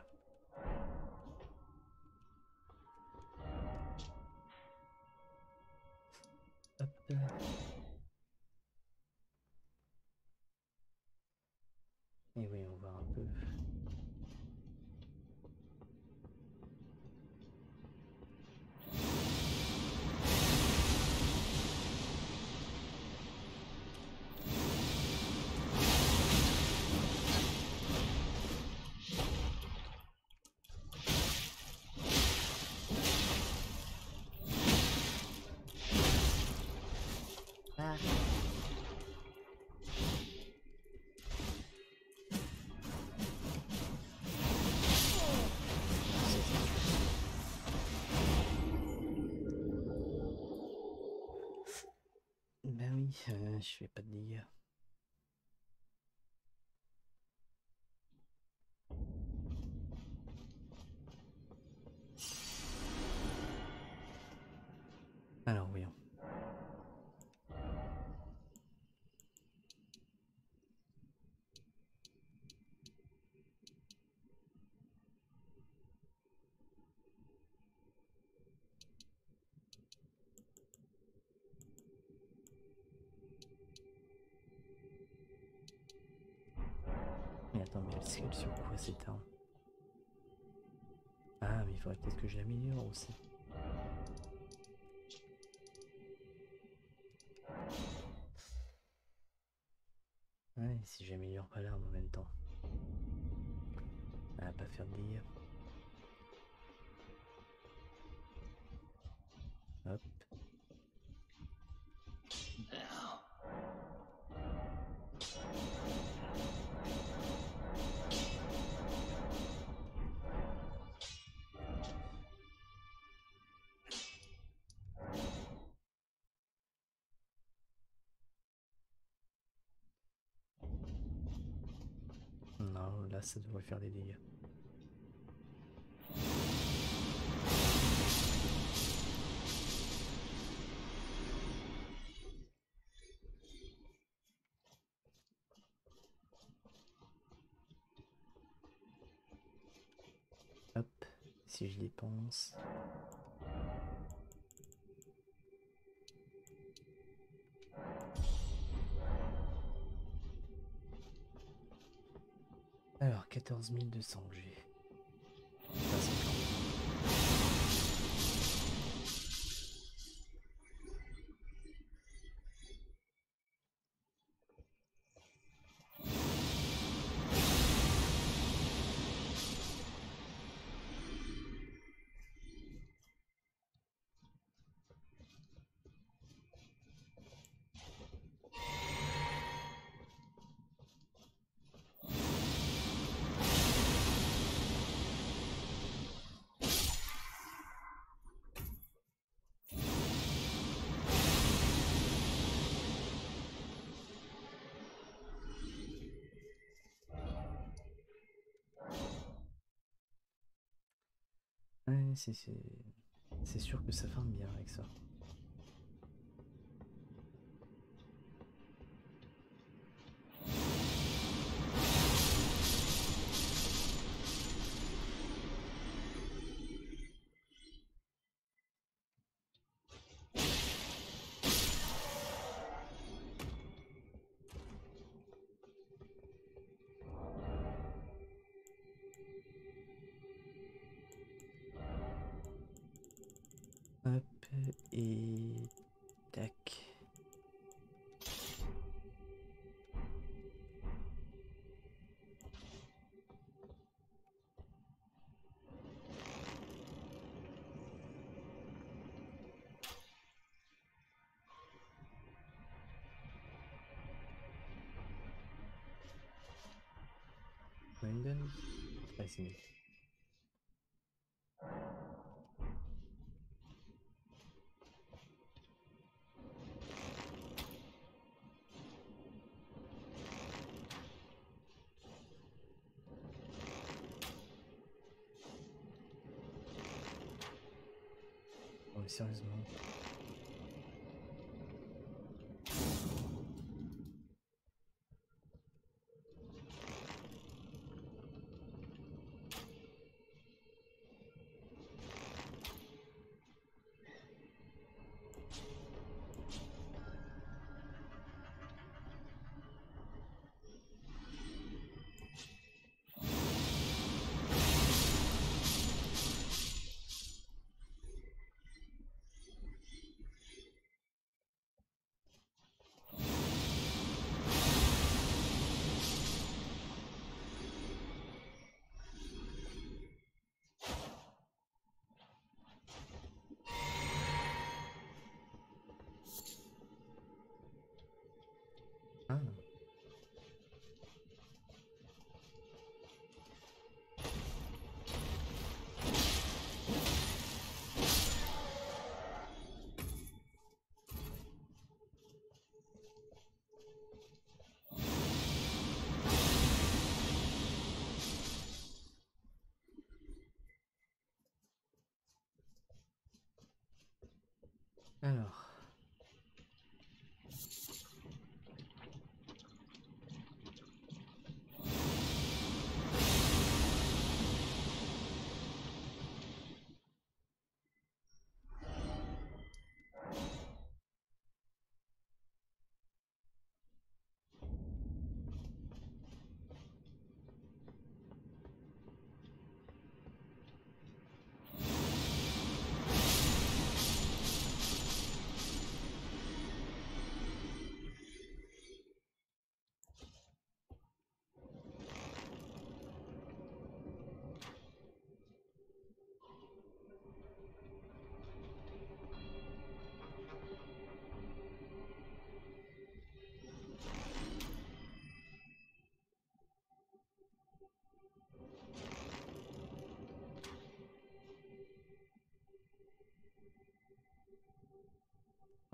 Hop. Et oui, on va un peu. Ben oui, euh, je fais pas de dégâts. Alors voyons. Mais attends, mais elle scale sur quoi cette arme? Ah, mais il faudrait peut-être que je l'améliore aussi. Ouais, si j'améliore pas l'arme en même temps. Elle va pas faire de dégâts. Hop. Non, là ça devrait faire des dégâts. Hop, si je dépense. Alors, quatorze mille deux cents que j'ai. Enfin, c'est quand même- Ouais, c'est c'est- c'est sûr que ça farme bien avec ça. Hop, et tac. Combien il me donne? treize mille. Oh, mais sérieusement. Ah.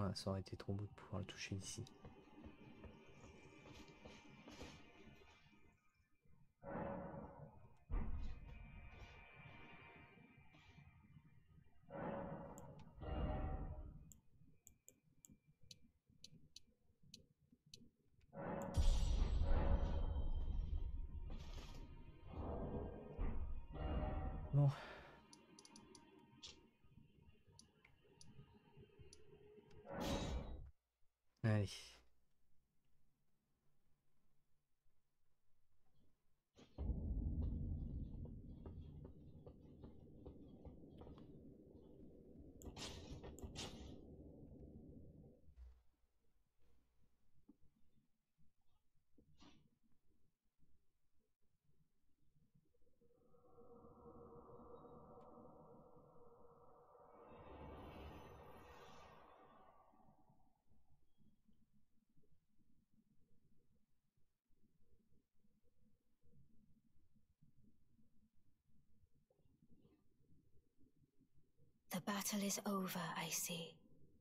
Enfin, ça aurait été trop beau de pouvoir le toucher ici. Bon. Allez. The battle is over, I see.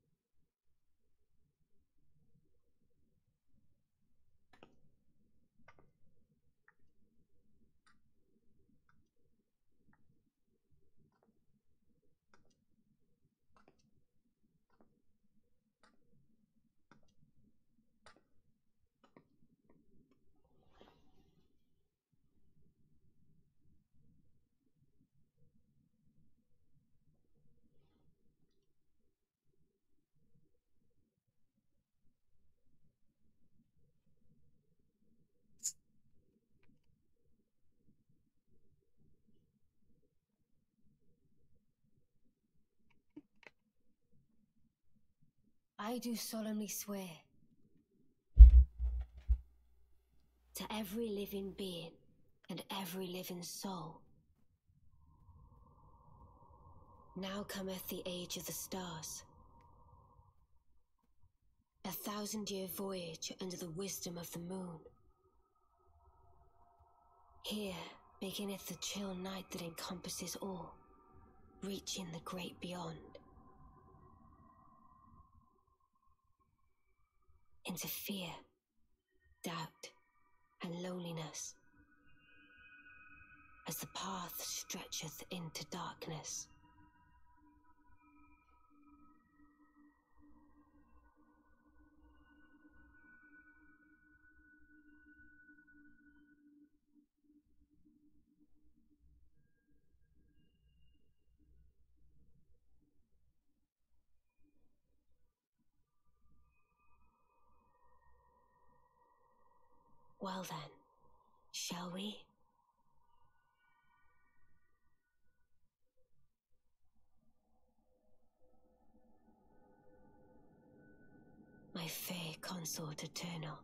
I do solemnly swear to every living being and every living soul. Now cometh the age of the stars. A thousand-year voyage under the wisdom of the moon. Here beginneth the chill night that encompasses all, reaching the great beyond. Into fear, doubt, and loneliness, as the path stretcheth into darkness. Well then, shall we? My fair consort eternal.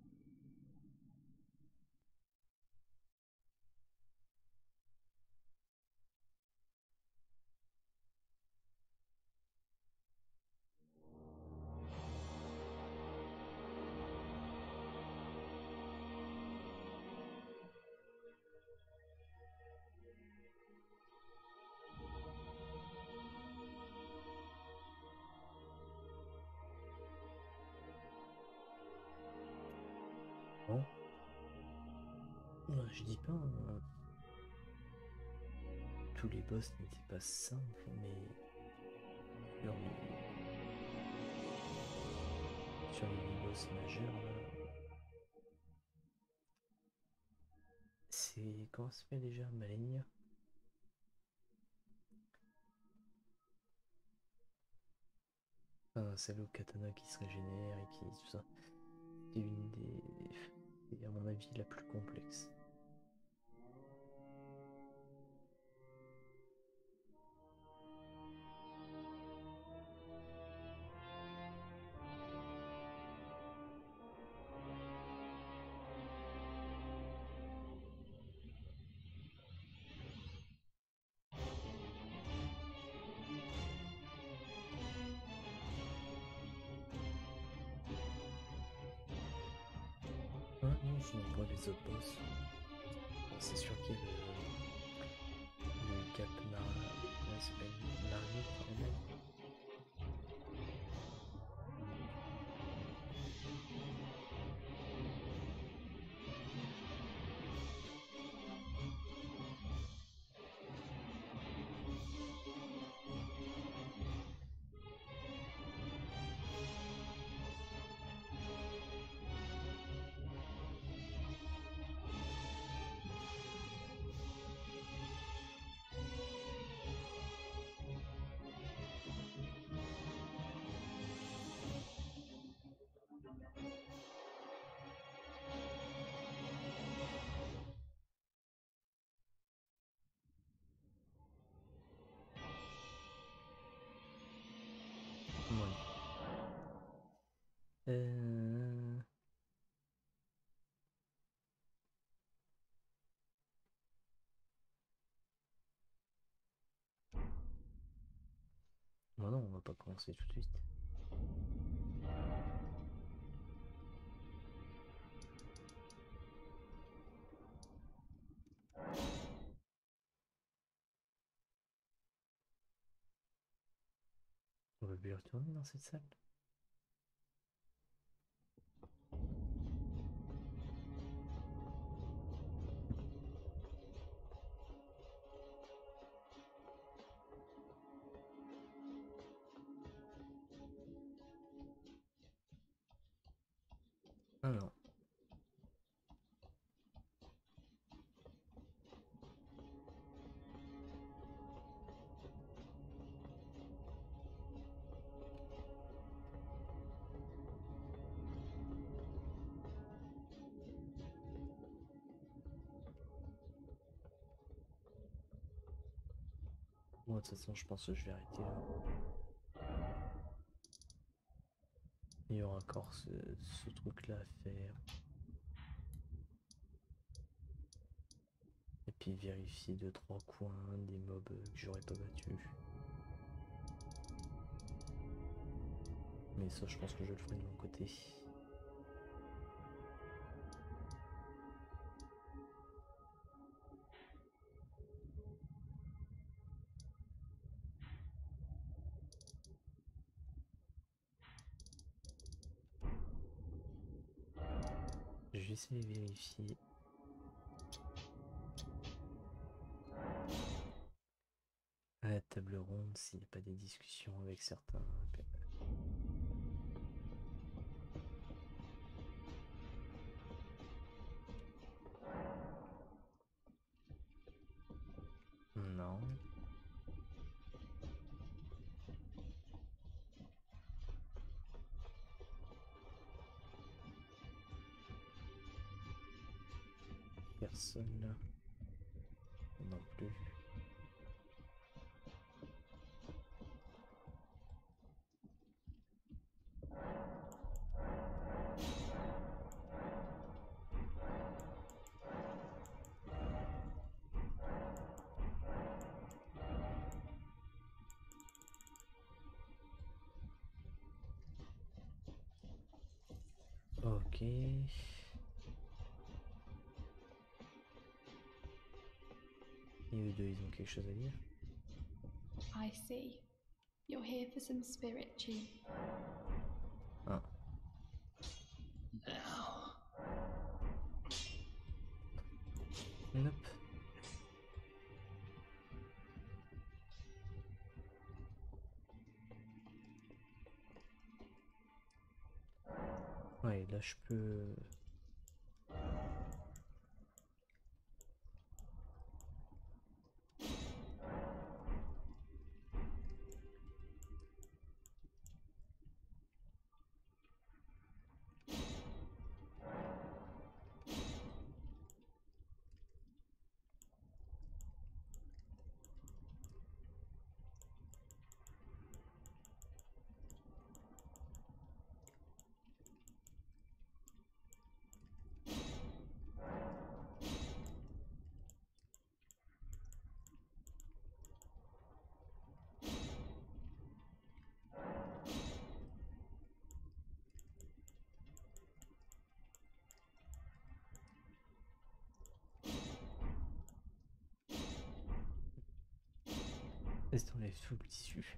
Bon. Ouais, je dis pas. Hein. Tous les boss n'étaient pas simples, mais sur les, sur les boss majeurs, là, c'est. Comment ça s'appelle déjà? Malenia? Enfin, celle au katana qui se régénère et qui. Tout ça. C'est une des. C'est à mon avis la plus complexe. Ah non, sinon pour les autres boss, bon, c'est sûr qu'il y a le, le Cap Mar... comment il s'appelle? Mario, quand même. Euh... Non, non, on va pas commencer tout de suite. On va plus retourner dans cette salle. Ah non. Moi, de toute façon, je pense que je vais arrêter là. Il y aura encore ce, ce truc-là à faire. Et puis vérifier deux trois coins, des mobs que j'aurais pas battus. Mais ça, je pense que je le ferai de mon côté. Je vais essayer de vérifier. À la table ronde, s'il n'y a pas des discussions avec certains. Non. Personne là. Non plus. Ok. Et eux deux, ils ont quelque chose à dire. I see. You're here for some spirit chi. Ah. Now. Nope. Ouais, là je peux... Est-ce qu'on enlève tout le tissu?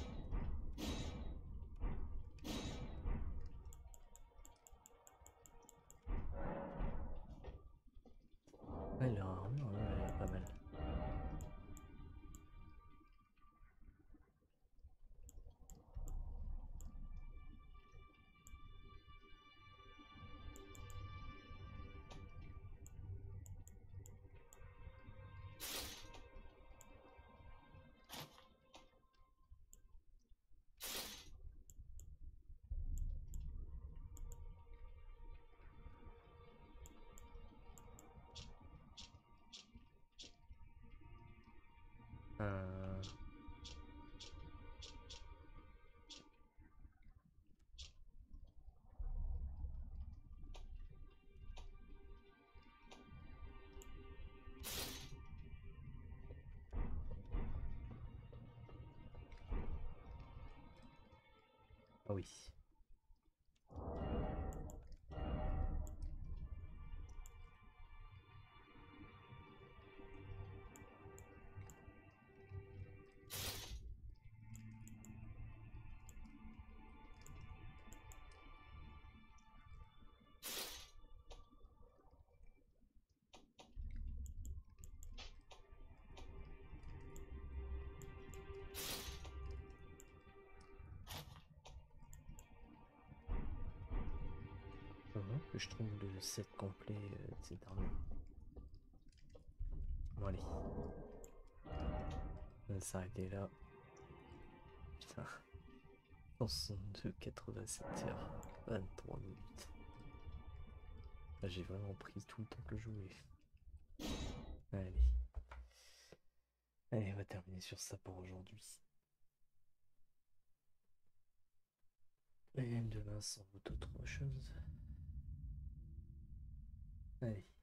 Ouais, leur armure, là, elle est pas mal. Ah oui. Mhm, que je trouve le set complet euh, de cette arme. Bon allez. On va s'arrêter là. Putain. soixante-deux, quatre-vingt-sept heures. vingt-trois minutes. Là, j'ai vraiment pris tout le temps que je voulais. Allez. Allez, on va terminer sur ça pour aujourd'hui. Et demain sans doute autre chose. Allez.